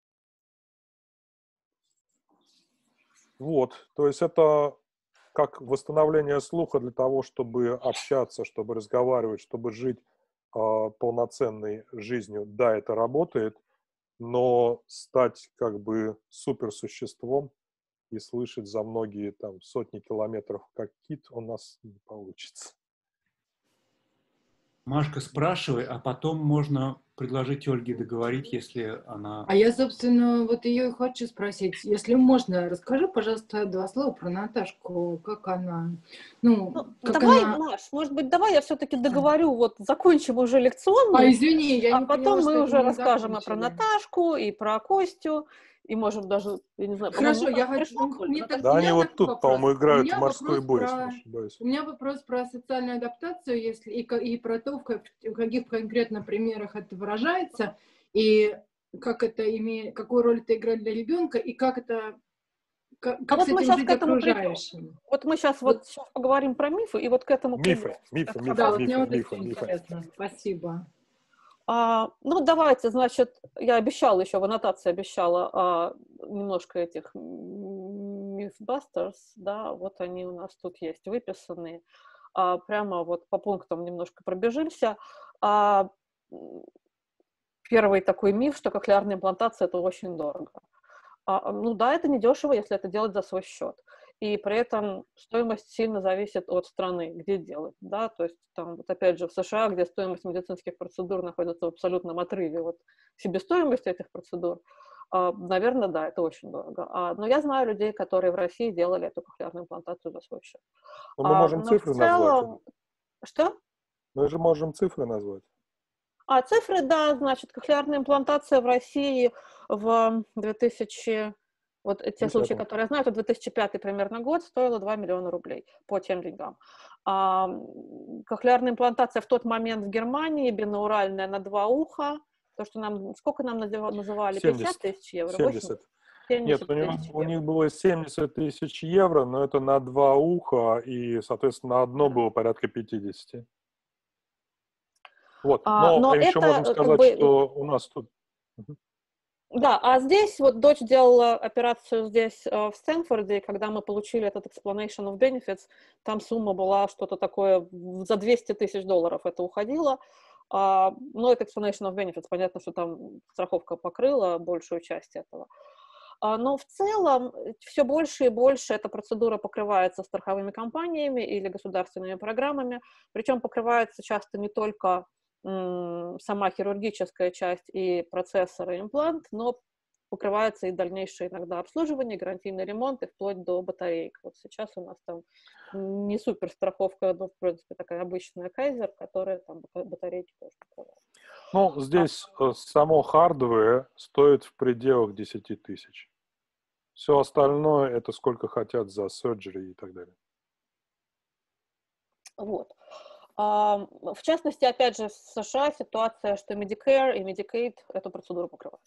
Вот, то есть это как восстановление слуха для того, чтобы общаться, чтобы разговаривать, чтобы жить полноценной жизнью. Да, это работает, но стать как бы суперсуществом и слышать за многие там сотни километров как кит у нас не получится. Машка, спрашивай, а потом можно предложить Ольге договорить, если она... А я, собственно, вот ее и хочу спросить. Если можно, расскажи, пожалуйста, 2 слова про Наташку, как она... Ну, как давай, она... Маш, может быть, давай я все-таки договорю, вот закончим уже лекционный, извини, я а не потом поняла, мы что уже не расскажем и про закончили. Наташку, и про Костю, и можем даже, я не знаю, Хорошо, по-моему, я Наташа хочу... пришла, Коль, Мне Наташа? Да, у они меня вот такой тут, вопрос. по-моему, У играют в меня морской бой, если не про... ошибаюсь. У меня вопрос про социальную адаптацию, если и про то, в каких конкретно примерах это выражается, и как это имеет, какую роль это играет для ребенка, и как это, как А с вот мы этим сейчас жить к этому придем. окружающим. Вот мы сейчас Вот, поговорим про мифы, и вот к этому придем. Мифы, да, вот мне вот это мифы. интересно. Спасибо. Ну, давайте, значит, я обещала еще, в аннотации обещала немножко этих Mythbusters, да, вот они у нас тут есть выписанные. Прямо вот по пунктам немножко пробежимся. Первый такой миф, что кохлеарная имплантация – это очень дорого. Ну да, это недешево, если это делать за свой счет. И при этом стоимость сильно зависит от страны, где делать. Да? То есть, там, вот опять же, в США, где стоимость медицинских процедур находится в абсолютном отрыве от себестоимости этих процедур, наверное, да, это очень дорого. Но я знаю людей, которые в России делали эту кохлеарную имплантацию за свой счет. Но мы можем Но в цифры целом... назвать. Что? Мы же можем цифры назвать. Цифры, да, значит, кохлеарная имплантация в России в 2000, вот те случаи, которые я знаю, это 2005 примерно год, стоила 2 миллиона рублей по тем деньгам. Кохлеарная имплантация в тот момент в Германии, бинауральная на 2 уха, то, что нам, сколько нам называли? 50 тысяч евро? 70. 70 Нет, у них было 70 тысяч евро, но это на 2 уха, и, соответственно, на одно было порядка 50. Вот. Но еще можем сказать, что у нас тут... Да, а здесь вот дочь делала операцию здесь в Стэнфорде, и когда мы получили этот explanation of benefits, там сумма была что-то такое, за 200 тысяч долларов это уходило. Но это explanation of benefits, понятно, что там страховка покрыла большую часть этого. Но в целом все больше и больше эта процедура покрывается страховыми компаниями или государственными программами, причем покрывается часто не только сама хирургическая часть и процессор, и имплант, но покрывается и дальнейшее иногда обслуживание, гарантийный ремонт и вплоть до батареек. Вот сейчас у нас там не супер страховка, но, в принципе, такая обычная Kaiser, которая там батарейки тоже покрывает. Ну, здесь само хардвер стоит в пределах 10 тысяч. Все остальное это сколько хотят за surgery и так далее. Вот. В частности, опять же, в США ситуация, что Medicare и Medicaid эту процедуру покрывают.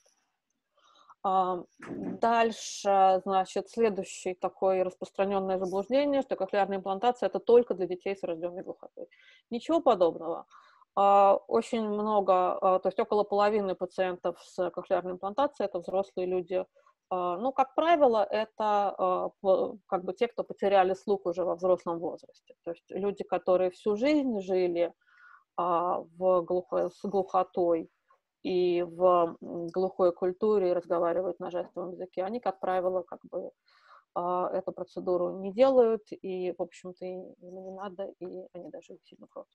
Дальше, значит, следующее такое распространенное заблуждение, что кохлеарная имплантация – это только для детей с врожденной глухотой. Ничего подобного. Очень много, то есть около половины пациентов с кохлеарной имплантацией – это взрослые люди. Ну, как правило, это как бы те, кто потеряли слух уже во взрослом возрасте. То есть люди, которые всю жизнь жили с глухотой и в глухой культуре и разговаривают на жестовом языке, они, как правило, как бы эту процедуру не делают, и, в общем-то, им не надо, и они даже сильно против.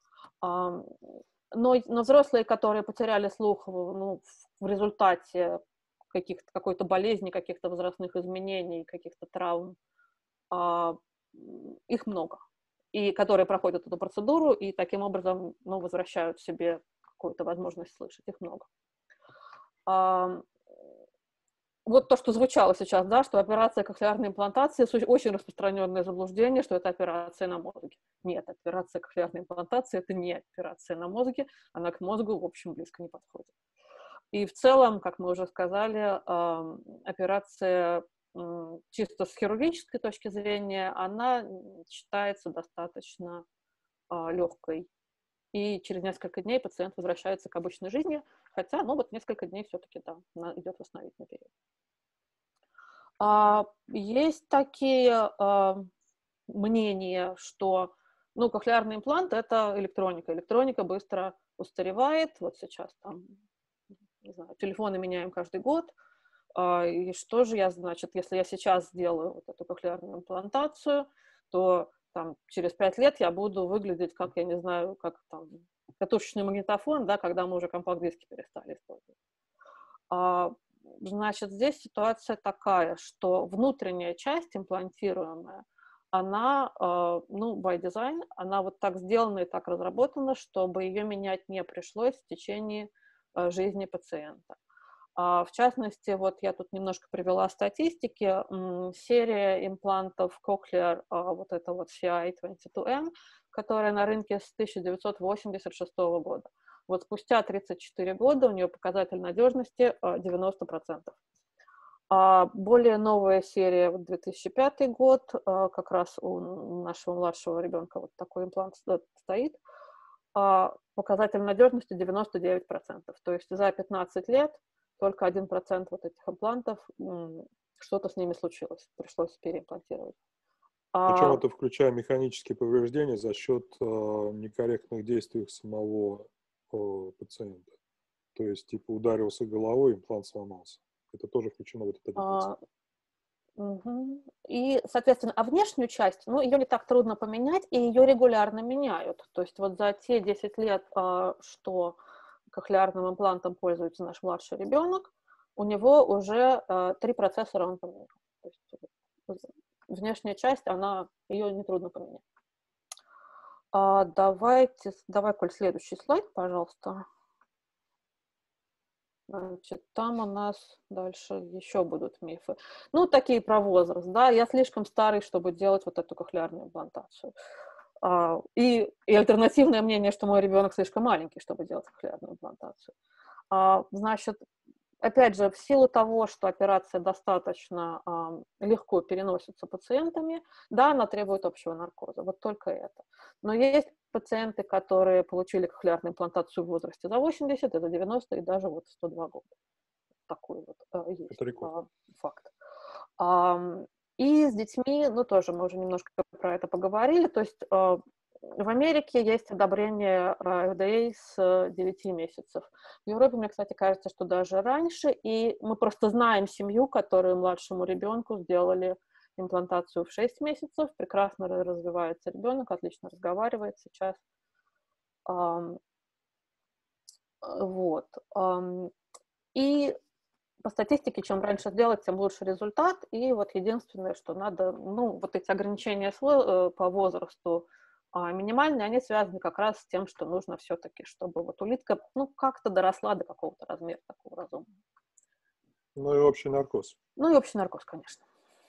Но взрослые, которые потеряли слух в результате какой-то болезни, каких-то возрастных изменений, каких-то травм, их много. И которые проходят эту процедуру и таким образом возвращают себе какую-то возможность слышать, их много. Вот то, что звучало сейчас, да, что операция кохлеарной имплантации, очень распространенное заблуждение, что это операция на мозге. Нет, операция кохлеарной имплантации – это не операция на мозге, она к мозгу, в общем, близко не подходит. И в целом, как мы уже сказали, операция чисто с хирургической точки зрения, она считается достаточно легкой. И через несколько дней пациент возвращается к обычной жизни, хотя, ну, вот несколько дней все-таки, да, идет восстановительный период. Есть такие мнения, что, ну, кохлеарный имплант – это электроника. Электроника быстро устаревает. Вот сейчас там, не знаю, телефоны меняем каждый год. И что же я, значит, если я сейчас сделаю вот эту кохлеарную имплантацию, то там, через 5 лет я буду выглядеть как, я не знаю, как там катушечный магнитофон, да, когда мы уже компакт-диски перестали использовать. Значит, здесь ситуация такая, что внутренняя часть имплантируемая, она, ну, by design, она вот так сделана и так разработана, чтобы ее менять не пришлось в течение жизни пациента. В частности, вот я тут немножко привела статистики. Серия имплантов Cochlear, вот это вот CI22M, которая на рынке с 1986 года. Вот спустя 34 года у нее показатель надежности 90%. Более новая серия, вот 2005 год, как раз у нашего младшего ребенка вот такой имплант стоит, показатель надежности 99%. То есть за 15 лет только 1% вот этих имплантов, что-то с ними случилось, пришлось переимплантировать. Причем это включая механические повреждения за счет некорректных действий самого пациента. То есть, типа, ударился головой, имплант сломался. Это тоже включено в этот 1%. И, соответственно, внешнюю часть, ну, ее не так трудно поменять, и ее регулярно меняют. То есть вот за те 10 лет, что кохлеарным имплантом пользуется наш младший ребенок, у него уже 3 процессора он поменял. То есть внешняя часть, ее нетрудно поменять. Давай, Коль, следующий слайд, пожалуйста. Значит, там у нас дальше еще будут мифы. Ну, такие про возраст, да. Я слишком старый, чтобы делать вот эту кохлеарную имплантацию. И альтернативное мнение, что мой ребенок слишком маленький, чтобы делать кохлеарную имплантацию. Значит, опять же, в силу того, что операция достаточно легко переносится пациентами, да, она требует общего наркоза, вот только это. Но есть пациенты, которые получили кохлеарную имплантацию в возрасте за 80, за 90 и даже вот 102 года. Такой вот есть факт. И с детьми, ну, тоже мы уже немножко про это поговорили, то есть в Америке есть одобрение FDA с 9 месяцев. В Европе, мне, кстати, кажется, что даже раньше, и мы просто знаем семью, которую младшему ребенку сделали имплантацию в 6 месяцев, прекрасно развивается ребенок, отлично разговаривает сейчас. Вот. И по статистике, чем раньше сделать, тем лучше результат. И вот единственное, что надо, ну, вот эти ограничения по возрасту минимальные, они связаны как раз с тем, что нужно все-таки, чтобы вот улитка, ну, как-то доросла до какого-то размера такого разумного. Ну и общий наркоз. Ну и общий наркоз, конечно.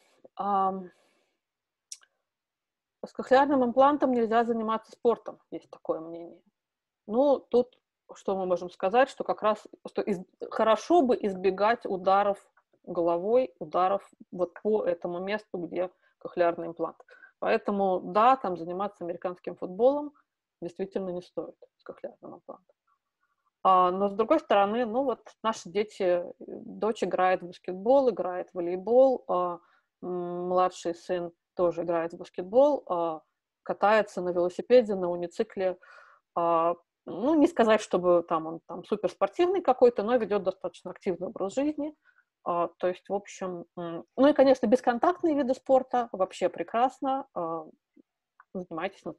С кохлеарным имплантом нельзя заниматься спортом, есть такое мнение. Ну, тут что мы можем сказать, что как раз что хорошо бы избегать ударов головой, ударов вот по этому месту, где кохлеарный имплант. Поэтому, да, там заниматься американским футболом действительно не стоит с кохлеарным имплантом. Но, с другой стороны, ну вот наши дети, дочь играет в баскетбол, играет в волейбол, младший сын тоже играет в баскетбол, катается на велосипеде, на уницикле. Ну, не сказать, чтобы там он там суперспортивный какой-то, но ведет достаточно активный образ жизни. То есть, в общем, ну и, конечно, бесконтактные виды спорта вообще прекрасно. Занимайтесь на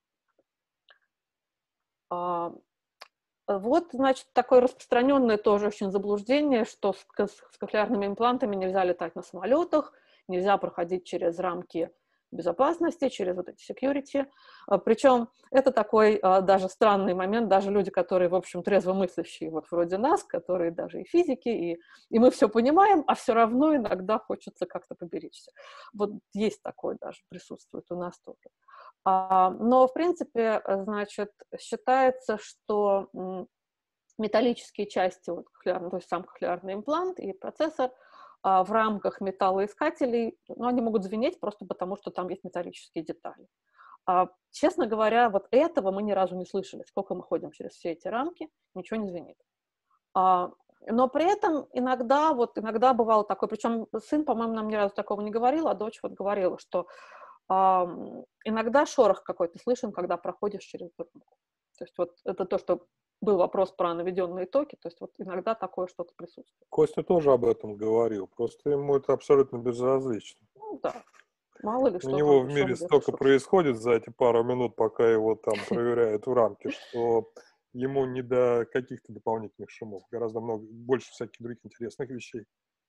здоровье. Вот, значит, такое распространенное тоже очень заблуждение, что с кохлеарными имплантами нельзя летать на самолетах, нельзя проходить через рамки безопасности, через вот эти security. Причем это такой даже странный момент, даже люди, которые, в общем, трезвомыслящие, вот вроде нас, которые даже и физики, и мы все понимаем, а все равно иногда хочется как-то поберечься. Вот есть такое даже, присутствует у нас тоже. Но, в принципе, значит, считается, что металлические части, вот, то есть сам кохлеарный имплант и процессор, в рамках металлоискателей, ну, они могут звенеть просто потому, что там есть металлические детали. Честно говоря, вот этого мы ни разу не слышали. Сколько мы ходим через все эти рамки, ничего не звенит. Но при этом иногда бывало такое, причем сын, по-моему, нам ни разу такого не говорил, а дочь вот говорила, что иногда шорох какой-то слышен, когда проходишь через эту рамку. То есть вот это то, что был вопрос про наведенные токи, то есть вот иногда такое что-то присутствует. Костя тоже об этом говорил, просто ему это абсолютно безразлично. Ну да, мало ли что. У него в мире столько происходит за эти пару минут, пока его там проверяют в рамке, что ему не до каких-то дополнительных шумов, гораздо больше всяких других интересных вещей.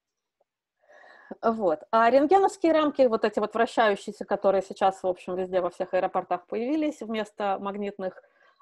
Вот. А рентгеновские рамки, вот эти вот вращающиеся, которые сейчас, в общем, везде во всех аэропортах появились вместо магнитных,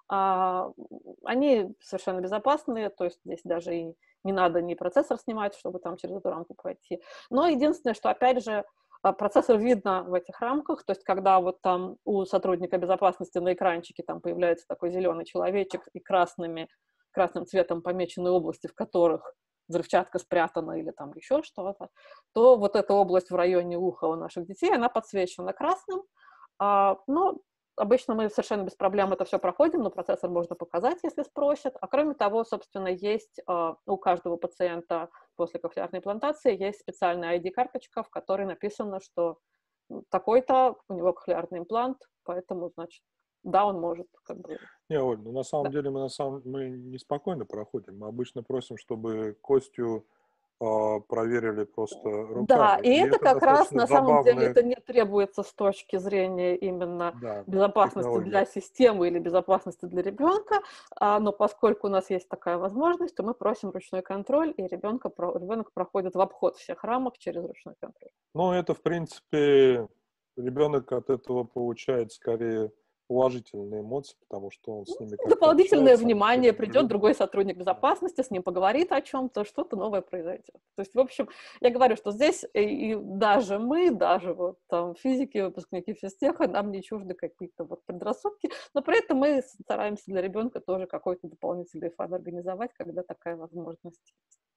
они совершенно безопасные, то есть здесь даже и не надо ни процессор снимать, чтобы там через эту рамку пройти. Но единственное, что, опять же, процессор видно в этих рамках, то есть когда вот там у сотрудника безопасности на экранчике там появляется такой зеленый человечек и красным цветом помечены области, в которых взрывчатка спрятана или там еще что-то, то вот эта область в районе уха у наших детей, она подсвечена красным, но обычно мы совершенно без проблем это все проходим, но процессор можно показать, если спросят. А кроме того, собственно, есть у каждого пациента после кохлеарной имплантации есть специальная ID-карточка, в которой написано, что такой-то, у него кохлеарный имплант, поэтому, значит, да, он может как бы... Не, Оль, ну на самом деле мы неспокойно проходим. Мы обычно просим, чтобы Костю проверили просто руками. Да, и это как раз на самом деле это не требуется с точки зрения именно безопасности технологии для системы или безопасности для ребенка, но поскольку у нас есть такая возможность, то мы просим ручной контроль, и ребенок проходит в обход всех рамок через ручной контроль. Ну, это, в принципе, ребенок от этого получает скорее положительные эмоции, потому что он с ними как-то дополнительное внимание, придет другой сотрудник безопасности, с ним поговорит о чем-то, что-то новое произойдет. То есть, в общем, я говорю, что здесь и даже мы, даже вот там физики, выпускники физтеха, нам не чужды какие-то вот предрассудки, но при этом мы стараемся для ребенка тоже какой-то дополнительный фан организовать, когда такая возможность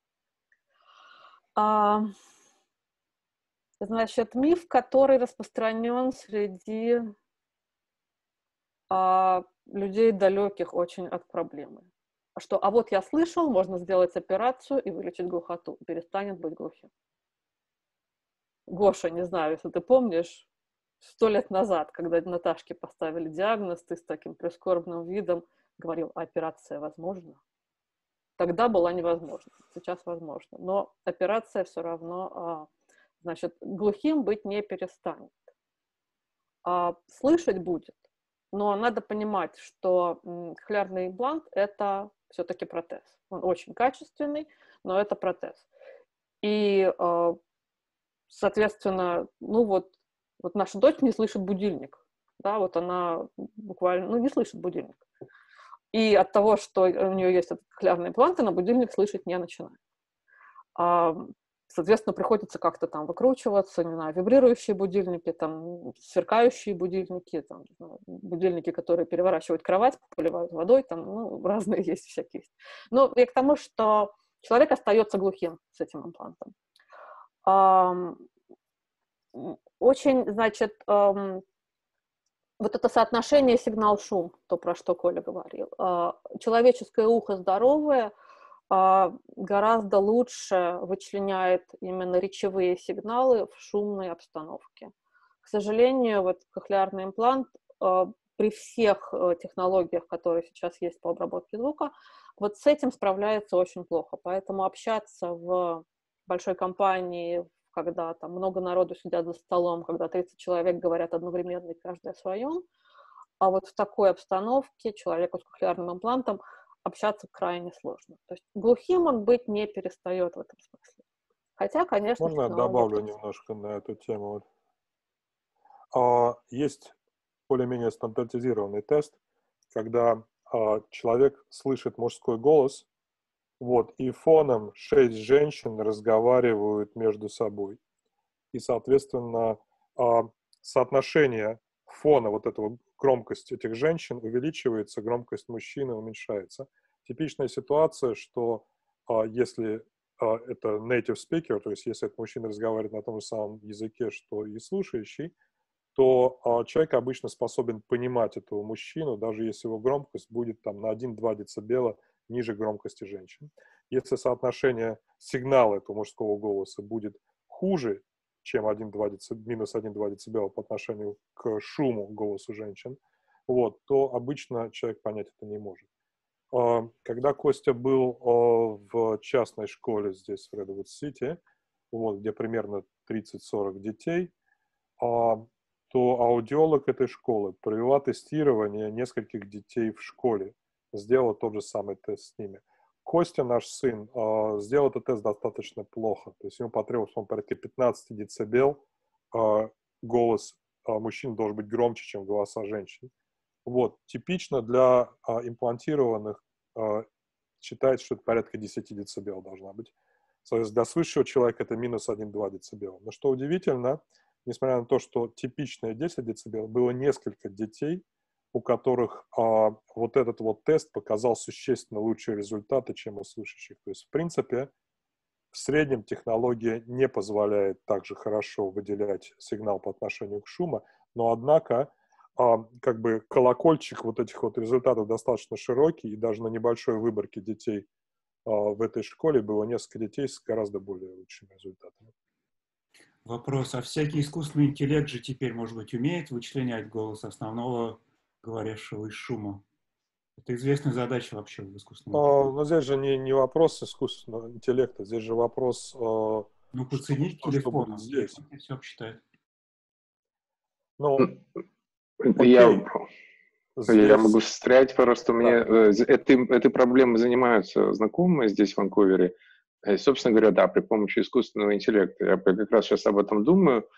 есть. Значит, миф, который распространен среди людей далеких очень от проблемы. Что, вот я слышал, можно сделать операцию и вылечить глухоту, перестанет быть глухим. Гоша, не знаю, если ты помнишь, 100 лет назад, когда Наташке поставили диагноз, ты с таким прискорбным видом говорил, операция возможна? Тогда была невозможна, сейчас возможно. Но операция все равно, значит, глухим быть не перестанет. Слышать будет. Но надо понимать, что кохлеарный имплант – это все-таки протез. Он очень качественный, но это протез. И, соответственно, вот наша дочь не слышит будильник. Да, вот она буквально, не слышит будильник. И от того, что у нее есть этот кохлеарный имплант, она будильник слышать не начинает. Соответственно, приходится как-то там выкручиваться, не знаю, вибрирующие будильники, там, сверкающие будильники, там, не знаю, будильники, которые переворачивают кровать, поливают водой, там, разные есть всякие. Но и к тому, что человек остается глухим с этим имплантом. Очень, значит, вот это соотношение сигнал-шум, то, про что Коля говорил. Человеческое ухо здоровое гораздо лучше вычленяет именно речевые сигналы в шумной обстановке. К сожалению, вот кохлеарный имплант при всех технологиях, которые сейчас есть по обработке звука, вот с этим справляется очень плохо. Поэтому общаться в большой компании, когда там много народу сидят за столом, когда 30 человек говорят одновременно и каждый о своем, а вот в такой обстановке человеку с кохлеарным имплантом общаться крайне сложно. То есть глухим он быть не перестает в этом смысле. Хотя, конечно... Можно я добавлю немножко на эту тему? есть более-менее стандартизированный тест, когда человек слышит мужской голос, вот, и фоном 6 женщин разговаривают между собой. И, соответственно, соотношение фона вот этого, громкость этих женщин увеличивается, громкость мужчины уменьшается. Типичная ситуация, что если это native speaker, то есть если этот мужчина разговаривает на том же самом языке, что и слушающий, то человек обычно способен понимать этого мужчину, даже если его громкость будет там на 1-2 дБ ниже громкости женщин. Если соотношение сигнала этого мужского голоса будет хуже, чем минус 1-2 дБ по отношению к шуму голосу женщин, вот, то обычно человек понять это не может. Когда Костя был в частной школе здесь, в Редвуд-Сити, вот, где примерно 30-40 детей, то аудиолог этой школы провела тестирование нескольких детей в школе, сделала тот же самый тест с ними. Костя, наш сын, сделал этот тест достаточно плохо, то есть ему потребовалось, по-моему, порядка 15 децибел, голос мужчин должен быть громче, чем голоса женщин. Вот, типично для имплантированных считается, что это порядка 10 децибел должна быть. Соответственно, для слышащего человека это минус 1-2 децибела. Но что удивительно, несмотря на то, что типичное 10 децибел, было несколько детей, у которых вот этот вот тест показал существенно лучшие результаты, чем у слышащих. То есть, в принципе, в среднем технология не позволяет так же хорошо выделять сигнал по отношению к шуму, но, однако, как бы колокольчик вот этих вот результатов достаточно широкий, и даже на небольшой выборке детей в этой школе было несколько детей с гораздо более лучшими результатами. Вопрос, а всякий искусственный интеллект же теперь, может быть, умеет вычленять голос основного говорящего из шума? Это известная задача вообще в искусственном интеллекте. Но здесь же не вопрос искусственного интеллекта, здесь же вопрос... подсоединить к телефону, здесь. Все обсчитает. Ну, Я могу встрять, просто мне этой проблемой занимаются знакомые здесь, в Ванкувере. И, собственно говоря, да, при помощи искусственного интеллекта. Я как раз сейчас об этом думаю.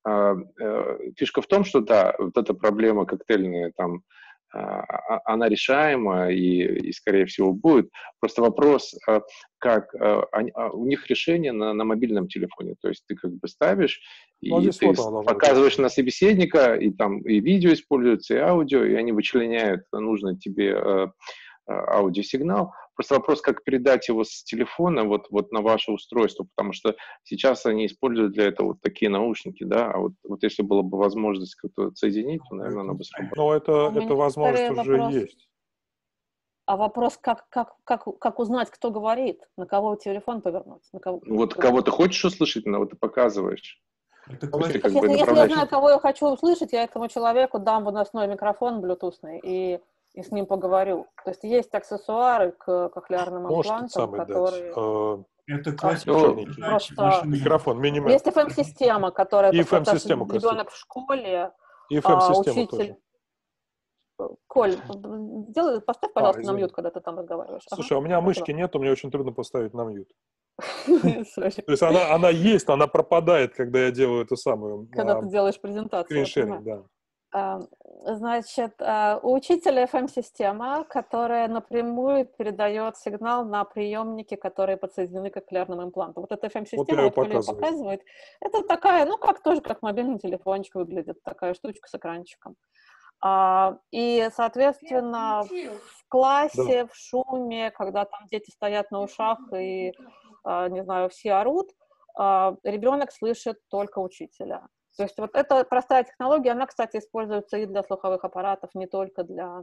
Фишка в том, что, да, вот эта проблема коктейльная, там, она решаема и, скорее всего, будет. Просто вопрос, как у них решение на мобильном телефоне. То есть ты как бы ставишь, и ты показываешь на собеседника, и там и видео используется, и аудио, и они вычленяют нужный тебе аудиосигнал. Просто вопрос, как передать его с телефона вот на ваше устройство, потому что сейчас они используют для этого вот такие наушники, да, а вот если была бы возможность как-то соединить, то, наверное, она бы сработала. Но это возможность уже есть. А вопрос, как узнать, кто говорит, на кого телефон повернуть? Вот кого ты хочешь услышать, на вот ты показываешь. Если я знаю, кого я хочу услышать, я этому человеку дам выносной микрофон блютусный и с ним поговорю. То есть есть аксессуары к кохлеарным имплантам, которые... Это классический микрофон, минимум. Есть FM-система, которая... И FM-систему, ребенок в школе, и FM-систему учитель... тоже. Коль, поставь, пожалуйста, на мьют, когда ты там разговариваешь. Слушай, у меня мышки нету, мне очень трудно поставить на мьют. То есть она есть, но она пропадает, когда я делаю эту самую... Когда ты делаешь презентацию. Скриншеринг, да. Значит, у учителя FM-система, которая напрямую передает сигнал на приемники, которые подсоединены к кохлеарным имплантам. Вот эта FM-система, вот Коля показывает, это такая, как мобильный телефончик выглядит, такая штучка с экранчиком. И, соответственно, в классе, в шуме, когда там дети стоят на ушах и, не знаю, все орут, ребенок слышит только учителя. То есть вот эта простая технология, она, кстати, используется и для слуховых аппаратов, не только для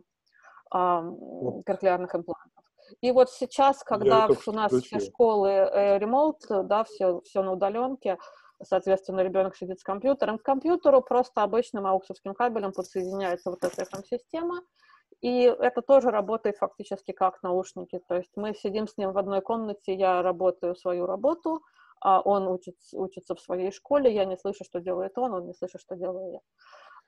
кохлеарных имплантов. И вот сейчас, когда у нас все школы ремоут, да, все на удаленке, соответственно, ребенок сидит с компьютером, к компьютеру просто обычным ауксовским кабелем подсоединяется вот эта FM-система, и это тоже работает фактически как наушники. То есть мы сидим с ним в одной комнате, я работаю свою работу, он учится в своей школе, я не слышу, что делает он не слышит, что делаю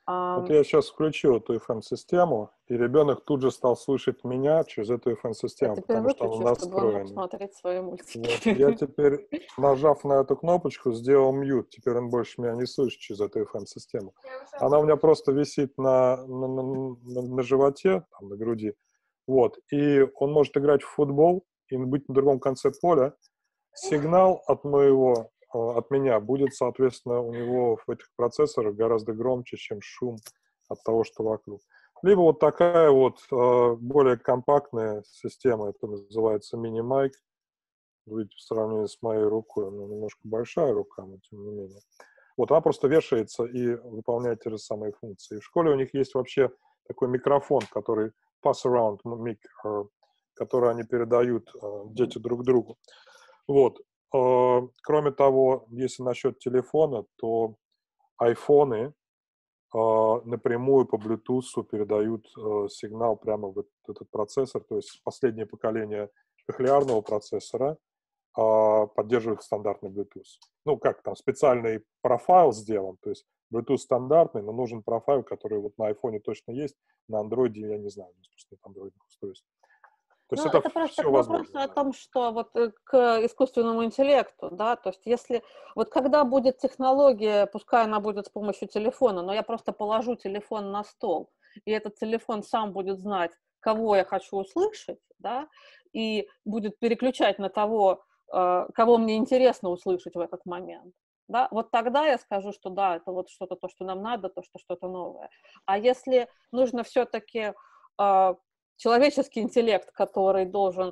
Вот я сейчас включу эту FM-систему, и ребенок тут же стал слышать меня через эту FM-систему, теперь потому что она выключу, чтобы он мог настроена. смотреть свои Вот. мультики. Я теперь, нажав на эту кнопочку, сделал мьют. Теперь он больше меня не слышит через эту FM-систему. Она у меня просто висит на животе, там, на груди. Вот. И он может играть в футбол и быть на другом конце поля. Сигнал от меня будет, соответственно, у него в этих процессорах гораздо громче, чем шум от того, что вокруг. Либо вот такая вот более компактная система, это называется мини-майк. Видите, в сравнении с моей рукой, она немножко большая рука, но тем не менее. Вот она просто вешается и выполняет те же самые функции. В школе у них есть вообще такой микрофон, который pass-around mic, который они передают дети друг другу. Вот. Кроме того, если насчет телефона, то айфоны напрямую по Bluetooth передают сигнал прямо в этот процессор, то есть последнее поколение кохлеарного процессора поддерживает стандартный Bluetooth. Ну, как там, специальный профайл сделан, то есть Bluetooth стандартный, но нужен профайл, который вот на айфоне точно есть, на андроиде, я не знаю, просто нет андроидных устройств. То есть Это просто все вопрос возможно. о том, что вот к искусственному интеллекту, да, то есть если, вот когда будет технология, пускай она будет с помощью телефона, но я просто положу телефон на стол, и этот телефон сам будет знать, кого я хочу услышать, да, и будет переключать на того, кого мне интересно услышать в этот момент. Да, вот тогда я скажу, что да, это вот что-то, то, что нам надо, то, что что-то новое. А если нужно все-таки человеческий интеллект, который должен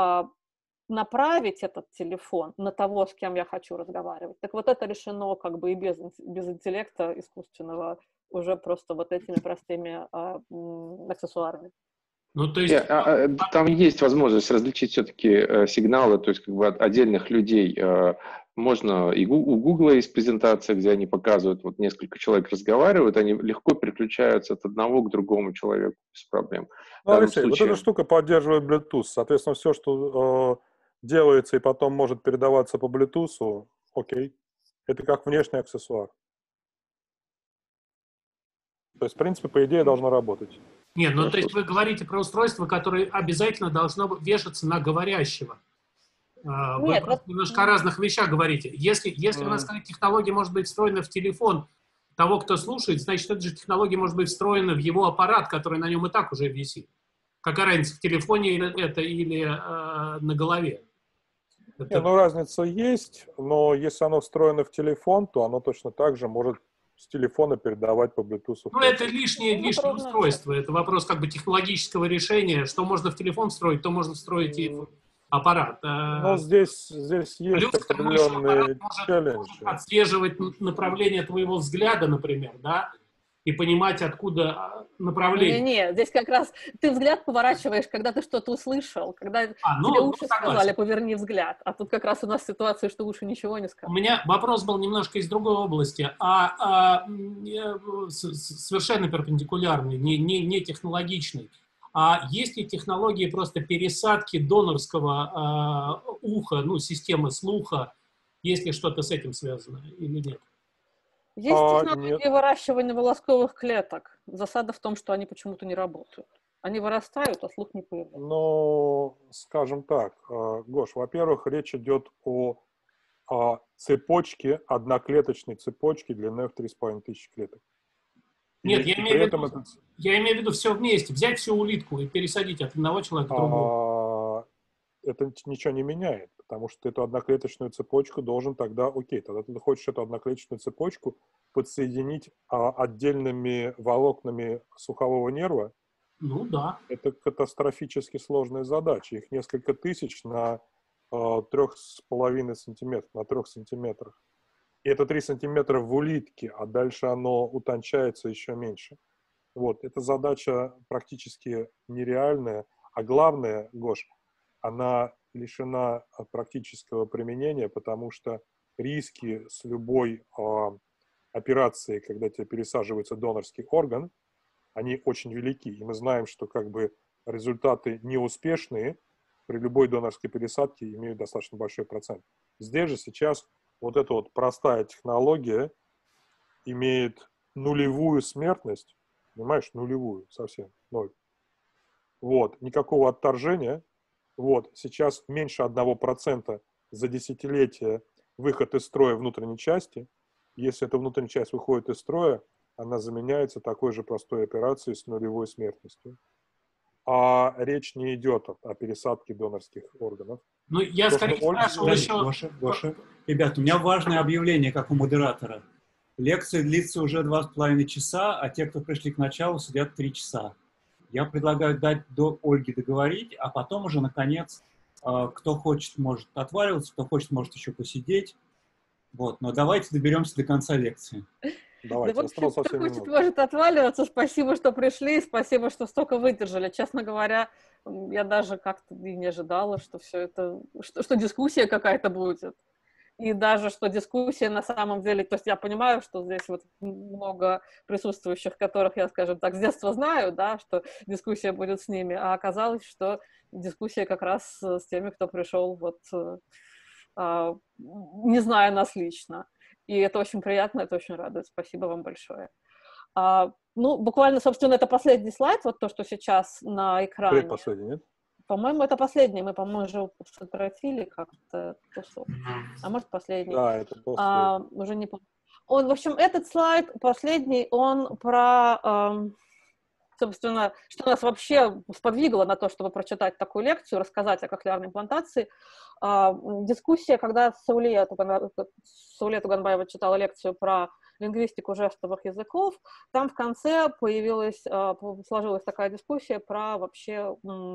направить этот телефон на того, с кем я хочу разговаривать, так вот это решено как бы и без интеллекта искусственного, уже просто вот этими простыми аксессуарами. Ну, то есть... Там есть возможность различить все-таки сигналы, то есть как бы от отдельных людей. Можно, и у Google есть презентация, где они показывают, вот несколько человек разговаривают, они легко переключаются от одного к другому человеку без проблем. Ну, Алексей, вот эта штука поддерживает Bluetooth. Соответственно, все, что делается и потом может передаваться по Bluetooth, окей. Это как внешний аксессуар. То есть, в принципе, по идее, должно работать. Нет, ну то есть вы говорите про устройство, которое обязательно должно вешаться на говорящего. Вы просто немножко о разных вещах говорите. Если у нас какая-то технология может быть встроена в телефон того, кто слушает, значит, эта же технология может быть встроена в его аппарат, который на нем и так уже висит. Какая разница, в телефоне это или на голове? Ну, разница есть, но если оно встроено в телефон, то оно точно так же может с телефона передавать по Bluetooth. Ну, это лишнее устройство. Это вопрос как бы технологического решения. Что можно в телефон встроить, то можно встроить и в аппарат. Но здесь есть определенные челленджи. Отслеживать направление твоего взгляда, например, да, и понимать, откуда направление. Не, здесь как раз ты взгляд поворачиваешь, когда ты что-то услышал, когда тебе уши сказали, поверни взгляд. А тут как раз у нас ситуация, что уши ничего не сказали. У меня вопрос был немножко из другой области, совершенно перпендикулярный, не технологичный. А есть ли технологии просто пересадки донорского уха, ну, системы слуха, есть ли что-то с этим связано или нет? Есть технологии выращивания волосковых клеток. Засада в том, что они почему-то не работают. Они вырастают, а слух не появляется. Ну, скажем так, Гош, во-первых, речь идет о цепочке, одноклеточной цепочке длиной в 3500 клеток. Нет, я имею в виду все вместе. Взять всю улитку и пересадить от одного человека к другому. Это ничего не меняет, потому что эту одноклеточную цепочку должен тогда ты хочешь эту одноклеточную цепочку подсоединить отдельными волокнами слухового нерва. Ну да. Это катастрофически сложная задача. Их несколько тысяч на 3,5 сантиметров, на 3 сантиметрах. И это 3 сантиметра в улитке, а дальше оно утончается еще меньше. Вот, эта задача практически нереальная. А главное, Гош, она лишена практического применения, потому что риски с любой операцией, когда тебе пересаживается донорский орган, они очень велики. И мы знаем, что как бы результаты неуспешные при любой донорской пересадке имеют достаточно большой процент. Здесь же сейчас вот эта вот простая технология имеет нулевую смертность, понимаешь, нулевую совсем, 0. Вот, никакого отторжения. Вот, сейчас меньше 1% за десятилетие выход из строя внутренней части. Если эта внутренняя часть выходит из строя, она заменяется такой же простой операцией с нулевой смертностью. А речь не идет о пересадке донорских органов. Ну, я То, скорее что Ольга спрашивал говорит- еще... Гоша, ребят, у меня важное объявление, как у модератора. Лекция длится уже 2,5 часа, а те, кто пришли к началу, сидят 3 часа. Я предлагаю дать до Ольги договорить, а потом уже, наконец, кто хочет, может отваливаться, кто хочет, может еще посидеть. Вот. Но давайте доберемся до конца лекции. Давайте, Да, в общем, осталось кто совсем хочет, немного. может отваливаться. Спасибо, что пришли, спасибо, что столько выдержали. Честно говоря, я даже как-то и не ожидала, что все это, что дискуссия какая-то будет. И даже, что дискуссия на самом деле, то есть я понимаю, что здесь вот много присутствующих, которых я, скажем так, с детства знаю, да, что дискуссия будет с ними, а оказалось, что дискуссия как раз с теми, кто пришел вот, не зная нас лично. И это очень приятно, это очень радует. Спасибо вам большое. Ну, буквально, собственно, это последний слайд, вот то, что сейчас на экране. Предпоследний, нет? По-моему, это последний. Мы, по-моему, уже сократили как-то кусок. А может, последний. Да, это последний. Уже не помню. В общем, этот слайд последний, он про, собственно, что нас вообще сподвигло на то, чтобы прочитать такую лекцию, рассказать о кохлеарной имплантации. Дискуссия, когда Саулия Туганбаева читала лекцию про лингвистику жестовых языков, там в конце сложилась такая дискуссия про вообще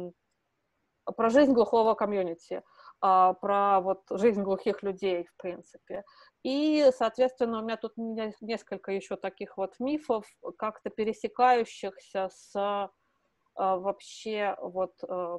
про жизнь глухого комьюнити, про вот жизнь глухих людей, в принципе. И, соответственно, у меня тут несколько еще таких вот мифов, как-то пересекающихся с вообще вот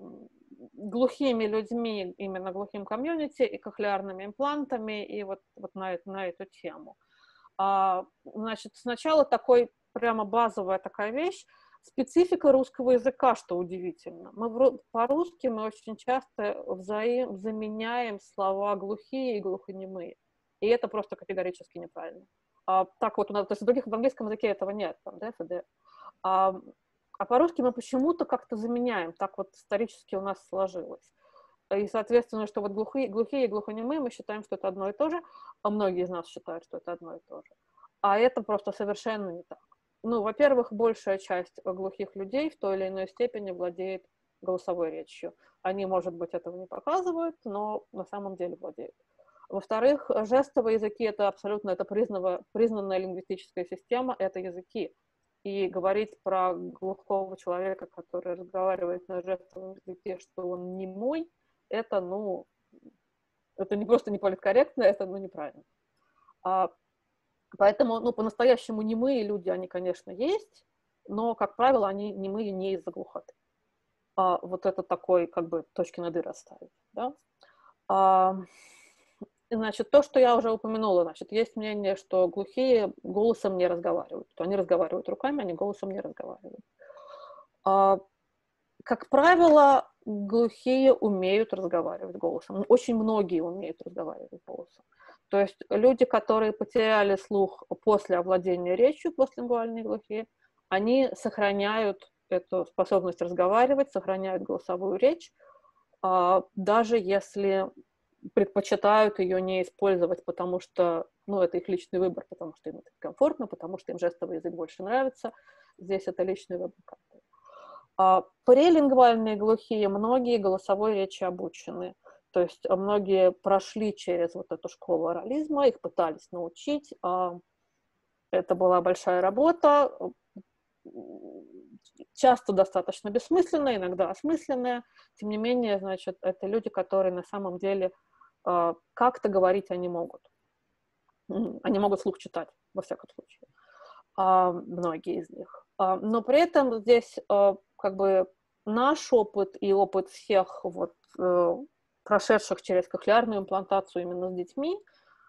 глухими людьми, именно глухим комьюнити и кохлеарными имплантами, и вот на эту тему. Значит, сначала прямо базовая такая вещь, специфика русского языка, что удивительно. По-русски мы очень часто заменяем слова глухие и глухонемые. И это просто категорически неправильно. Так вот, то есть в английском языке этого нет, там, deaf и deaf. А по-русски мы почему-то как-то заменяем. Так вот исторически у нас сложилось. И, соответственно, что вот глухие и глухонемые мы считаем, что это одно и то же, а многие из нас считают, что это одно и то же. А это просто совершенно не так. Ну, во-первых, большая часть глухих людей в той или иной степени владеет голосовой речью. Они, может быть, этого не показывают, но на самом деле владеют. Во-вторых, жестовые языки — это абсолютно признанная лингвистическая система, это языки. И говорить про глухого человека, который разговаривает на жестовом языке, что он немой, это, это не просто не политкорректно, это, неправильно. Поэтому, по-настоящему немые люди, они, конечно, есть, но, как правило, они немые не из-за глухоты. Вот это такой, как бы, точки над «и» расставить, да? Значит, то, что я уже упомянула, значит, есть мнение, что глухие голосом не разговаривают. То они разговаривают руками, они голосом не разговаривают. Как правило, глухие умеют разговаривать голосом. Очень многие умеют разговаривать голосом. То есть люди, которые потеряли слух после овладения речью, постлингвальные глухие, они сохраняют эту способность разговаривать, сохраняют голосовую речь, даже если предпочитают ее не использовать, потому что, это их личный выбор, потому что им это комфортно, потому что им жестовый язык больше нравится. Здесь это личный выбор. Прелингвальные глухие, многие голосовой речи обучены. То есть многие прошли через вот эту школу орализма, их пытались научить. Это была большая работа, часто достаточно бессмысленная, иногда осмысленная. Тем не менее, значит, это люди, которые на самом деле как-то говорить они могут. Они могут вслух читать, во всяком случае. Многие из них. Но при этом здесь как бы наш опыт и опыт всех вот прошедших через кохлеарную имплантацию именно с детьми,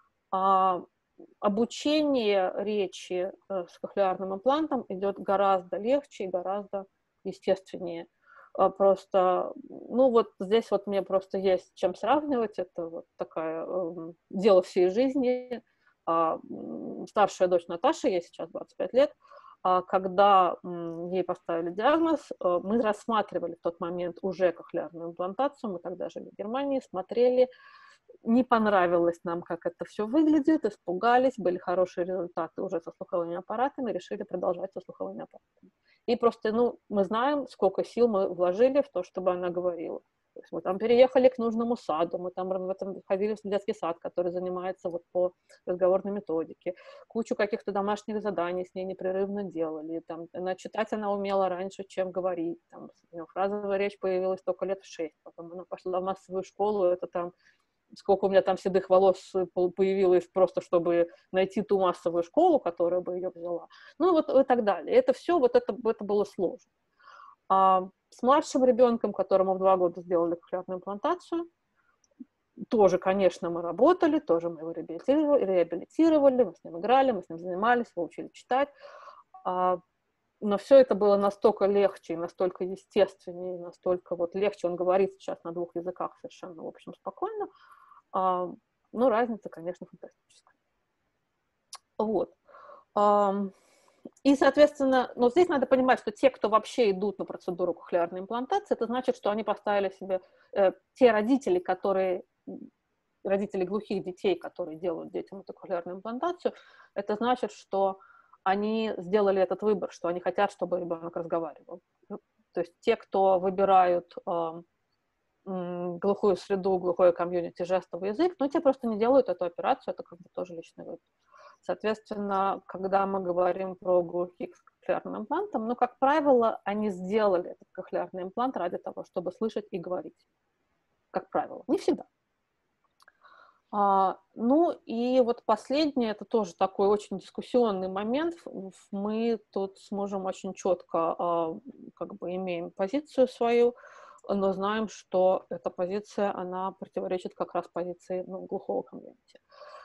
обучение речи с кохлеарным имплантом идет гораздо легче и гораздо естественнее. Просто, вот здесь вот мне просто есть чем сравнивать, это вот такое дело всей жизни. старшая дочь Наташа, ей сейчас 25 лет, когда ей поставили диагноз, мы рассматривали в тот момент уже кохлеарную имплантацию, мы тогда жили в Германии, смотрели, не понравилось нам, как это все выглядит, испугались, были хорошие результаты уже со слуховыми аппаратами, решили продолжать со слуховыми аппаратами. И просто, мы знаем, сколько сил мы вложили в то, чтобы она говорила. То есть мы там переехали к нужному саду, мы там в этом ходили в детский сад, который занимается вот по разговорной методике, кучу каких-то домашних заданий с ней непрерывно делали. Там, читать она умела раньше, чем говорить. Там, фразовая речь появилась только лет в 6, потом она пошла в массовую школу, это там сколько у меня там седых волос появилось просто, чтобы найти ту массовую школу, которая бы ее взяла. Вот и так далее. Это все, это было сложно. С младшим ребенком, которому в 2 года сделали кохлеарную имплантацию, тоже, конечно, мы работали, тоже мы его реабилитировали, мы с ним играли, мы с ним занимались, мы учили читать. Но все это было настолько легче, настолько естественнее, настолько легче. Он говорит сейчас на 2 языках совершенно, в общем, спокойно. Но разница, конечно, фантастическая. И, соответственно, но здесь надо понимать, что те, кто вообще идут на процедуру кохлеарной имплантации, это значит, что они поставили себе, те родители глухих детей, которые делают детям эту кохлеарную имплантацию, это значит, что они сделали этот выбор, что они хотят, чтобы ребенок разговаривал. То есть те, кто выбирают глухую среду, глухое комьюнити, жестовый язык, те просто не делают эту операцию, это тоже личный выбор. Соответственно, когда мы говорим про глухих с кохлеарным имплантом, как правило, они сделали этот кохлеарный имплант ради того, чтобы слышать и говорить. Как правило. Не всегда. И последнее, это тоже такой очень дискуссионный момент. Мы тут с мужем очень четко имеем позицию свою, но знаем, что эта позиция, она противоречит как раз позиции глухого комьюнити.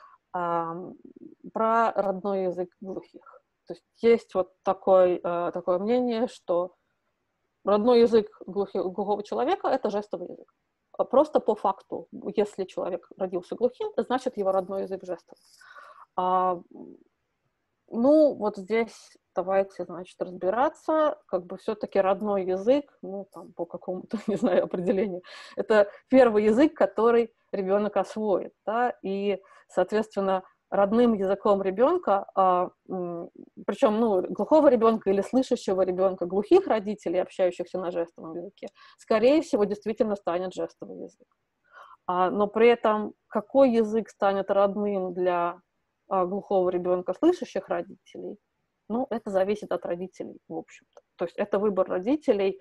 Про родной язык глухих. То есть такое мнение, что родной язык глухого человека – это жестовый язык. Просто по факту, если человек родился глухим, значит его родной язык жестовый. Здесь давайте, разбираться, все-таки родной язык, по какому-то, не знаю, определению, это первый язык, который ребенок освоит, да, и, соответственно, родным языком ребенка, причем, глухого ребенка или слышащего ребенка, глухих родителей, общающихся на жестовом языке, скорее всего, действительно станет жестовый язык. Но при этом, какой язык станет родным для глухого ребенка слышащих родителей, это зависит от родителей, в общем-то. То есть это выбор родителей.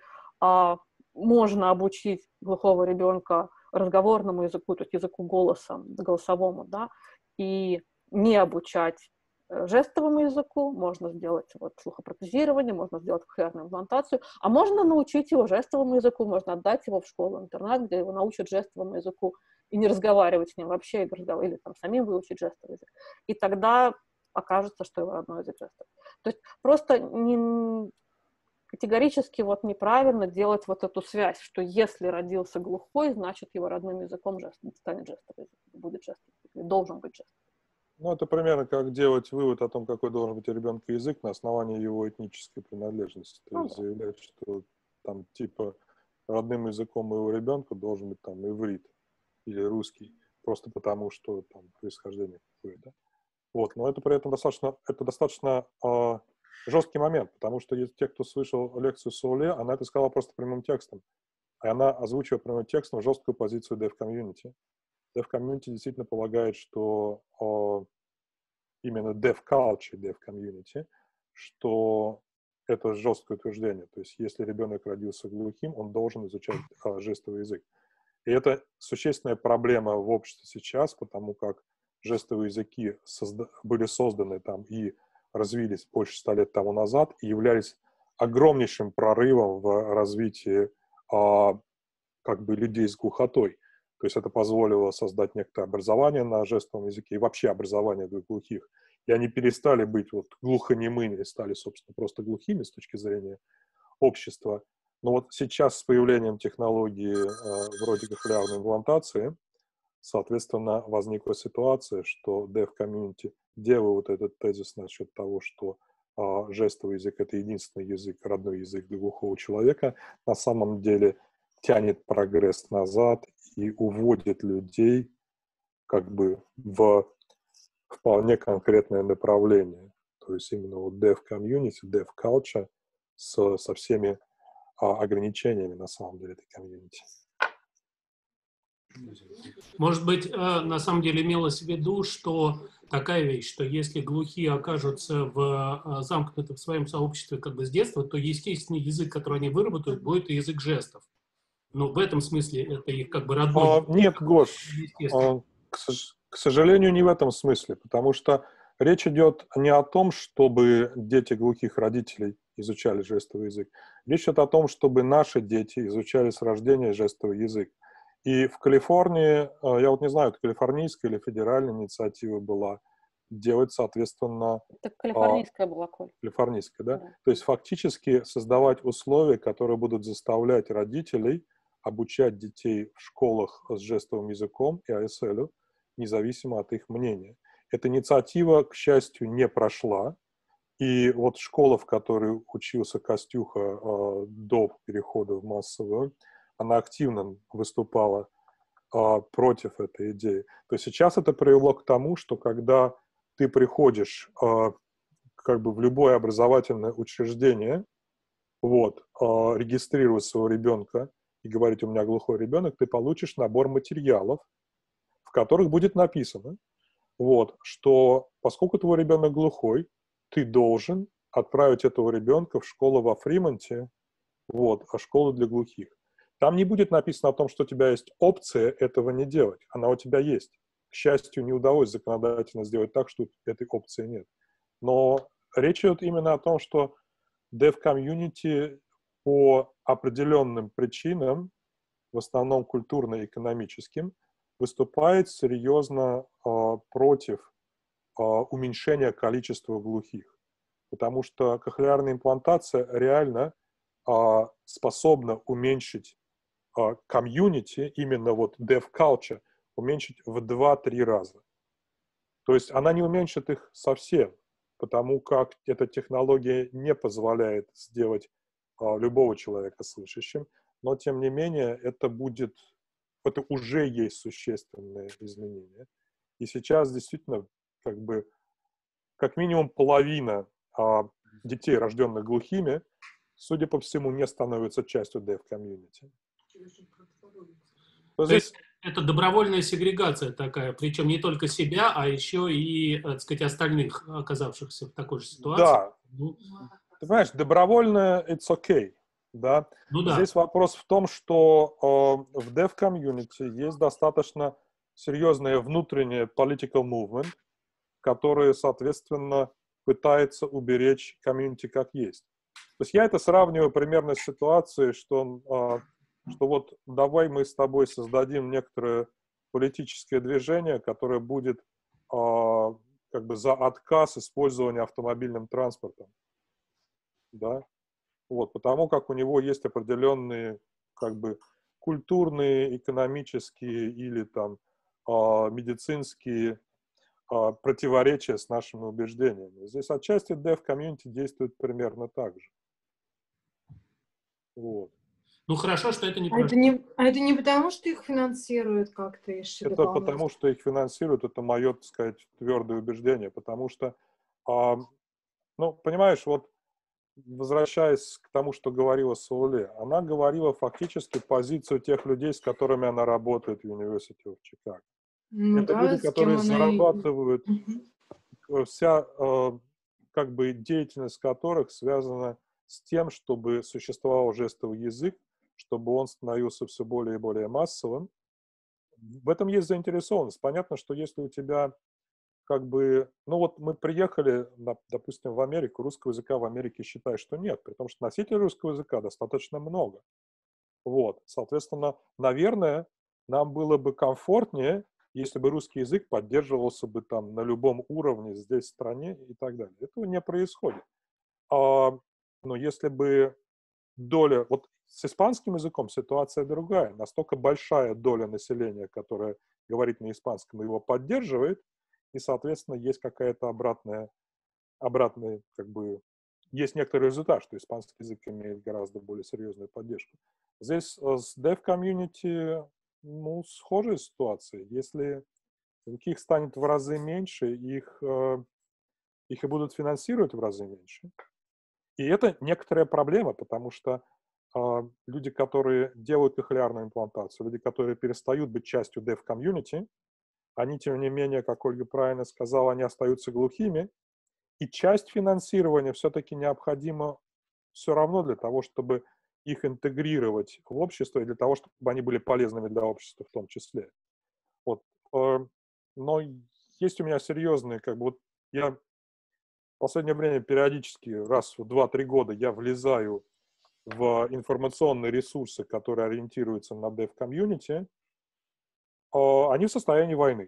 Можно обучить глухого ребенка разговорному языку, то есть языку голосовому, да, и не обучать жестовому языку, можно сделать слухопротезирование, можно сделать кохлеарную имплантацию, а можно научить его жестовому языку, можно отдать его в школу-интернат, где его научат жестовому языку и не разговаривать с ним вообще, или самим выучить жестовый язык. И тогда окажется, что его родной язык жестовый. То есть просто категорически неправильно делать эту связь, что если родился глухой, значит его родным языком станет жестовый язык, будет жестовый, или должен быть жестовый. Это примерно как делать вывод о том, какой должен быть у ребенка язык на основании его этнической принадлежности. То есть заявлять, что родным языком моего ребенка должен быть иврит или русский, просто потому что происхождение какое, да? Но это при этом достаточно жесткий момент, потому что те, кто слышал лекцию Соуле, она это сказала просто прямым текстом. И она озвучила прямым текстом жесткую позицию Deaf Community. Deaf Community действительно полагает, что именно Deaf Culture, Deaf Community, что это жесткое утверждение. То есть если ребенок родился глухим, он должен изучать жестовый язык. И это существенная проблема в обществе сейчас, потому как жестовые языки были созданы и развились больше 100 лет тому назад и являлись огромнейшим прорывом в развитии людей с глухотой. То есть это позволило создать некоторое образование на жестовом языке и вообще образование для глухих. И они перестали быть глухонемыми и стали, собственно, просто глухими с точки зрения общества. Но сейчас с появлением технологии вроде кохлеарной имплантации соответственно, возникла ситуация, что dev-комьюнити, делая вот этот тезис насчет того, что жестовый язык — это единственный язык, родной язык для глухого человека, на самом деле тянет прогресс назад и уводит людей как бы в вполне конкретное направление. То есть именно вот dev-комьюнити, dev-culture со всеми ограничениями, на самом деле, этой комьюнити. Может быть, на самом деле имелось в виду, что такая вещь, что если глухие окажутся замкнуты в своем сообществе как бы с детства, то естественный язык, который они выработают, будет и язык жестов. Но в этом смысле это их как бы родной язык. Нет, Гош, к сожалению, не в этом смысле, потому что речь идет не о том, чтобы дети глухих родителей изучали жестовый язык. Речь идет о том, чтобы наши дети изучали с рождения жестовый язык. И в Калифорнии, я вот не знаю, это калифорнийская или федеральная инициатива была, делать, соответственно... Это калифорнийская была, Коль. Калифорнийская, да? То есть фактически создавать условия, которые будут заставлять родителей обучать детей в школах с жестовым языком и ASL, независимо от их мнения. Эта инициатива, к счастью, не прошла. И вот школа, в которой учился Костюха до перехода в массовую, она активно выступала против этой идеи. То есть сейчас это привело к тому, что когда ты приходишь как бы в любое образовательное учреждение, регистрировать своего ребенка и говорить: у меня глухой ребенок, ты получишь набор материалов, в которых будет написано, что поскольку твой ребенок глухой, ты должен отправить этого ребенка в школу во Фримонте, школу для глухих. Там не будет написано о том, что у тебя есть опция этого не делать. Она у тебя есть. К счастью, не удалось законодательно сделать так, что этой опции нет. Но речь идет именно о том, что dev-комьюнити по определенным причинам, в основном культурно-экономическим, выступает серьезно против уменьшения количества глухих. Потому что кохлеарная имплантация реально способна уменьшить комьюнити, именно вот dev culture, уменьшить в 2-3 раза. То есть она не уменьшит их совсем, потому как эта технология не позволяет сделать любого человека слышащим, но тем не менее это уже есть существенное изменение. И сейчас действительно как минимум половина детей, рожденных глухими, судя по всему, не становится частью dev-комьюнити. То есть это добровольная сегрегация такая, причем не только себя, а еще и, так сказать, остальных, оказавшихся в такой же ситуации. Да. Ты понимаешь, добровольно it's okay. Да? Здесь вопрос в том, что в dev-комьюнити есть достаточно серьезное внутреннее political movement, которое, соответственно, пытается уберечь комьюнити как есть. То есть я это сравниваю примерно с ситуацией, что вот давай мы с тобой создадим некоторое политическое движение, которое будет как бы за отказ использования автомобильным транспортом. Да? Потому как у него есть определенные как бы культурные, экономические или там медицинские противоречия с нашими убеждениями. Здесь отчасти dev-комьюнити действует примерно так же. Ну хорошо, что это не прошло. Это не потому, что их финансируют как-то? Это потому, что их финансируют, это мое, так сказать, твердое убеждение, потому что, понимаешь, возвращаясь к тому, что говорила Сауле, она говорила фактически позицию тех людей, с которыми она работает в University of Chicago. Это люди, которые зарабатывают, вся как бы деятельность которых связана с тем, чтобы существовал жестовый язык, чтобы он становился все более и более массовым. В этом есть заинтересованность. Понятно, что если у тебя как бы... мы приехали, допустим, в Америку, русского языка в Америке считают, что нет, при том, что носителей русского языка достаточно много. Соответственно, наверное, нам было бы комфортнее, если бы русский язык поддерживался бы там на любом уровне здесь, в стране и так далее. Этого не происходит. Но если бы доля... с испанским языком ситуация другая. Настолько большая доля населения, которая говорит на испанском, его поддерживает, и, соответственно, есть какая-то обратная, как бы, есть некоторый результат, что испанский язык имеет гораздо более серьезную поддержку. Здесь с dev-комьюнити, ну, схожая ситуация. Если их станет в разы меньше, их и будут финансировать в разы меньше. И это некоторая проблема, потому что люди, которые делают кохлеарную имплантацию, люди, которые перестают быть частью dev-комьюнити, они, тем не менее, как Ольга правильно сказала, они остаются глухими, и часть финансирования все-таки необходима все равно для того, чтобы их интегрировать в общество и для того, чтобы они были полезными для общества в том числе. Вот. Но есть у меня серьезные, как бы, вот я в последнее время периодически, раз в 2-3 года я влезаю в информационные ресурсы, которые ориентируются на dev-комьюнити, они в состоянии войны.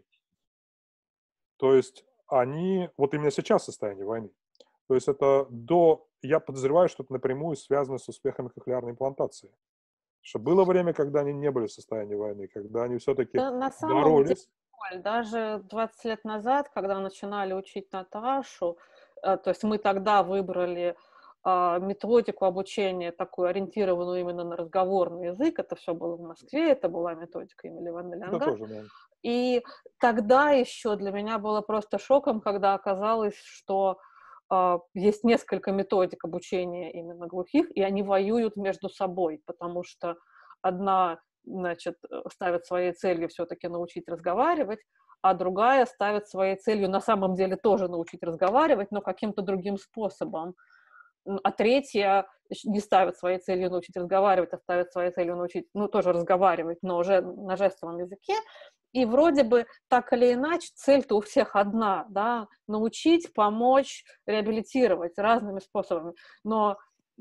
То есть они, вот именно сейчас в состоянии войны. То есть это я подозреваю, что это напрямую связано с успехами кохлеарной имплантации. Потому что было время, когда они не были в состоянии войны, когда они все-таки на самом боролись. деле, даже 20 лет назад, когда начинали учить Наташу, то есть мы тогда выбрали методику обучения, такую ориентированную именно на разговорный язык. Это все было в Москве, это была методика Эмили Ван де Ленга. Это тоже, да. И тогда еще для меня было просто шоком, когда оказалось, что есть несколько методик обучения именно глухих, и они воюют между собой, потому что одна, значит, ставит своей целью все-таки научить разговаривать, а другая ставит своей целью на самом деле тоже научить разговаривать, но каким-то другим способом. А третья не ставит своей целью научить разговаривать, а ставит своей целью научить, ну, тоже разговаривать, но уже на жестовом языке. И вроде бы так или иначе цель-то у всех одна, да, научить, помочь, реабилитировать разными способами. Но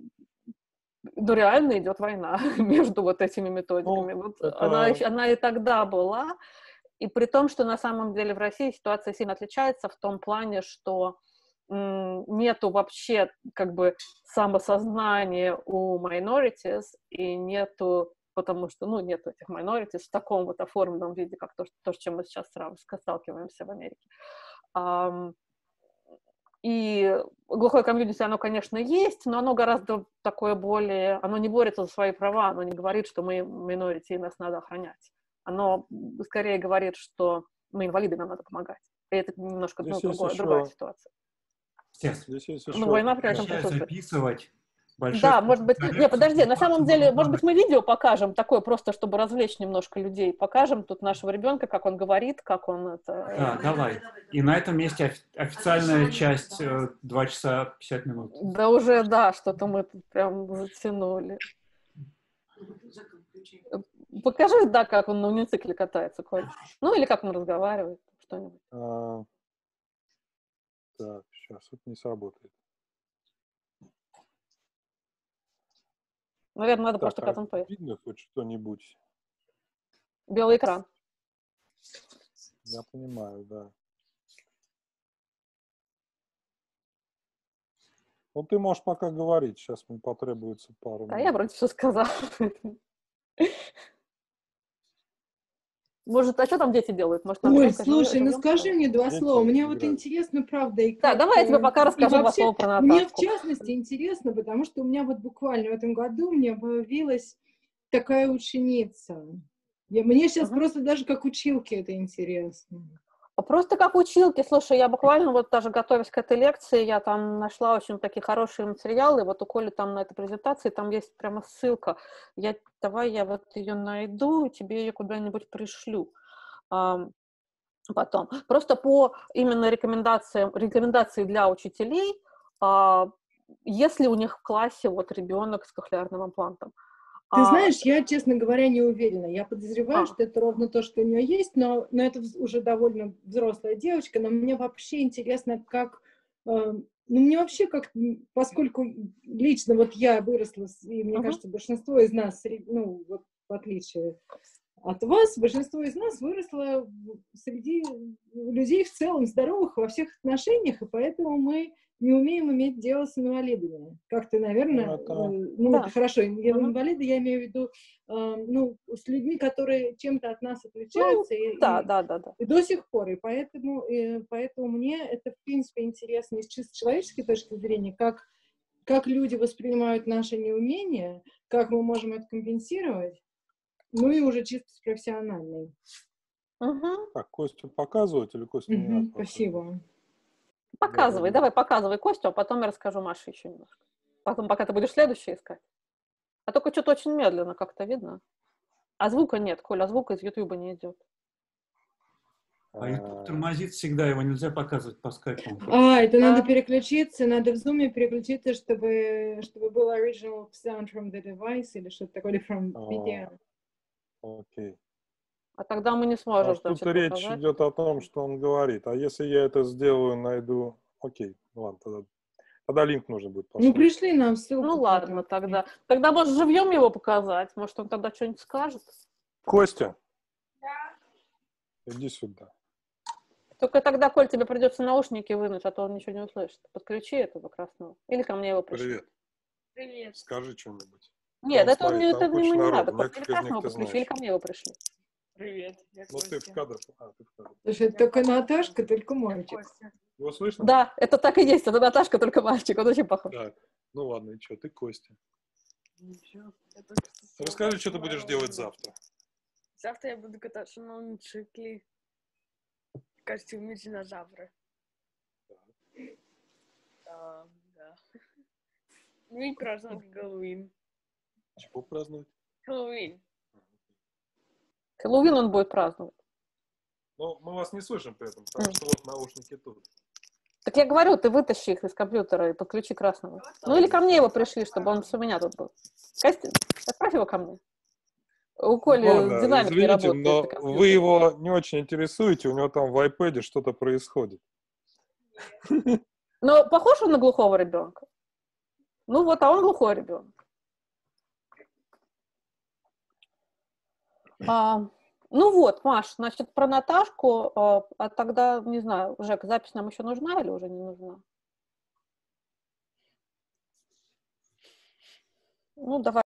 реально идет война между вот этими методиками. Ну, вот это... она и тогда была, и при том, что на самом деле в России ситуация сильно отличается в том плане, что нету вообще как бы самосознания у minorities, и нету, потому что, ну, нету этих minorities в таком вот оформленном виде, как то, с чем мы сейчас сталкиваемся в Америке. И глухое комьюнити, оно, конечно, есть, но оно гораздо такое более... Оно не борется за свои права, оно не говорит, что мы minority, и нас надо охранять. Оно скорее говорит, что мы инвалиды, нам надо помогать. И это немножко другая ситуация. Здесь есть еще... война при этом присутствует. Записывать. Да, может быть... Нет, подожди, на самом деле, может быть, мы видео покажем такое, просто чтобы развлечь немножко людей. Покажем тут нашего ребенка, как он говорит, как он это... Да, давай. И на этом месте официальная часть 2 часа 50 минут. Да уже, да, что-то мы тут прям затянули. Покажи, да, как он на уницикле катается, Коль. Ну, или как он разговаривает, что-нибудь. Так, сейчас это не сработает. Наверное, надо просто cut and paste. Видно хоть что-нибудь? Белый экран. Я понимаю, да. Ну, ты можешь пока говорить, сейчас мне потребуется пару минут. Да, я вроде все сказала. Может, а что там дети делают? Может, ой, слушай, ну скажи мне 2 слова. Мне вот интересно, правда. И да, давай я тебе пока расскажу 2 слова про Наташку. Мне, в частности, интересно, потому что у меня вот буквально в этом году мне появилась такая ученица. Мне сейчас просто даже как училке это интересно. Просто как училки. Слушай, я буквально вот даже готовясь к этой лекции, я там нашла очень такие хорошие материалы, и вот у Коли там на этой презентации, там есть прямо ссылка. Давай я вот ее найду, и тебе ее куда-нибудь пришлю потом. Просто по именно рекомендации для учителей, если у них в классе вот ребенок с кохлеарным имплантом. Ты знаешь, я, честно говоря, не уверена. Я подозреваю, что это ровно то, что у нее есть, но это уже довольно взрослая девочка, но мне вообще интересно, как... Ну, мне вообще как... Поскольку лично вот я выросла, и мне кажется, большинство из нас, ну, вот в отличие от вас, большинство из нас выросло среди людей в целом здоровых во всех отношениях, и поэтому мы не умеем иметь дело с инвалидами. Как-то, наверное, Да. это хорошо. Инвалиды, я имею в виду, с людьми, которые чем-то от нас отличаются. Да. И до сих пор. И поэтому мне это, в принципе, интересно с чисто человеческой точки зрения, как люди воспринимают наше неумение, как мы можем это компенсировать, ну и уже чисто с профессиональной. Так, Костю показывать или Костю не надо? Спасибо. Показывай, давай показывай Костю, а потом я расскажу Маше еще немножко. Потом, пока ты будешь следующий искать. А только что-то очень медленно как-то видно. А звука нет, Коля, звук из Ютуба не идет. А YouTube тормозит всегда, его нельзя показывать по скайпу. Это надо переключиться, надо в Zoom переключиться, чтобы был original sound from the device или что-то такое, или from video. Окей. А тогда мы не сможем, Тут речь идет о том, что он говорит. А если я это сделаю, найду... Окей, ладно, тогда линк нужно будет послать. Ну, пришли нам ссылку. Ну, ладно, тогда. Тогда, может, живьем его показать? Может, он тогда что-нибудь скажет? Костя? Да. Иди сюда. Только тогда, Коль, тебе придется наушники вынуть, а то он ничего не услышит. Подключи этого красного. Или ко мне его пришли. Привет. Привет. Скажи что-нибудь. Нет, там это стоит, это не надо. Или Некоторых из них красного ты подключи, или знаешь. ко мне его пришли. Привет, я Ну, ты в кадр. Ты в кадр. Слушай, это только Наташка, только мальчик. Его слышно? Да, это так и есть. Это Наташка, только мальчик. Он очень похож. Да. Ну ладно, и что, ты Костя. Ничего. Расскажи, что ты будешь делать завтра. Завтра я буду кататься на мотоцикле в костюме динозавра. Да. Ну и праздновать Хэллоуин. Чего праздновать? Хэллоуин. Хэллоуин он будет праздновать. Ну, мы вас не слышим при этом, потому что вот наушники тут. Так я говорю, ты вытащи их из компьютера и подключи красного. Ну или ко мне его пришли, чтобы он все у меня тут был. Костя, отправь его ко мне. У Коли динамик не работает. Но вы его не очень интересуете, у него там в iPad что-то происходит. Но похож он на глухого ребенка? Ну вот, а он глухой ребенок. Ну вот, Маш, значит, про Наташку, а тогда, не знаю, Жек, запись нам еще нужна или уже не нужна? Ну, давай.